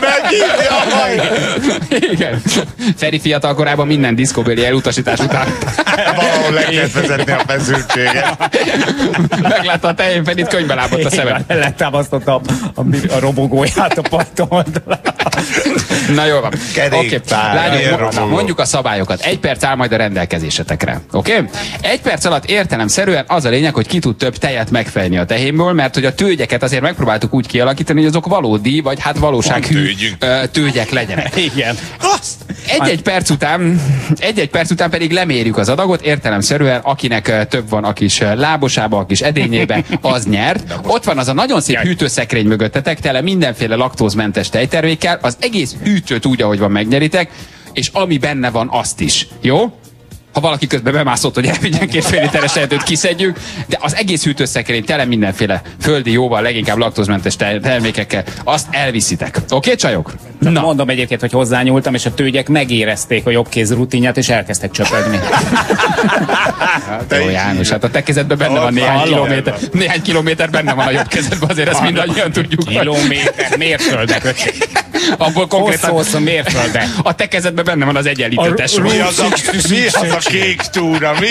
S5: megint,
S9: igen. Feri fiatal korában minden diszkóbéli elutasítás után.
S5: Valahol le kellett vezetni a feszültséget.
S9: Meglátta a tehén, Ferit könyvbe lábott a szemed.
S4: Letámasztotta a, a, a robogóját a pajta oldalán.
S9: Na jól van.
S5: Oké,
S9: lányok, mondjuk a szabályokat. Egy perc áll majd a rendelkezésetekre. Oké? Okay? Egy perc alatt értelemszerűen az a lényeg, hogy ki tud több tejet megfejni a tehénből, mert hogy a tőgyeket azért megpróbáltuk úgy kialakítani, hogy azok valódi, vagy hát valósághű tőgyek legyenek.
S4: Igen.
S9: Egy-egy perc után, egy-egy perc után pedig lemérjük az adagot, értelemszerűen akinek több van a kis lábosába, a kis edényébe, az nyert. Ott van az a nagyon szép hűtőszekrény mögöttetek, tele mindenféle laktózmentes tejtermékkel, az egész hűtőt úgy, ahogy van, megnyeritek, és ami benne van, azt is. Jó? Ha valaki közben bemászott, hogy elvigyen két fél literes tehetőt, kiszedjük, de az egész hűtőszekrény tele mindenféle földi jóval, leginkább laktózmentes termékekkel, azt elviszitek. Oké, okay, csajok?
S4: Na. Mondom egyébként, hogy hozzányúltam, és a tőgyek megérezték a jobbkéz rutinját, és elkezdtek csöpögni.
S9: Hát, jó, János, hát a te kezedben benne van néhány kilométer. Néhány kilométer benne van a jobb kezedben, azért ezt mindannyian tudjuk.
S4: Kilométer, mérföldek, öcsém.
S9: Abból konkrétan...
S4: Hosszú mérföldek.
S9: A te kezedben benne van az egyenlítetes.
S5: Mi az a, mi az a kék túra, mi?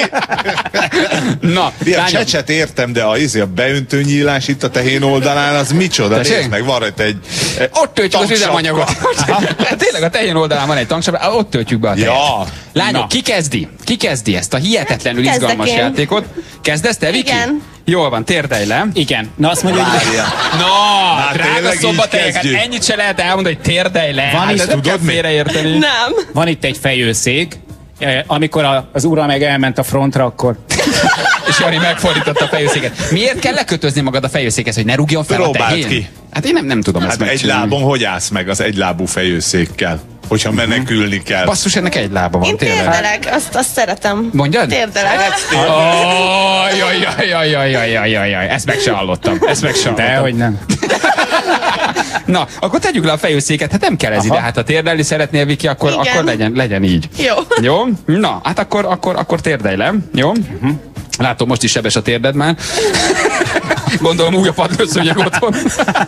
S9: Na,
S5: a csecset értem, de a, a beöntő nyílás itt a tehén oldalán, az micsoda? Nézd meg, van rajta egy
S9: ott töltjük az üzemanyagot. Tényleg a tehén oldalán van egy tanksapka, ott töltjük be a tejet.
S5: Ja.
S9: Lányok, ki kezdi? Ki kezdi ezt a hihetetlenül
S18: Kezdek
S9: izgalmas
S18: én.
S9: játékot? Kezdesz te, Viki?
S18: Igen.
S9: Jól van, térdelj le.
S4: Igen. Na azt mondja, hogy...
S9: No,
S5: Hát
S9: drága
S5: tényleg így
S9: szombathelyek, hát
S5: kezdjük.
S9: ennyit se lehet elmondani, hogy térdelj le.
S4: Van
S9: Hát
S4: is,
S9: ezt nem
S5: tudod
S9: kell
S5: mi?
S9: félreérteni.
S18: Nem.
S4: Van itt egy fejőszék, eh, amikor a, az ura meg elment a frontra, akkor...
S9: És Jani megfordította a fejőszéket. Miért kell lekötözni magad a fejőszékhez, hogy ne rúgjon fel
S5: Próbáld
S9: a tehén?
S5: ki.
S9: Hát én nem, nem tudom ezt
S5: Hát egy
S9: megcsinálni.
S5: lábon hogy állsz meg az egylábú fejőszékkel? Hogyha menekülni kell.
S9: Basszus, ennek egy lába van,
S18: Én
S9: tényleg.
S18: térdelek, azt, azt szeretem.
S9: Mondjad?
S18: Térdelek.
S9: Ó, jaj, jaj, jaj, jaj, jaj, jaj, jaj, jaj, ezt meg se hallottam. Ezt meg se hallottam.
S4: Dehogy nem.
S9: Na, akkor tegyük le a fejőszéket, hát nem kell ez ide. Hát ha térdelni szeretnél, Viki, akkor,
S18: Igen.
S9: akkor legyen, legyen így.
S18: Jó.
S9: Jó? Na, hát akkor, akkor, akkor térdelj le. Jó? Uh-huh. Látom, most is sebes a térded már. Gondolom új a padlószőnyeg otthon.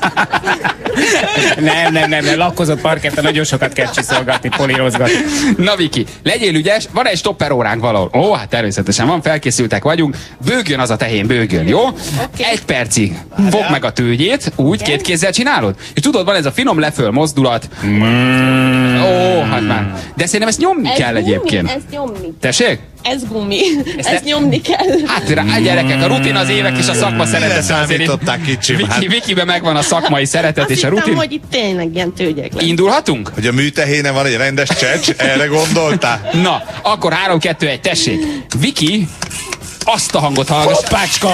S4: Nem, nem, nem, nem, lakkozott parketten nagyon sokat kell csiszolgatni, polírozgatni.
S9: Na Viki, legyél ügyes, van egy stopper óránk valahol. Ó, hát természetesen van, felkészültek vagyunk. Bőgjön az a tehén, bőgjön, jó? Okay. Egy percig fogd meg a tőgyét, úgy, két kézzel csinálod. És tudod, van ez a finom leföl mozdulat. Mm. Ó, hát már. De szerintem ezt nyomni
S18: Ez
S9: kell
S18: gumi,
S9: egyébként.
S18: Ez nyomni.
S9: Tessék?
S18: Ez gumi.
S9: Ezt
S18: Ez
S9: ne-
S18: nyomni kell.
S9: Hát rá, gyerekek, a rutin az évek és a szakma szeretete azért.
S5: számították kicsim,
S9: Viki,
S5: hát.
S9: Vikiben megvan a szakmai szeretet
S18: Azt
S9: és a
S18: hittem,
S9: rutin.
S18: hogy itt tényleg ilyen tőgyek lesz.
S9: Indulhatunk?
S5: Hogy a műtehénen van egy rendes csecs, erre gondoltál?
S9: Na, akkor három, kettő, egy, tessék. Viki, azt a hangot hallgass.
S4: Hoppácska!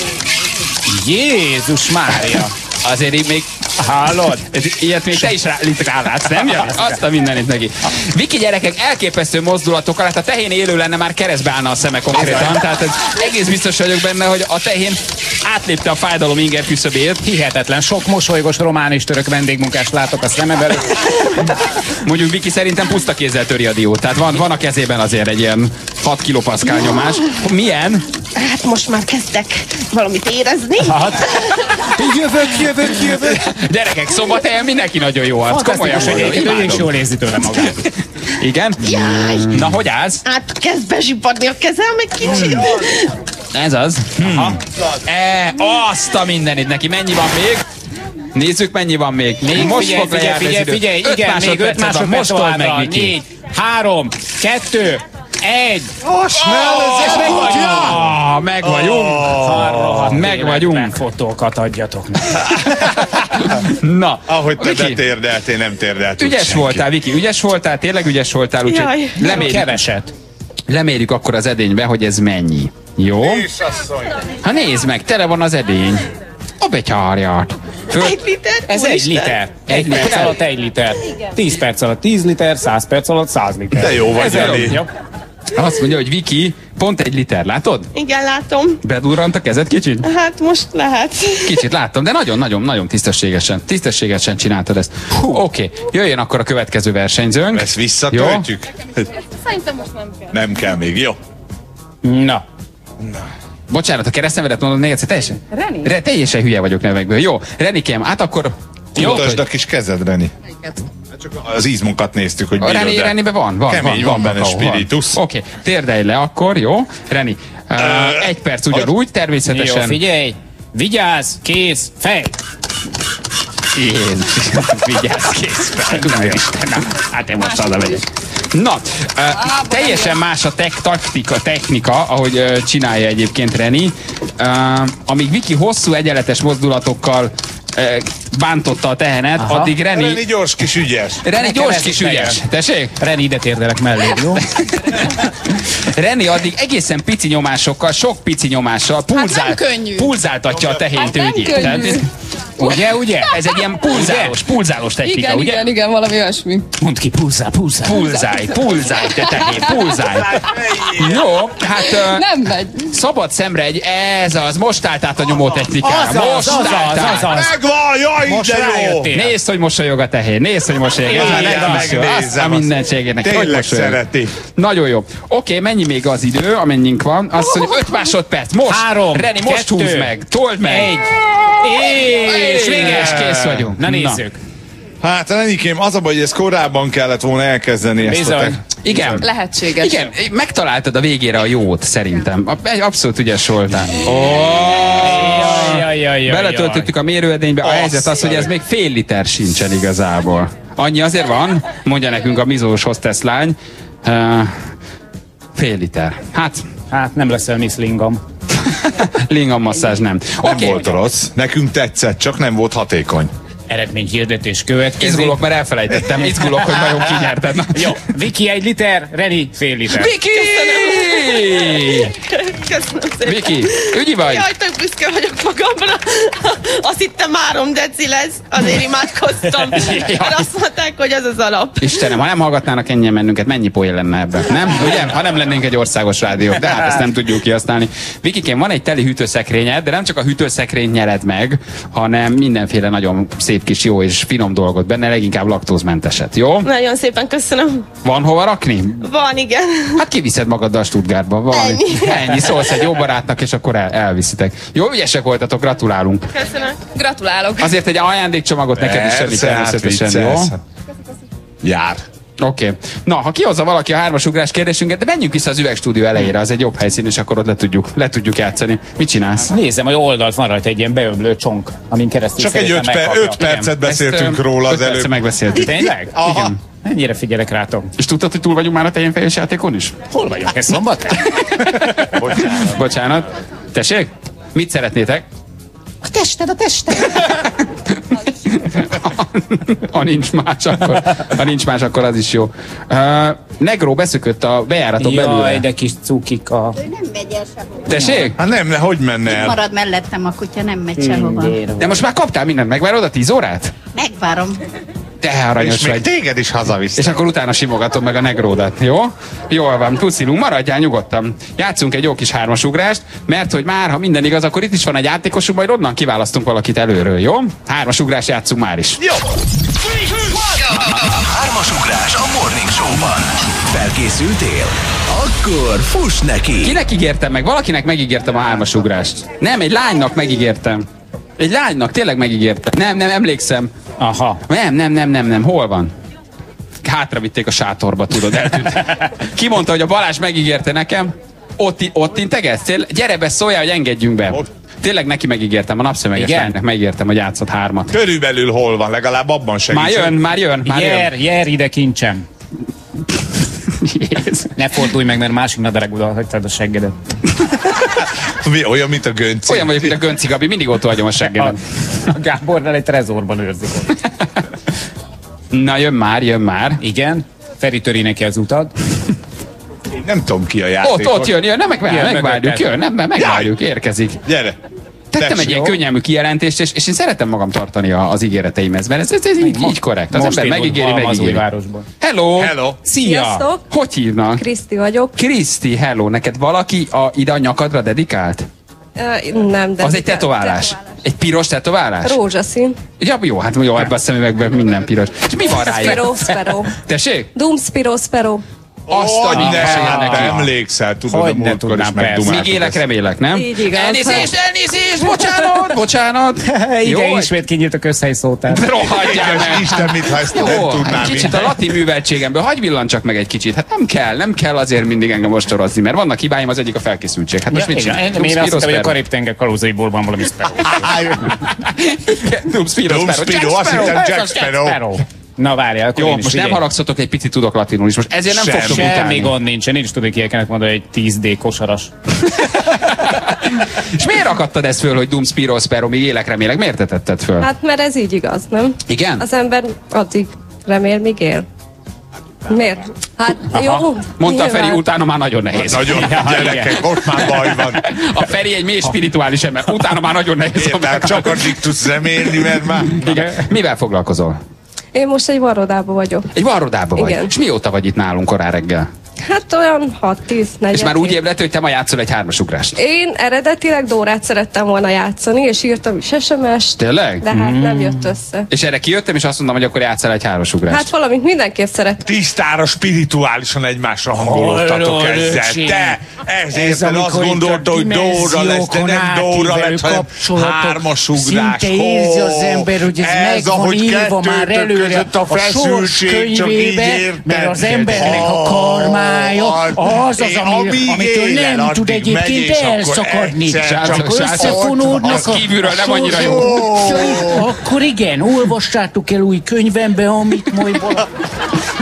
S4: Jézus Mária!
S9: Azért így még...
S4: Hallod?
S9: Ez, ilyet még te is rá, itt rálátsz, nem? Jani? Azt a mindenit neki. Viki gyerekek, elképesztő mozdulatokkal, hát a tehén élő lenne, már keresztbe állna a szeme konkrétan. Tehát ez, egész biztos vagyok benne, hogy a tehén átlépte a fájdalom inger küszöbét.
S4: Hihetetlen, sok mosolygos román és török vendégmunkást látok a szemem előtt.
S9: Mondjuk Viki szerintem puszta kézzel töri a diót. Tehát van, van a kezében azért egy ilyen hat kilopaszkál nyomás. Milyen?
S18: Hát most már kezdek valamit érezni.
S4: Hát, jövök, jövök, jövök.
S9: Gyerekek, szombathelyen mindenki nagyon jó arc. Komolyan
S4: Fantasztikus,
S9: mondom,
S4: egyébként ő is
S9: imádom.
S4: jól érzi tőle magát.
S9: Igen?
S18: Jaj.
S9: Na, hogy állsz?
S18: Hát kezd bezsipadni a kezem egy kicsit.
S9: Ez az. Aha. E, azt a mindenit neki. Mennyi van még? Nézzük, mennyi van még.
S4: Még
S9: most
S4: figyelj,
S9: fog
S4: figyelj,
S9: lejárni az
S4: figyelj,
S9: idő.
S4: figyelj,
S9: Öt
S4: igen, még öt
S9: másodperced van.
S4: másodperc
S9: Most
S4: van
S9: told meg,
S4: hátra.
S9: Viki.
S4: Négy, három, kettő, egy.
S5: Most mellőzés
S9: meg vagyunk. Meg vagyunk. Meg vagyunk.
S4: Fotókat adjatok neki.
S9: Na,
S5: ahogy te
S9: Viki,
S5: betérdeltél, nem térdelt úgy
S9: ügyes
S5: senki.
S9: voltál, Viki, ügyes voltál, tényleg ügyes voltál, úgyhogy
S18: Jaj.
S9: lemérjük,
S4: Keveset.
S9: lemérjük akkor az edénybe, hogy ez mennyi. Jó? Ha nézd meg, tele van az edény. A betyárját. Föl...
S18: Egy liter?
S4: Ez egy liter. Egy perc alatt egy liter. Tíz perc alatt tíz liter, száz perc alatt száz liter.
S5: De jó vagy,
S4: Ez
S5: Jani.
S4: jó.
S9: Azt mondja, hogy Viki, pont egy liter, látod?
S18: Igen, látom.
S9: Bedurrant a kezed kicsit?
S18: Hát most lehet.
S9: Kicsit láttam, de nagyon-nagyon-nagyon tisztességesen. Tisztességesen csináltad ezt. Oké, okay, jöjjön akkor a következő versenyzőnk.
S5: Ezt visszatöltjük?
S18: Szerintem most nem kell.
S5: Nem kell még, jó?
S4: Na.
S9: Bocsánat, a keresztnevedet mondod még egyszer, teljesen?
S18: Reni.
S9: Re, teljesen hülye vagyok nevekből. Jó, Renikém, hát akkor... Jó,
S5: Mutasd a kis kezed, Reni. Csak az izmunkat néztük, hogy
S9: a Reni,
S5: bírod-e.
S9: Reniben van, van,
S5: Kemény,
S9: van,
S5: van benne
S9: kakaó, van.
S5: spiritus.
S9: Oké, okay, térdelj le akkor, jó? Reni, uh, egy perc ugyanúgy, természetesen.
S4: Jó, figyelj. Vigyázz, kész, fej.
S9: Jézus, vigyázz, kész fel. Na, hát én most oda megyek. Na, uh, teljesen más a tek taktika, technika, ahogy uh, csinálja egyébként Reni. Uh, amíg Viki hosszú egyenletes mozdulatokkal uh, bántotta a tehenet,
S4: Aha.
S9: addig Reni...
S5: Reni gyors kis ügyes.
S9: Reni
S4: Nekem
S9: gyors
S4: ez
S9: kis
S4: is
S9: ügyes.
S4: bejön.
S9: Tessék?
S4: Reni, ide térdelek mellé, jó?
S9: Reni addig egészen pici nyomásokkal, sok pici nyomással pulzál,
S2: nem könnyű.
S9: pulzáltatja a tehén tőgyét.
S2: könnyű.
S9: Tehát, ugye, ugye? Ez egy ilyen pulzálós, pulzálós technika,
S6: Igen,
S9: ugye?
S6: igen, igen, valami olyasmi.
S4: Mondd ki, pulzál, pulzál.
S9: Pulzálj, pulzálj, te tehén, pulzálj. Jó, hát uh,
S6: Nem megy.
S9: szabad szemre egy, ez az, most állt át a nyomó technikára.
S4: Azaz,
S9: Most
S4: azaz,
S9: állt át.
S4: azaz.
S5: Megvan, jaj,
S4: Most
S5: de jó!
S4: rájöttél.
S9: Nézd, hogy mosolyog a tehén, nézd, hogy mosolyog. Ez már
S5: Igen,
S9: nekem is jó. Azt a
S5: megnézem,
S9: mindenségének. Hogy
S5: Tényleg
S9: mosolyog.
S5: szereti.
S9: Nagyon jó. Oké, mennyi még az idő, amennyink van? Azt mondja, öt másodperc. Most.
S4: Három,
S9: Reni, most
S4: kettő,
S9: húzd meg. Told meg.
S4: Egy. És
S9: Véges, kész vagyunk.
S4: Na nézzük.
S5: Hát Renikém, az a baj, hogy ezt korábban kellett volna elkezdeni ezt a
S4: Bizony.
S5: te...
S9: Igen.
S6: Lehetséges.
S9: Igen, megtaláltad a végére a jót, szerintem. Egy abszolút ügyes voltál.
S4: Jaj, jaj, jaj, jaj.
S9: Beletöltöttük a mérőedénybe, a helyzet az, hogy ez még fél liter sincsen igazából. Annyi azért van, mondja nekünk a mizós hostess lány. Uh, fél liter. Hát,
S4: Hát nem leszel Miss Lingam.
S9: Lingam-masszázs nem.
S5: Nem
S9: Oké.
S5: volt rossz. Nekünk tetszett, csak nem volt hatékony.
S4: Eredményhirdetés következik.
S9: Izgulok, mert elfelejtettem. Izgulok, hogy nagyon kinyerted. Na.
S4: Jó, Viki egy liter, Reni fél liter.
S9: Viki!
S18: Köszönöm szépen.
S9: Viki, ügyi vagy?
S18: Jaj, tök büszke vagyok magamra. Azt hittem három deci lesz, azért imádkoztam. Mert azt mondták, hogy ez az alap.
S9: Istenem, ha nem hallgatnának ennyien mennünket, mennyi poén lenne ebben? Nem? Ugye? Ha nem lennénk egy országos rádió. De hát ezt nem tudjuk kihasználni. Vikikém, van egy teli hűtőszekrényed, de nem csak a hűtőszekrényt nyered meg, hanem mindenféle nagyon szép kis jó és finom dolgot benne, leginkább laktózmenteset, jó?
S18: Nagyon szépen köszönöm.
S9: Van hova rakni?
S18: Van, igen.
S9: Hát kiviszed magaddal Stuttgartba. Valami.
S18: Ennyi.
S9: Ennyi. Szólsz egy jó barátnak, és akkor el, elviszitek. Jó, ügyesek voltatok, gratulálunk.
S18: Köszönöm. Gratulálok.
S9: Azért egy ajándékcsomagot neked is semmi természetesen, jó?
S5: Jár.
S9: Oké. Okay. Na, ha kihozza valaki a hármas ugrás kérdésünket, de menjünk vissza az üvegstúdió elejére, az egy jobb helyszín, és akkor ott le tudjuk, le tudjuk játszani. Mit csinálsz?
S4: Nézem, hogy oldalt van rajta egy ilyen beömlő csonk, amin keresztül
S5: csak egy öt, per, öt percet beszéltünk
S9: Ezt,
S5: róla az
S9: öt
S5: előbb.
S9: megbeszéltük.
S4: Tényleg?
S9: Aha. Igen.
S4: Ennyire figyelek rátok.
S9: És tudtad, hogy túl vagyunk már a teljén játékon is?
S4: Hol vagyok? Ez szombat?
S5: Bocsánat.
S9: Bocsánat. Tessék? Mit szeretnétek?
S14: A tested, a tested.
S9: Ha nincs más, akkor, ha nincs más, akkor az is jó. Uh, Negró beszökött a bejáraton belül.
S4: Jaj, de kis cukika.
S15: Ő nem megy el sehova.
S9: Tessék?
S5: Hát nem, hogy menne el?
S15: Marad mellettem a kutya, nem megy sehova.
S9: De most már kaptál mindent, megvárod a tíz órát?
S15: Megvárom.
S9: Te aranyos
S5: és még
S9: vagy.
S5: téged is hazavisz.
S9: És akkor utána simogatom meg a negródat, jó? Jól van, puszilunk, maradjál nyugodtan. Játszunk egy jó kis hármasugrást, mert hogy már, ha minden igaz, akkor itt is van egy játékosunk, majd onnan kiválasztunk valakit előről, jó? Hármasugrás játszunk már is.
S5: Jó!
S1: Hármasugrás a Morning Show-ban. Felkészültél? Akkor fuss neki!
S9: Kinek ígértem meg? Valakinek megígértem a hármasugrást. Nem, egy lánynak megígértem. Egy lánynak tényleg megígértem. Nem, nem, emlékszem.
S4: Aha.
S9: Nem, nem, nem, nem, nem. Hol van? Hátra vitték a sátorba, tudod, eltűnt. Ki mondta, hogy a Balázs megígérte nekem? Ott, ott integetsz? Gyere be, szóljál, hogy engedjünk be. Tényleg neki megígértem, a napszöveges lánynak megígértem, hogy játszott hármat.
S5: Körülbelül hol van, legalább abban segítsön.
S9: Már jön, már jön, már
S4: Jer,
S9: jön.
S4: jer ide kincsem. Ne fordulj meg, mert másik nadareg oda hagytad a seggedet.
S5: Mi, olyan, mint a Gönci.
S9: Olyan vagyok, mint a Gönci Gabi, mindig ott hagyom a seggedet.
S4: A, a Gábornál egy trezorban őrzik.
S9: Na, jön már, jön már.
S4: Igen, Feri töri neki az utat.
S5: Én nem tudom ki a játékos.
S9: Ott, ott jön, jön, nem megvárjuk, megvárjuk, jön, nem, megvárjuk, érkezik.
S5: Gyere.
S9: Tettem egy ilyen könnyelmű kijelentést, és, és én szeretem magam tartani a, az ígéreteimhez, mert ez, ez, ez így, így korrekt. Az ember megígéri, megígéri. Hello!
S5: Hello!
S9: Szia!
S6: Sziasztok!
S9: Hogy hívnak?
S6: Kriszti vagyok.
S9: Kriszti, hello! Neked valaki a, ide a nyakadra dedikált?
S6: Uh, nem, de...
S9: Az egy tetoválás. tetoválás. Egy piros tetoválás?
S6: Rózsaszín.
S9: Ja, jó, hát jó, ebben a szemüvegben minden piros. És mi van rája?
S6: Spiro, Spero.
S9: Tessék?
S6: Dum, Spiro, Spero.
S9: Azt a
S5: mindenségnek emlékszel, tudod,
S4: hogy
S5: a múltkor is megdumáltuk.
S9: Még élek, remélek, nem?
S6: Így igaz.
S9: Elnézést, elnézést, bocsánat, bocsánat.
S4: Igen,
S9: Jó,
S4: ismét kinyílt a közhelyszótár.
S9: rohadjál meg.
S5: Isten, mintha ezt
S9: Jó,
S5: nem tudnám.
S9: egy kicsit a latin műveltségemből, hagyj villancsak meg egy kicsit. Hát nem kell, nem kell azért mindig engem ostorozni, mert vannak hibáim, az egyik a felkészültség. Hát most
S4: Ja,
S9: mit
S4: igen,
S9: csinálj?
S4: én, én azt hittem, hogy a Karib-tenger kalózaiból van valami Sparrow.
S9: Dum Spiro,
S5: Dum
S9: Spiro,
S5: Spiro, azt hittem
S9: Jack
S5: Jack
S9: Sparrow.
S5: Sparrow.
S4: Na várjál, akkor
S9: Jó,
S4: én is
S9: most nem
S4: figyelj.
S9: haragszatok, egy picit tudok latinul is. Most ezért nem
S5: Sem.
S9: fogtok
S4: Semmi
S9: utálni.
S4: gond nincsen, én is tudok ilyeneket mondani, egy tíz dé kosaras.
S9: És miért akadtad ezt föl, hogy Dum Spiro, Spero, még élek, remélek? Miért te tetted föl?
S6: Hát mert ez így igaz, nem?
S9: Igen?
S6: Az ember addig remél, míg él. Miért? Hát
S9: Aha.
S6: jó.
S9: Mondta a Feri,
S6: nyilván.
S9: utána már nagyon nehéz.
S5: Nagyon, gyerekek, ott már baj van.
S9: A Feri egy mély spirituális ember, utána már nagyon nehéz.
S5: Értem, csak addig tudsz remélni, mert már...
S9: Igen. Mivel foglalkozol?
S6: Én most egy varrodában vagyok.
S9: Egy varrodában vagy?
S6: Igen.
S9: És mióta vagy itt nálunk korán reggel?
S6: Hát olyan hat tíz negyven.
S9: És már úgy ébredt, hogy te ma játszol egy hármasugrást.
S6: Én eredetileg Dórát szerettem volna játszani, és írtam is es em est.
S9: Tényleg?
S6: De hát nem jött össze.
S9: És erre kijöttem, és azt mondtam, hogy akkor játszál egy hármasugrást.
S6: Hát valamit mindenképp szeret.
S5: Tisztára, spirituálisan egymásra hangolódtatok
S4: Hallod,
S5: ezzel.
S4: öcsém.
S5: Te ezért
S4: Ez,
S5: azt
S4: amikor
S5: gondolta,
S4: itt a
S5: hogy Dóra lesz, de nem
S4: dimenziókon
S5: Dóra
S4: átívelő
S5: lett, hanem
S4: kapcsolatok.
S5: hármasugrás.
S4: Szinte érzi az ember, hogy ez meg van
S5: ahogy
S4: írva már
S5: kettőtök
S4: előre
S5: között a
S4: a sors
S5: feszültség, csak így
S4: könyvébe,
S5: érted.
S4: mert az embernek a karmája az az, ami, amitől nem tud egyébként elszakadni. Csak összefonódnak
S9: Az kívülről nem annyira jó.
S4: Akkor igen, olvassátok el új könyvembe, amit majd valami...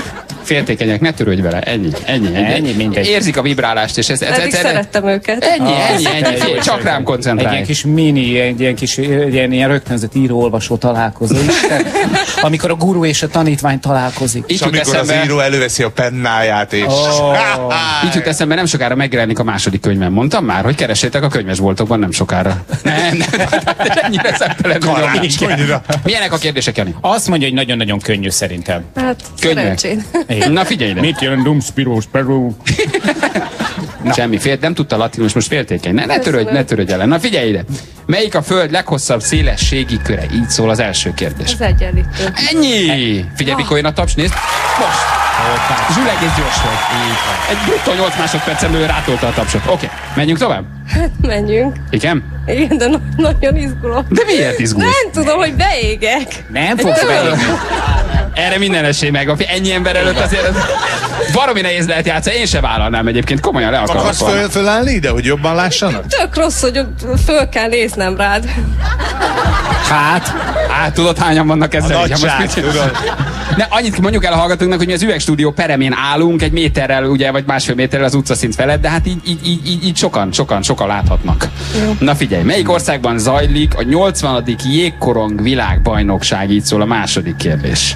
S9: féltékenyek, ne törődj vele, ennyi, ennyi, ennyi.
S4: Ennyi, mindegy.
S9: Érzik a vibrálást, és ez, ez,
S6: Eddig
S9: ez, ez
S6: szerettem őket.
S9: ennyi, ennyi, ennyi,
S4: Ez jó,
S9: ennyi. Csak rám
S4: Egy
S9: koncentrálj.
S4: ilyen kis mini, egy ilyen kis egy ilyen, ilyen rögtönzött író-olvasó találkozó. Isten, amikor a guru és a tanítvány találkozik.
S5: És amikor az író előveszi a pennáját, és...
S4: Oh.
S9: Így jut eszembe, nem sokára megjelenik a második könyvem. Mondtam már, hogy keressétek a könyvesboltokban nem sokára. Nem, nem, ennyire szemtelen.
S5: Karácsonyra.
S9: Milyenek a kérdések, Jani?
S4: Azt mondja, hogy nagyon-nagyon könnyű szerintem.
S6: Hát,
S9: Könnyek.
S6: szerencsét.
S9: Na figyelj ide.
S4: Mit jelent dum spiros peru?
S9: Semmi, fél, nem tudta latinul, most féltékeny. Ne, ne törődj, ne törődj ellen. Na figyelj ide. Melyik a Föld leghosszabb szélességi köre? Így szól az első kérdés.
S6: Az egyenlítő.
S9: Ennyi! Figyelj, mikor jön a taps, nézd. Most! Zsül egész gyors volt. Egy bruttó nyolc másodpercen belül rátolta a tapsot. Oké, okay. Menjünk tovább?
S6: Hát, menjünk.
S9: Igen?
S6: Igen, de na- nagyon izgulok.
S9: De miért izgulsz?
S6: Nem tudom, hogy beégek.
S4: Nem fogsz beégni.
S9: Erre minden esély megvan. Ennyi ember előtt azért ez baromi nehéz lehet játszani. Én se vállalnám egyébként. Komolyan le akarok.
S5: Akarsz föl, fölállni ide, hogy jobban lássanak?
S6: Tök rossz, hogy föl kell néznem rád.
S9: Hát, hát tudod, hányan vannak ezzel?
S5: A
S9: így,
S5: nagyság,
S9: most mit-
S5: tudod.
S9: Ne, annyit mondjuk el a hallgatóknak, hogy mi az üvegstúdió peremén állunk, egy méterrel, ugye, vagy másfél méterrel az utcaszint felett, de hát így, így, így, így, így sokan, sokan, sokan láthatnak. Jó. Na figyelj, melyik országban zajlik a nyolcvanadik jégkorong világbajnokság? Így szól a második kérdés.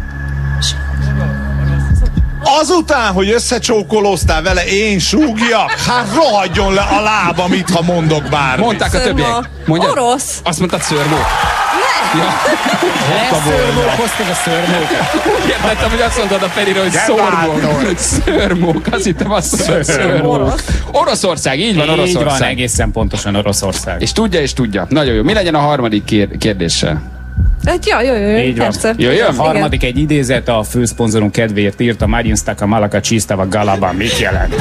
S5: Azután, hogy összecsókolóztál vele, én súgjak? Hát rohadjon le a lábam itt, ha mondok bármit.
S9: Mondták a többiek. Mondjad?
S6: Orosz.
S9: Azt mondtad szörmó.
S6: Ne!
S9: Ja.
S4: Szörmók, hoztad a szörmókat.
S9: Értettem, hogy azt mondtad a Ferire, hogy szormók. Szörmók. Azt hittem azt mondod, hogy szörmók. Oroszország, így van,
S4: Így van,
S9: Oroszország.
S4: egészen pontosan Oroszország.
S9: És tudja, és tudja. Nagyon jó. Mi legyen a harmadik kér- kérdéssel?
S6: Hát ja, jó, jó, jó.
S4: Így van.
S6: Persze.
S9: Jöjjön?
S4: A harmadik egy idézet, a főszponzorunk kedvéért írt, a Magyinsztaka Malaka Csisztava Galaba. Mit jelent?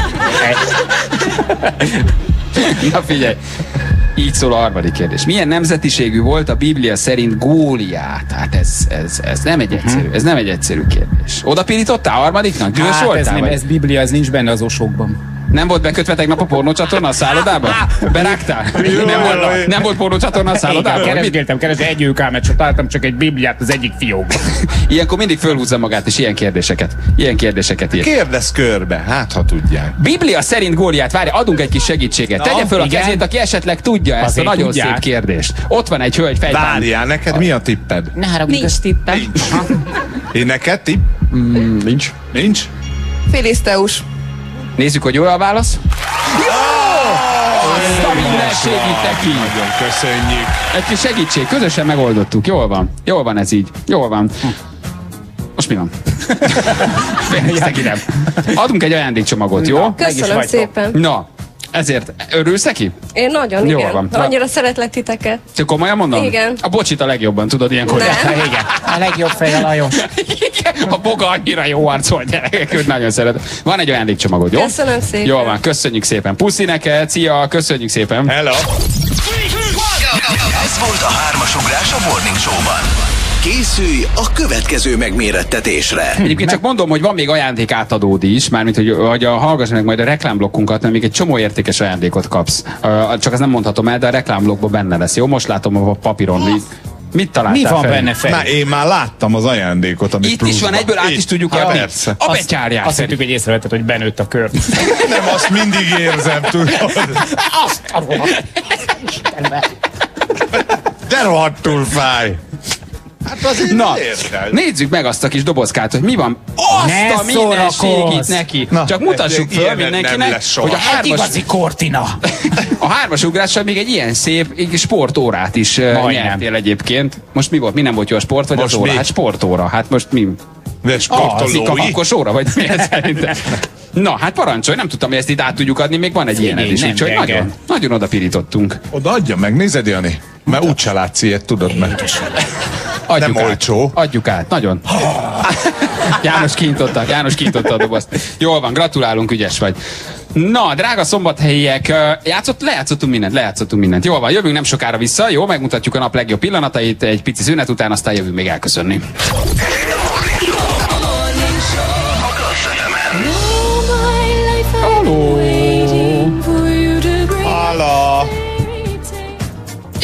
S9: Na figyelj. Így szól a harmadik kérdés. Milyen nemzetiségű volt a Biblia szerint Góliát? Hát ez, ez, ez nem egy egyszerű, ez nem egy egyszerű kérdés. Oda pirítottál a harmadiknak? Dühös
S4: Hát ez,
S9: voltál?
S4: nem,
S9: vagy?
S4: ez Biblia, ez nincs benne az osókban.
S9: Nem volt bekötve tegnap a pornócsatorna a szállodában? Berágtál? Nem volt, nem volt pornócsatorna a szállodában?
S4: Igen,
S9: Vagy mit?
S4: keresgéltem, keresgéltem, egy őkámet, csak találtam csak egy Bibliát az egyik fiókban.
S9: Ilyenkor mindig fölhúzza magát, és ilyen kérdéseket, ilyen kérdéseket ír.
S5: Kérdezz körbe, hát ha tudják.
S9: Biblia szerint Góliát, várj, adunk egy kis segítséget.
S5: Na,
S9: Tegye föl a
S4: igen.
S9: kezét, aki esetleg tudja ezt
S4: Azért
S9: a nagyon
S4: tudják.
S9: szép kérdést. Ott van egy hölgy fejben.
S5: Várjál, neked mi a tipped?
S4: Ne haragudj,
S6: Nincs tippem.
S5: Én neked tipp?
S9: Mm, nincs.
S5: Nincs?
S6: Filiszteus.
S9: Nézzük, hogy jó a válasz. Azt a minden segít neki.
S5: Nagyon köszönjük.
S9: Egy kis segítség, közösen megoldottuk. Jól van. Jól van ez így. Jól van. Most mi van? Félnéztek ide. Adunk egy ajándékcsomagot, jó?
S6: Köszönöm szépen.
S9: Na, ezért örülsz neki?
S6: Én nagyon,
S9: Jó
S6: igen.
S9: van.
S6: Annyira szeretlek titeket.
S9: Te komolyan mondom?
S6: Igen.
S9: A bocsit a legjobban, tudod, ilyenkor.
S6: Nem.
S9: Igen.
S4: A legjobb fej a Lajos.
S9: A boga annyira jó arcol, gyerekek, őt nagyon szeret. Van egy ajándékcsomagod, jó?
S6: Köszönöm szépen.
S9: Jó van, köszönjük szépen. Puszi neked, szia, köszönjük szépen.
S5: Hello.
S1: Ez volt a hármas ugrás a Morning Show-ban. Készülj a következő megmérettetésre.
S9: Egyébként csak mondom, hogy van még ajándék átadódi is, mármint, hogy, hogy a, hallgass meg majd a reklámblokkunkat, mert még egy csomó értékes ajándékot kapsz. Uh, csak azt nem mondhatom el, de a reklámblokkban benne lesz, jó? Most látom a papíron. Mi, mit találtál
S4: Mi van
S9: fel?
S4: benne fel?
S5: Már én már láttam az ajándékot, amit
S9: Itt is van, egyből át is tudjuk
S5: adni.
S9: adni.
S5: Persze.
S9: A betyárját.
S4: Azt hittük, hogy észrevetted, hogy benőtt a kör.
S5: Nem, azt mindig érzem, tudod.
S4: Azt a rohadt.
S5: De rohadtul fáj. Hát azért
S9: Na,
S5: érted.
S9: nézzük meg azt a kis dobozkát, hogy mi van. Azt
S4: Ne
S9: a minden
S4: szórakozz!
S9: segít neki.
S5: Na,
S9: Csak mutassuk föl
S5: ilyen nem
S9: mindenkinek,
S5: lesz soha.
S9: hogy a
S4: Egy
S9: hármas,
S4: igazi kortina.
S9: a hármas ugrással még egy ilyen szép egy sportórát is uh,
S4: Majdnem.
S9: nyertél egyébként. Most mi volt? Mi nem volt jó a sport, vagy
S5: Most
S9: az óra?
S5: mi?
S9: Hát sportóra. Hát most mi?
S5: De
S9: Az
S5: sportolói.
S9: ikavakkos óra, vagy mi ez szerintem? Na, hát parancsolj, nem tudtam, hogy ezt itt át tudjuk adni, még van egy ilyen
S4: Figyelj,
S9: is,
S4: nem
S9: úgyhogy
S4: gyenge.
S9: nagyon, nagyon oda pirítottunk.
S5: Oda adja meg, nézed, Jani? Mert úgyse látsz ilyet, tudod meg.
S9: Adjuk
S5: Nem
S9: át.
S5: olcsó.
S9: Adjuk át, nagyon. János kinyitotta, János kinyitotta a dobozt. Jól van, gratulálunk, ügyes vagy. Na, drága szombathelyiek, játszott, lejátszottunk mindent, lejátszottunk mindent. Jól van, jövünk nem sokára vissza, jó, megmutatjuk a nap legjobb pillanatait, egy pici szünet után, aztán jövünk még elköszönni.
S5: Hala.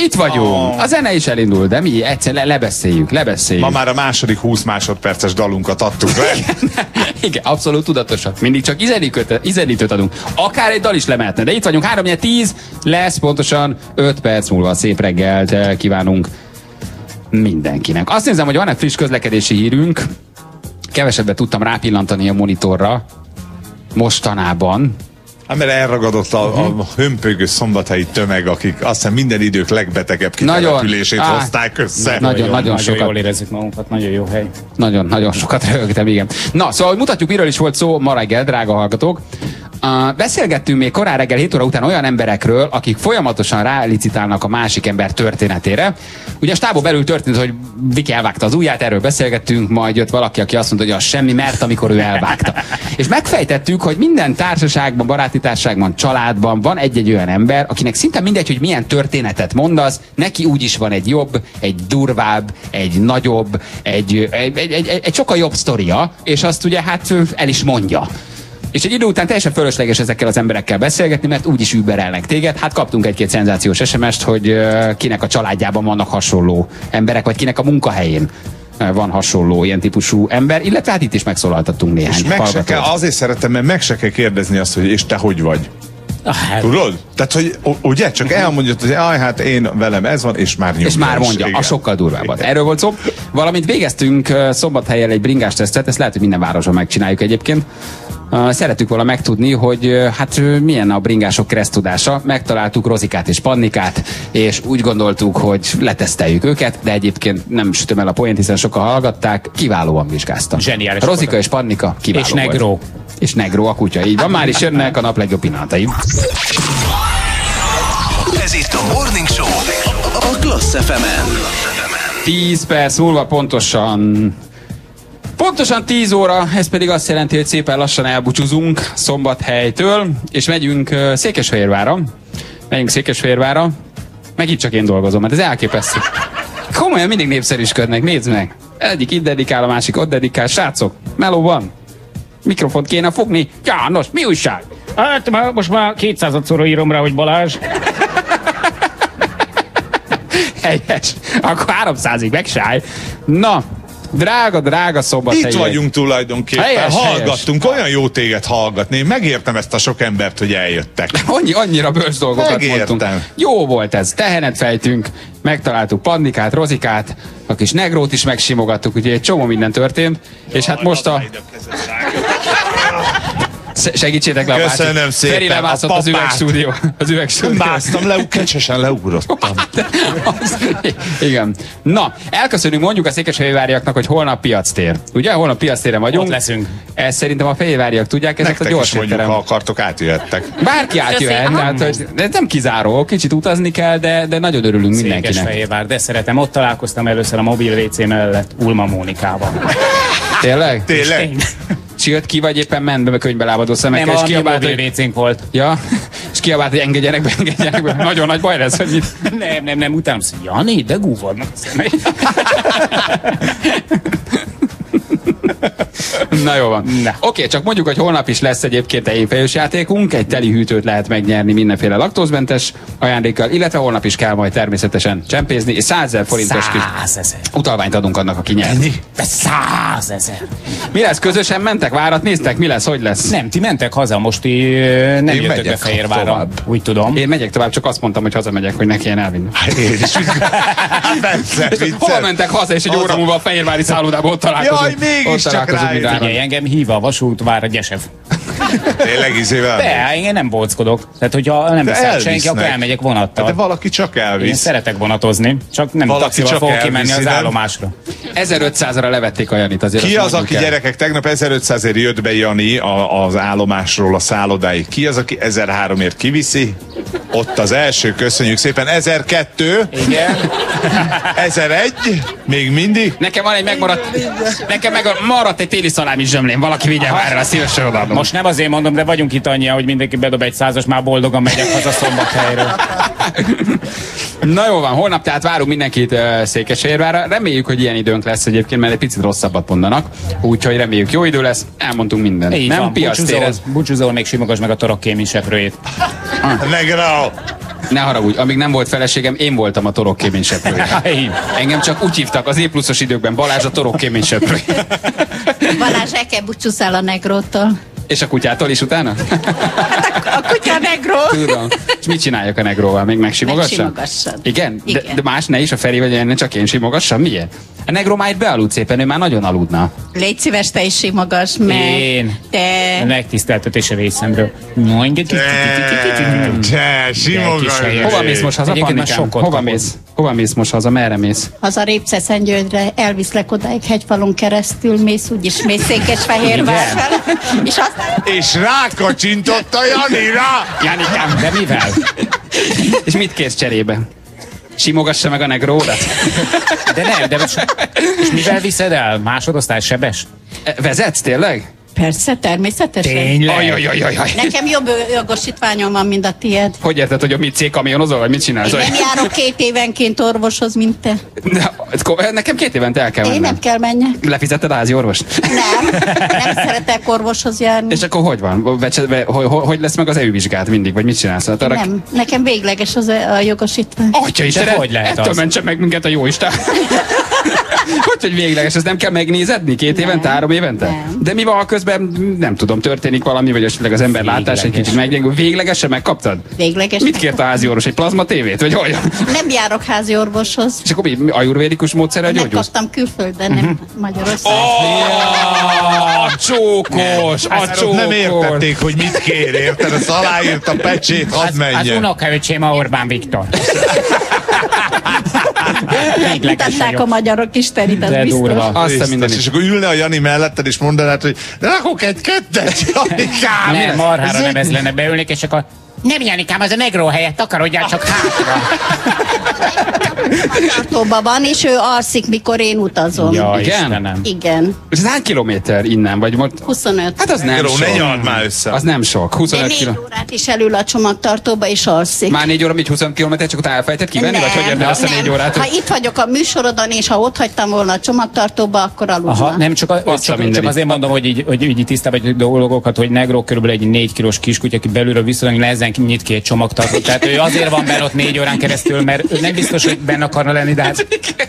S9: Itt vagyunk. Oh. A zene is elindul, de mi egyszer le- lebeszéljük, lebeszéljük.
S5: Ma már a második húsz másodperces dalunkat adtuk le.
S9: Igen, igen, abszolút tudatosak. Mindig csak izenítőt adunk. Akár egy dal is lemehetne, de itt vagyunk. három tíz lesz, pontosan öt perc múlva. Szép reggelt kívánunk mindenkinek. Azt nézem, hogy van egy friss közlekedési hírünk. Kevesebbet tudtam rápillantani a monitorra mostanában.
S5: Hát mert elragadott a, uh-huh. a hömpögő szombathelyi tömeg, akik azt hiszem minden idők legbetegebb kitelepülését
S9: nagyon,
S5: hozták össze.
S9: Nagyon, nagyon, nagyon, nagyon sokat.
S4: Jól érezzük magunkat, nagyon jó hely.
S9: Nagyon, nagyon sokat rögtem, igen. Na, szóval mutatjuk, miről is volt szó ma reggel, drága hallgatók. Uh, beszélgettünk még korán reggel hét óra után olyan emberekről, akik folyamatosan rálicitálnak a másik ember történetére. Ugye a stábon belül történt, hogy Viki elvágta az ujját, erről beszélgettünk, majd jött valaki, aki azt mondta, hogy az semmi, mert amikor ő elvágta. És megfejtettük, hogy minden társaságban, baráti társaságban, családban van egy-egy olyan ember, akinek szinte mindegy, hogy milyen történetet mondasz, neki úgyis van egy jobb, egy durvább, egy nagyobb, egy, egy, egy, egy, egy sokkal jobb sztoria, és azt ugye hát el is mondja. És egy idő után teljesen fölösleges ezekkel az emberekkel beszélgetni, mert úgyis überelnek téged. Hát kaptunk egy-két szenzációs es em est, hogy uh, kinek a családjában vannak hasonló emberek, vagy kinek a munkahelyén uh, van hasonló ilyen típusú ember, illetve hát itt is megszólaltattunk néhány
S5: és meg se kell, azért szeretem, mert meg se kell kérdezni azt, hogy és te hogy vagy.
S4: Ah,
S5: tudod? Tehát, hogy ugye, csak elmondjad, hogy aj, hát én velem ez van, és már nyomja.
S9: És már mondja,
S5: is,
S9: a sokkal durvábbat. Erről volt szó. Valamint végeztünk uh, Szombathelyen egy bringás tesztet, ezt lehet, hogy minden városban megcsináljuk egyébként. Uh, szerettük volna megtudni, hogy uh, hát uh, milyen a bringások keresztudása. Megtaláltuk Rozikát és Pannikát, és úgy gondoltuk, hogy leteszteljük őket, de egyébként nem sütöm el a poént, hiszen sokan hallgatták, kiválóan vizsgáztak.
S4: Zseniális.
S9: Rozika és Pannika kiváló
S4: és Negró.
S9: Volt. És Negró a kutya, így van. Már is jönnek a nap legjobb pillanatai.
S1: Ez itt a Morning Show a Klassz ef emen.
S9: tíz perc múlva pontosan Pontosan tíz óra, ez pedig azt jelenti, hogy szépen lassan elbúcsúzunk Szombathelytől, és megyünk uh, Székesfehérvárra. Megyünk Székesfehérvárra, meg itt csak én dolgozom, mert ez elképesztő. Komolyan mindig népszerűsködnek, nézd meg. Egyik itt dedikál, a másik ott dedikál. Srácok, meló van. Mikrofont kéne fogni. János, mi újság?
S10: Hát már, most már kétszázadszorra írom rá, hogy Balázs.
S9: Helyes. Akkor háromszázig megsállj. Na, drága, drága Szombathely.
S5: Itt vagyunk tulajdonképpen,
S9: helyes,
S5: hallgattunk,
S9: helyes.
S5: olyan jó téged hallgatni. Én megértem ezt a sok embert, hogy eljöttek.
S9: Annyi, annyira bölcs dolgokat
S5: Megértem.
S9: mondtunk. Jó volt ez, tehenet fejtünk, megtaláltuk Pannikát, Rozikát, a kis Negrót is megsimogattuk, úgyhogy egy csomó minden történt, jó, és hát most a... Segítsétek le a bácsit.
S5: Köszönöm szépen.
S9: Feri lemászott az üvegstúdió. Az üvegstúdió.
S5: Másztam le, kecsesen leugrottam.
S9: Igen. Na, elköszönünk mondjuk a székesfehérváriaknak, hogy holnap piactér. Ugye? Holnap piactéren vagyunk.
S4: Ott leszünk.
S9: Ezt szerintem a fehérváriak tudják, ezek
S5: nektek
S9: a gyors
S5: is mondjuk,
S9: étterem.
S5: ha akartok, átjöhettek.
S9: Bárki átjöhet, tehát, hogy de nem kizáró, kicsit utazni kell, de, de nagyon örülünk mindenkinek.
S4: Székesfehérvár, de szeretem. Ott találkoztam először a mobil vé cé mellett Ulma Mónikával.
S9: Tényleg?
S5: Tényleg?
S9: Jött ki, vagy éppen ment be a könyvbe lábadó szemekkel,
S4: nem,
S9: és
S4: a
S9: kiabált,
S4: mobil
S9: hogy...
S4: vécénk volt.
S9: Ja, és kiabált, hogy engedjenek be, engedjenek be. Nagyon nagy baj lesz, hogy mit...
S4: Nem, nem, nem, utána azt mondja, Jani, de gúvodnak a szemei.
S9: Na jó van. Oké, okay, csak mondjuk, hogy holnap is lesz egyébként egy fejős játékunk, egy teli hűtőt lehet megnyerni mindenféle laktózmentes ajándékkal, illetve holnap is kell majd természetesen csempézni, és százezer forintos kis utalványt adunk annak, aki nyer.
S4: Százezer.
S9: Mi lesz, közösen mentek, várat néztek, mi lesz, hogy lesz?
S4: Nem, ti mentek haza, most í, nem Én jöttök be Fehérvárra, úgy tudom.
S9: Én megyek tovább, csak azt mondtam, hogy hazamegyek, hogy ne kelljen elvinni.
S5: Én is.
S9: Hova mentek haza, és egy óra múlva a fehérvári szállodából ott találkozunk.
S5: Jaj, mégis csak rájöttem.
S4: Figyelj, engem hív a vasútvár a Gyesev.
S5: Tényleg izével?
S4: De, én nem bóckodok. Tehát, hogyha nem viszont senki, akkor elmegyek vonattal.
S5: De valaki csak elvisz.
S4: Én szeretek vonatozni, csak nem
S5: valaki
S4: taxival
S5: csak
S4: fogok kimenni az
S5: nem?
S4: állomásra.
S9: ezerötszázra levették a Janit azért.
S5: Ki az, aki el. Gyerekek, tegnap ezerötszázért jött be Jani a, az állomásról a szállodáig. Ki az, aki ezerháromért kiviszi? Ott az első, köszönjük szépen. ezerkettő.
S4: Igen.
S5: ezeregy. Még mindig.
S9: Nekem van egy megmaradt, nekem meg maradt egy téli szalámi zsömlém. Valaki vigye már erre, szívesen odaadom.
S4: Most nem azért mondom, de vagyunk itt annyian, hogy mindenki bedob egy százas, már boldogan megyek haza Szombathelyről.
S9: Na jó van, holnap tehát várunk mindenkit uh, Székesfehérvárra. Reméljük, hogy ilyen időnk lesz egyébként, mert egy picit rosszabbat mondanak. Úgyhogy reméljük, jó idő lesz, elmondtunk mindent.
S4: Így
S9: nem
S4: van,
S9: piactér ez.
S4: Búcsúzol, még simogass meg a torok kémi seprőjét.
S5: Negró!
S9: Ne haragudj, amíg nem volt feleségem, én voltam a torokkéményseprője. Engem csak úgy hívtak az E-pluszos időkben, Balázs a torokkéményseprője.
S15: Balázs, el kell búcsúszál a negrótól.
S9: És a kutyától is utána?
S15: A kutya negró.
S9: Tudom. És mit csináljak a negróval? Még megsimogassam?
S15: Megsimogassad.
S9: Igen?
S15: Igen.
S9: De, de más ne is, a Feri vagy ne csak én simogassam? Miért? A negró már itt bealudt szépen, ő már nagyon aludna.
S15: Légy szíves, te is simogass meg.
S4: Én.
S15: Te.
S4: A megtiszteltetés a részemről.
S5: Te, simogass.
S9: Hova mész most haza,
S4: Egyébként már
S9: Pannikám?
S4: sokkot
S9: Hova
S4: kapod.
S9: mész? Hova mész most haza? Merre mész?
S15: Haza Répce-Szentgyörgyre, elviszlek odáig, hegyfalon keresztül mész, úgyis mész Székesfehérvár fel. És aztán...
S5: És rákacsintott a Janira!
S9: Janikám,
S4: de mivel?
S9: És mit kérsz cserébe? Simogassa meg a negródat?
S4: De nem, de most... És mivel viszed el? Másodosztály sebes?
S9: Vezetsz tényleg?
S15: Persze, természetesen.
S4: Tényleg?
S9: Ajajajajaj.
S15: Nekem jobb jogosítványom van, mint a tiéd.
S9: Hogy érted, hogy a mit C-kamionozol, vagy mit csinálsz?
S15: Én nem járok két évenként orvoshoz, mint te.
S9: Ne, nekem két évente el kell
S15: Én
S9: mennem.
S15: nem kell menjek.
S9: Lefizetted a házi orvost?
S15: Nem, nem szeretek orvoshoz járni.
S9: És akkor hogy van? Vecse, ve, hogy, hogy lesz meg az é u vizsgát mindig, vagy mit csinálsz? Hát arra...
S15: Nem, nekem végleges az a jogosítvány.
S9: Atya Isten,
S4: hogy lehet
S9: ettől
S4: az?
S9: mentse meg minket a jóisten. Hogy, hogy végleges, ezt nem kell megnézedni két
S15: Nem.
S9: évente, három évente?
S15: Nem.
S9: De mi van, ha közben nem tudom, történik valami, vagy esetleg az ember látás egy kicsit meggyengül. Véglegesen megkaptad?
S15: Végleges.
S9: Mit kért a házi orvos? Egy plazma tévét? Vagy hogy?
S15: Nem járok házi orvoshoz.
S9: És akkor mi, ajurvédikus módszerrel gyógyulsz?
S15: Megkaptam külföldön, nem Magyarországon.
S9: Oh, a csókos, a
S5: Azok
S9: csókos.
S5: nem értették, hogy mit kér, érted? Az aláírt a pecsét, hadd
S4: Az
S5: menjen.
S4: unokaöcsém a Orbán Viktor.
S15: Megmutatták a magyarok is terít, az
S4: De
S15: biztos.
S4: durva.
S9: Azt a
S5: Biztos.
S9: mindenit.
S5: És akkor ülne a Jani melletted, és mondanád, hogy rakok egy kettet, Janikám!
S4: Nem, marhára nem ez lenne, beülnék, és akkor nem, Janikám, az a negró helyett akarodjál csak hátra.
S15: Tartóban van, és ő alszik, mikor én utazom.
S4: Ja,
S9: Igen?
S4: Istenem.
S15: Igen.
S9: És ez hány kilométer innen? Vagy most...
S15: huszonöt.
S9: Hát az nem
S5: Negró,
S9: sok.
S5: ne nyald már össze.
S9: Az nem sok.
S15: De
S9: huszonöt
S15: négy
S9: kiló.
S15: órát is elül a csomagtartóba, és alszik.
S9: Már négy óra, így huszonöt kilométer, csak utána elfejtett kivenni? Vagy hogy érted azt a négy órát?
S15: Ha itt vagyok a műsorodon, és ha ott hagytam volna a csomagtartóba, akkor aludna.
S4: Aha, nem csak, a,
S9: Azt a
S4: csak,
S9: mindenit.
S4: csak azért mondom, hogy így, hogy így tisztában vagy dolgokat, hogy negró körülbelül egy négy kilós kiskutya, aki belülről viszonylag nehezen nyit ki egy csomagtartót. Tehát ő azért van benne ott négy órán keresztül, mert ő nem biztos, hogy benne akarna lenni, de hát...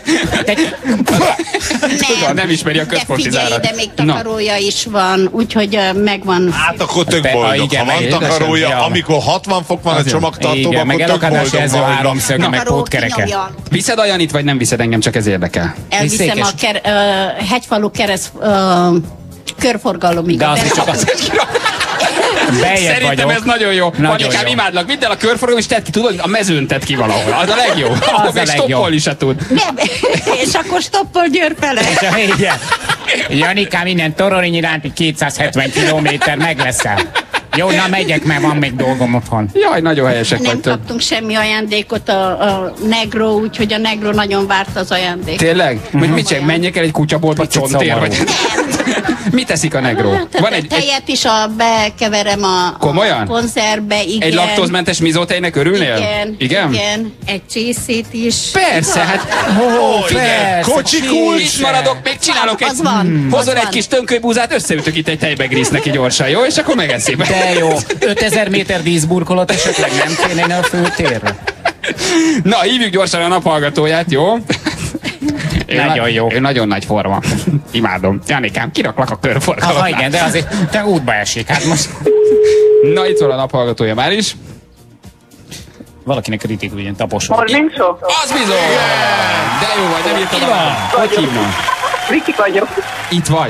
S9: Tudom, nem ismeri a
S15: De
S9: központi
S15: figyelj,
S9: zárat.
S15: de még takarója is van, úgyhogy ö, megvan.
S5: Hát akkor tök
S4: Be-
S5: boldog.
S4: ah, igen,
S5: Ha van
S4: meg-
S5: takarója,
S4: ja.
S5: amikor hatvan fok van a
S9: Az jó.
S5: csomagtartóban,
S4: Igen, meg
S5: akkor tök
S4: elakadási
S5: boldog
S4: jelző
S5: van.
S4: háromszög, meg
S15: Takaró
S4: pótkereke.
S15: kinyomja.
S9: Viszed a Janit, vagy nem viszed engem, csak ez érdekel.
S15: Elviszem
S4: Székes.
S15: a ker, ö, hegyfalu kereszt ö, körforgalomig.
S4: De az is csak az... Bejebb
S9: Szerintem
S4: vagyok.
S9: ez nagyon jó.
S4: Nagyon
S9: Panikám,
S4: jó.
S9: imádlak. Vidd el a körforgalom, és tedd ki, tudod, a mezőn tedd ki valahol. Az a legjobb. Ahol
S4: a
S9: még
S4: legjobb.
S9: stoppolni se tud.
S15: Nem, és akkor stoppol Győr fele.
S4: És a igen. Janikám, innen Torony iránti kétszázhetven kilométer meg leszel. Jó, na megyek, mert van még dolgom otthon.
S9: Jaj, nagyon helyesek
S15: Nem
S9: vagytok.
S15: kaptunk semmi ajándékot a, a Negró, úgyhogy a Negró nagyon várta az ajándékot.
S9: Tényleg? Hogy mit csinálják? Menjek el egy kutyaboltba,
S4: Picit
S9: csontér
S4: szomorú.
S9: vagy? Mit teszik a Negró?
S15: Hát,
S9: Van egy, egy,
S15: tejet is a, bekeverem a,
S9: Komolyan?
S15: a konzervbe, igen.
S9: egy laktózmentes mizótejnek örülnél?
S15: Igen,
S9: Igen?
S15: igen. Egy csészét is.
S9: Persze, hát
S4: Ó,
S9: figyelj,
S5: Kocsi kulcs!
S9: itt maradok, még csinálok egy...
S15: Az van, az
S9: Hozol egy
S15: van.
S9: kis tönkölybúzát, összeütök itt egy tejbegrízt neki gyorsan, jó? És akkor megeszik.
S4: de jó. ötezer méter vízburkolat esetleg nem kéne innen a főtérre?
S9: Na, hívjuk gyorsan a naphallgatóját, jó? Ő
S4: Nagyon
S9: na-
S4: jó.
S9: Ő nagyon nagy forma. Imádom. Janikám, kiraklak a körforgalomnál.
S4: Ha igen, de azért te útba esik. Hát most
S9: Na, itt van a naphallgatója már is.
S4: valakinek kritikus, ilyen taposol.
S17: Morning Show?
S9: Az bizony! De jó vagy, nem írtad a... Hogy hívnak?
S17: Viki vagyok.
S9: Itt vagy.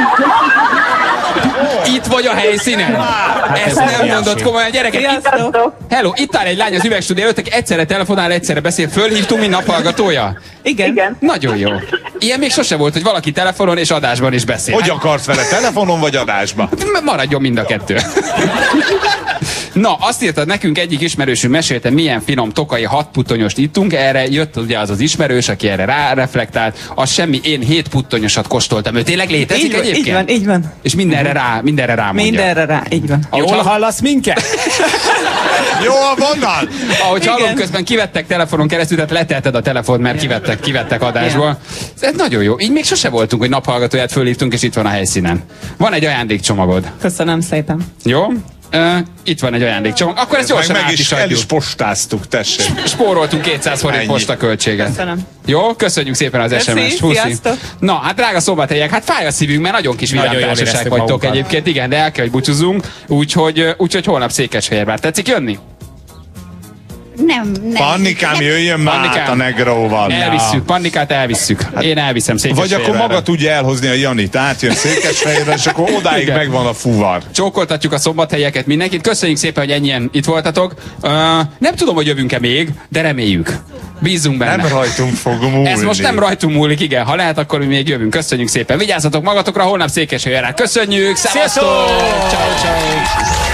S9: Itt vagy a helyszínen?
S4: Hát
S9: Ezt nem mondod komolyan, gyerekek. Itt,
S17: Sziasztok!
S9: hello, itt áll egy lány az üvegstúdió előttek, egyszerre telefonál, egyszerre beszél. Fölhívtunk, mint naphallgatója?
S17: Igen. Igen.
S9: Nagyon jó. Ilyen még sose volt, hogy valaki telefonon és adásban is beszél.
S5: Hogy akarsz vele? Telefonon vagy adásba?
S9: M- Maradjon mind a kettő. Na, azt írtad nekünk, egyik ismerősünk mesélte, milyen finom tokai hat puttonyost ittunk, erre jött ugye az az ismerős, aki erre ráreflektált, az semmi, én hét puttonyosat kóstoltam. Ő tényleg létezik
S16: Így van,
S9: egyébként?
S16: így van, így van.
S9: És mindenre rá, mindenre rá mondja.
S16: Mindenre rá, így van.
S9: Ahogy
S4: Jól
S9: hall-
S4: hallasz minket?
S5: Jó, vonal!
S9: Ahogy
S16: Igen.
S9: hallom, közben kivettek telefonon keresztül, tehát letelted a telefon, mert kivettek, kivettek adásból. Ez nagyon jó. Így még sose voltunk, hogy naphallgatóját fölhívtunk, és itt van a helyszínen. Van egy ajándékcsomagod.
S16: Köszönöm szépen.
S9: Jó? Uh, itt van egy ajándékcsomag. Akkor ezt
S5: Meg,
S9: gyorsan
S5: meg
S9: át
S5: is,
S9: is
S5: el
S9: adjuk.
S5: is postáztuk, tessék.
S9: Spóroltunk kétszáz forint postaköltséget.
S18: Köszönöm.
S9: Jó, köszönjük szépen az es em es-t. Puszi.
S18: Sziasztok.
S9: Na, hát drága szombathelyiek, hát fáj a szívünk, mert nagyon kis
S4: Nagyon jól
S9: világtársaság
S4: éreztük
S9: vagytok
S4: magunkat.
S9: egyébként, igen, de el kell, hogy búcsúzzunk, úgyhogy, úgyhogy holnap Székesfehérvár. Tetszik jönni?
S15: Nem, nem.
S5: Pannikám, jöjjön már
S9: Pannikám.
S5: át a negróval.
S9: Elvisszük, Pannikát elvisszük. Én elviszem
S5: Vagy
S9: Székesfehérvárra.
S5: akkor maga tudja elhozni a Janit, átjön Székesfehérre, és akkor odáig
S9: Igen.
S5: megvan a fuvar.
S9: Csókoltatjuk a szombathelyeket mindenkit. Köszönjük szépen, hogy ennyien itt voltatok. Uh, nem tudom, hogy jövünk-e még, de reméljük. Bízzunk benne.
S5: Nem rajtunk fog múlni.
S9: Ez most nem rajtunk múlik, igen. Ha lehet, akkor mi még jövünk. Köszönjük szépen. Vigyázzatok magatokra, holnap Székesfehérre. Köszönjük! Szevasztok! Ciao, ciao!